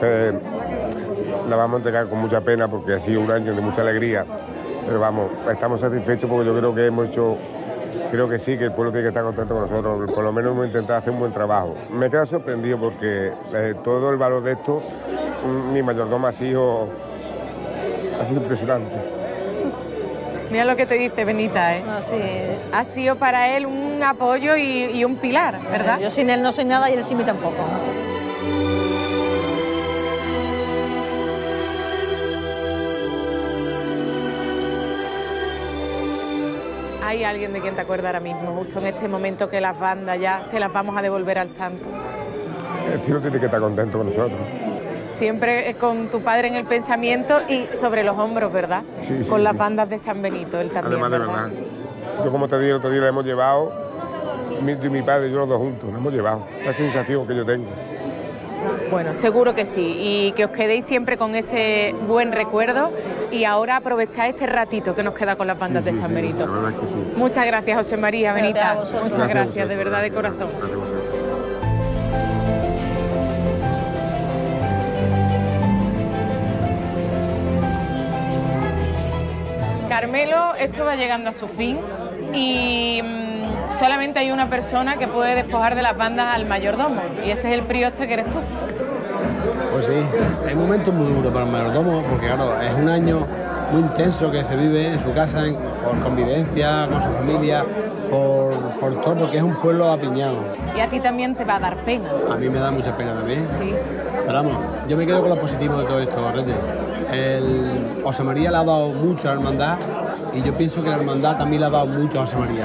la vamos a entregar con mucha pena porque ha sido un año de mucha alegría, pero vamos, estamos satisfechos porque yo creo que hemos hecho, creo que sí, que el pueblo tiene que estar contento con nosotros, por lo menos hemos intentado hacer un buen trabajo. Me he quedado sorprendido porque todo el valor de esto, mi mayordomo ha sido impresionante. Mira lo que te dice Benita, ¿eh? No, sí. Ha sido para él un apoyo y un pilar, ¿verdad? Yo sin él no soy nada y él sin mí tampoco. ¿Hay alguien de quien te acuerdas ahora mismo, justo en este momento que las bandas ya se las vamos a devolver al santo? El cielo tiene que estar contento con nosotros. Siempre con tu padre en el pensamiento y sobre los hombros, ¿verdad? Sí, con las bandas de San Benito, él también, además, de verdad. Yo, como te dije, el otro día lo hemos llevado, mi padre y yo los dos juntos, lo hemos llevado. La sensación que yo tengo. Bueno, seguro que sí, y que os quedéis siempre con ese buen recuerdo y ahora aprovechad este ratito que nos queda con las bandas de San Benito. La verdad es que sí. Muchas gracias, José María, Benita. Muchas gracias, de verdad, de corazón. Carmelo, esto va llegando a su fin y solamente hay una persona que puede despojar de las bandas al mayordomo y ese es el prioste que eres tú. Pues sí, es un momento muy duro para el mayordomo porque claro, es un año muy intenso que se vive en su casa, por convivencia, con su familia, por todo, porque es un pueblo apiñado. Y a ti también te va a dar pena. A mí me da mucha pena también. Sí. Pero vamos, yo me quedo con lo positivo de todo esto, Reyes. José María le ha dado mucho a la hermandad y yo pienso que la hermandad también le ha dado mucho a José María.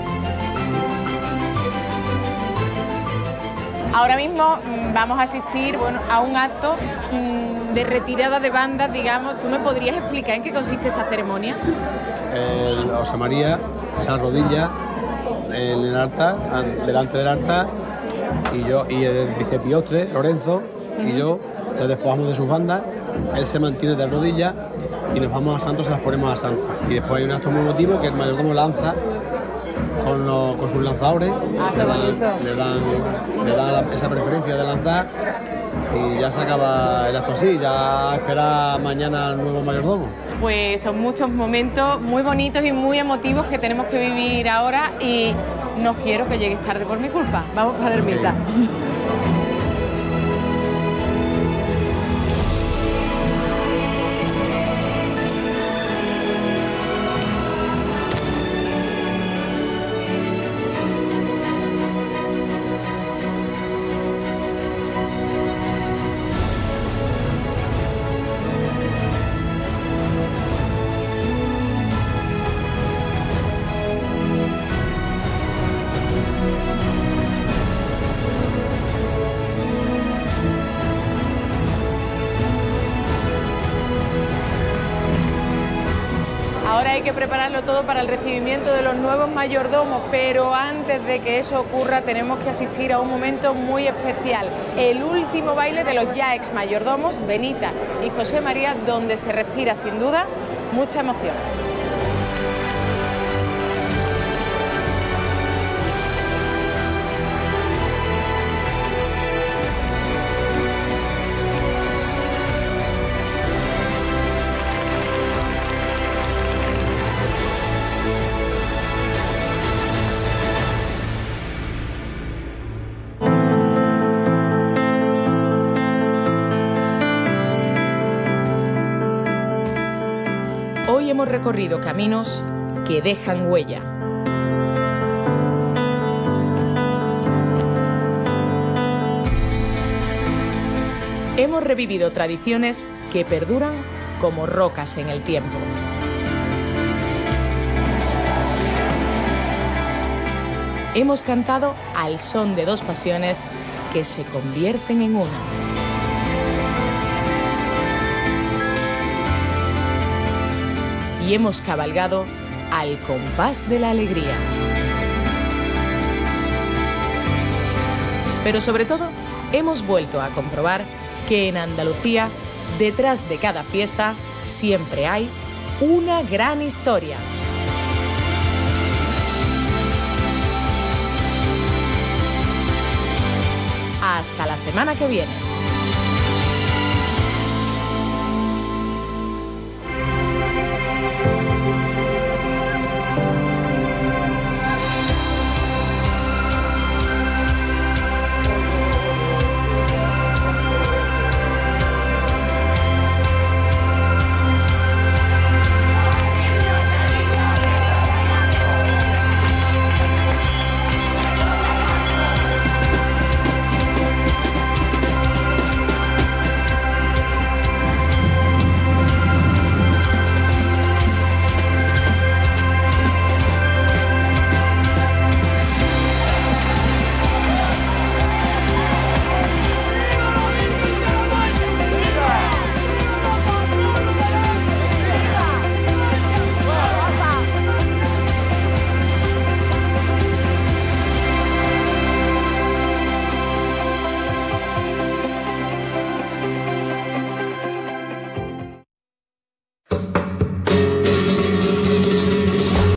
Ahora mismo vamos a asistir a un acto de retirada de bandas, digamos. ¿Tú me podrías explicar en qué consiste esa ceremonia? José María se arrodilla en el altar, delante del altar, y el vicepriostre, Lorenzo, y yo le despojamos de sus bandas. Él se mantiene de rodillas y nos vamos a santo, se las ponemos a santo. Y después hay un acto muy emotivo que el mayordomo lanza con sus lanzadores. Ah, qué bonito. Le dan esa preferencia de lanzar y ya se acaba el acto así, ya espera mañana al nuevo mayordomo. Pues son muchos momentos muy bonitos y muy emotivos que tenemos que vivir ahora y no quiero que llegues tarde por mi culpa. Vamos para la ermita. Ahora hay que prepararlo todo para el recibimiento de los nuevos mayordomos, pero antes de que eso ocurra tenemos que asistir a un momento muy especial, el último baile de los ya ex mayordomos, Benita y José María, donde se respira sin duda mucha emoción. Hoy hemos recorrido caminos que dejan huella. Hemos revivido tradiciones que perduran como rocas en el tiempo. Hemos cantado al son de dos pasiones que se convierten en una. Y hemos cabalgado al compás de la alegría. Pero sobre todo, hemos vuelto a comprobar que en Andalucía, detrás de cada fiesta, siempre hay una gran historia. Hasta la semana que viene.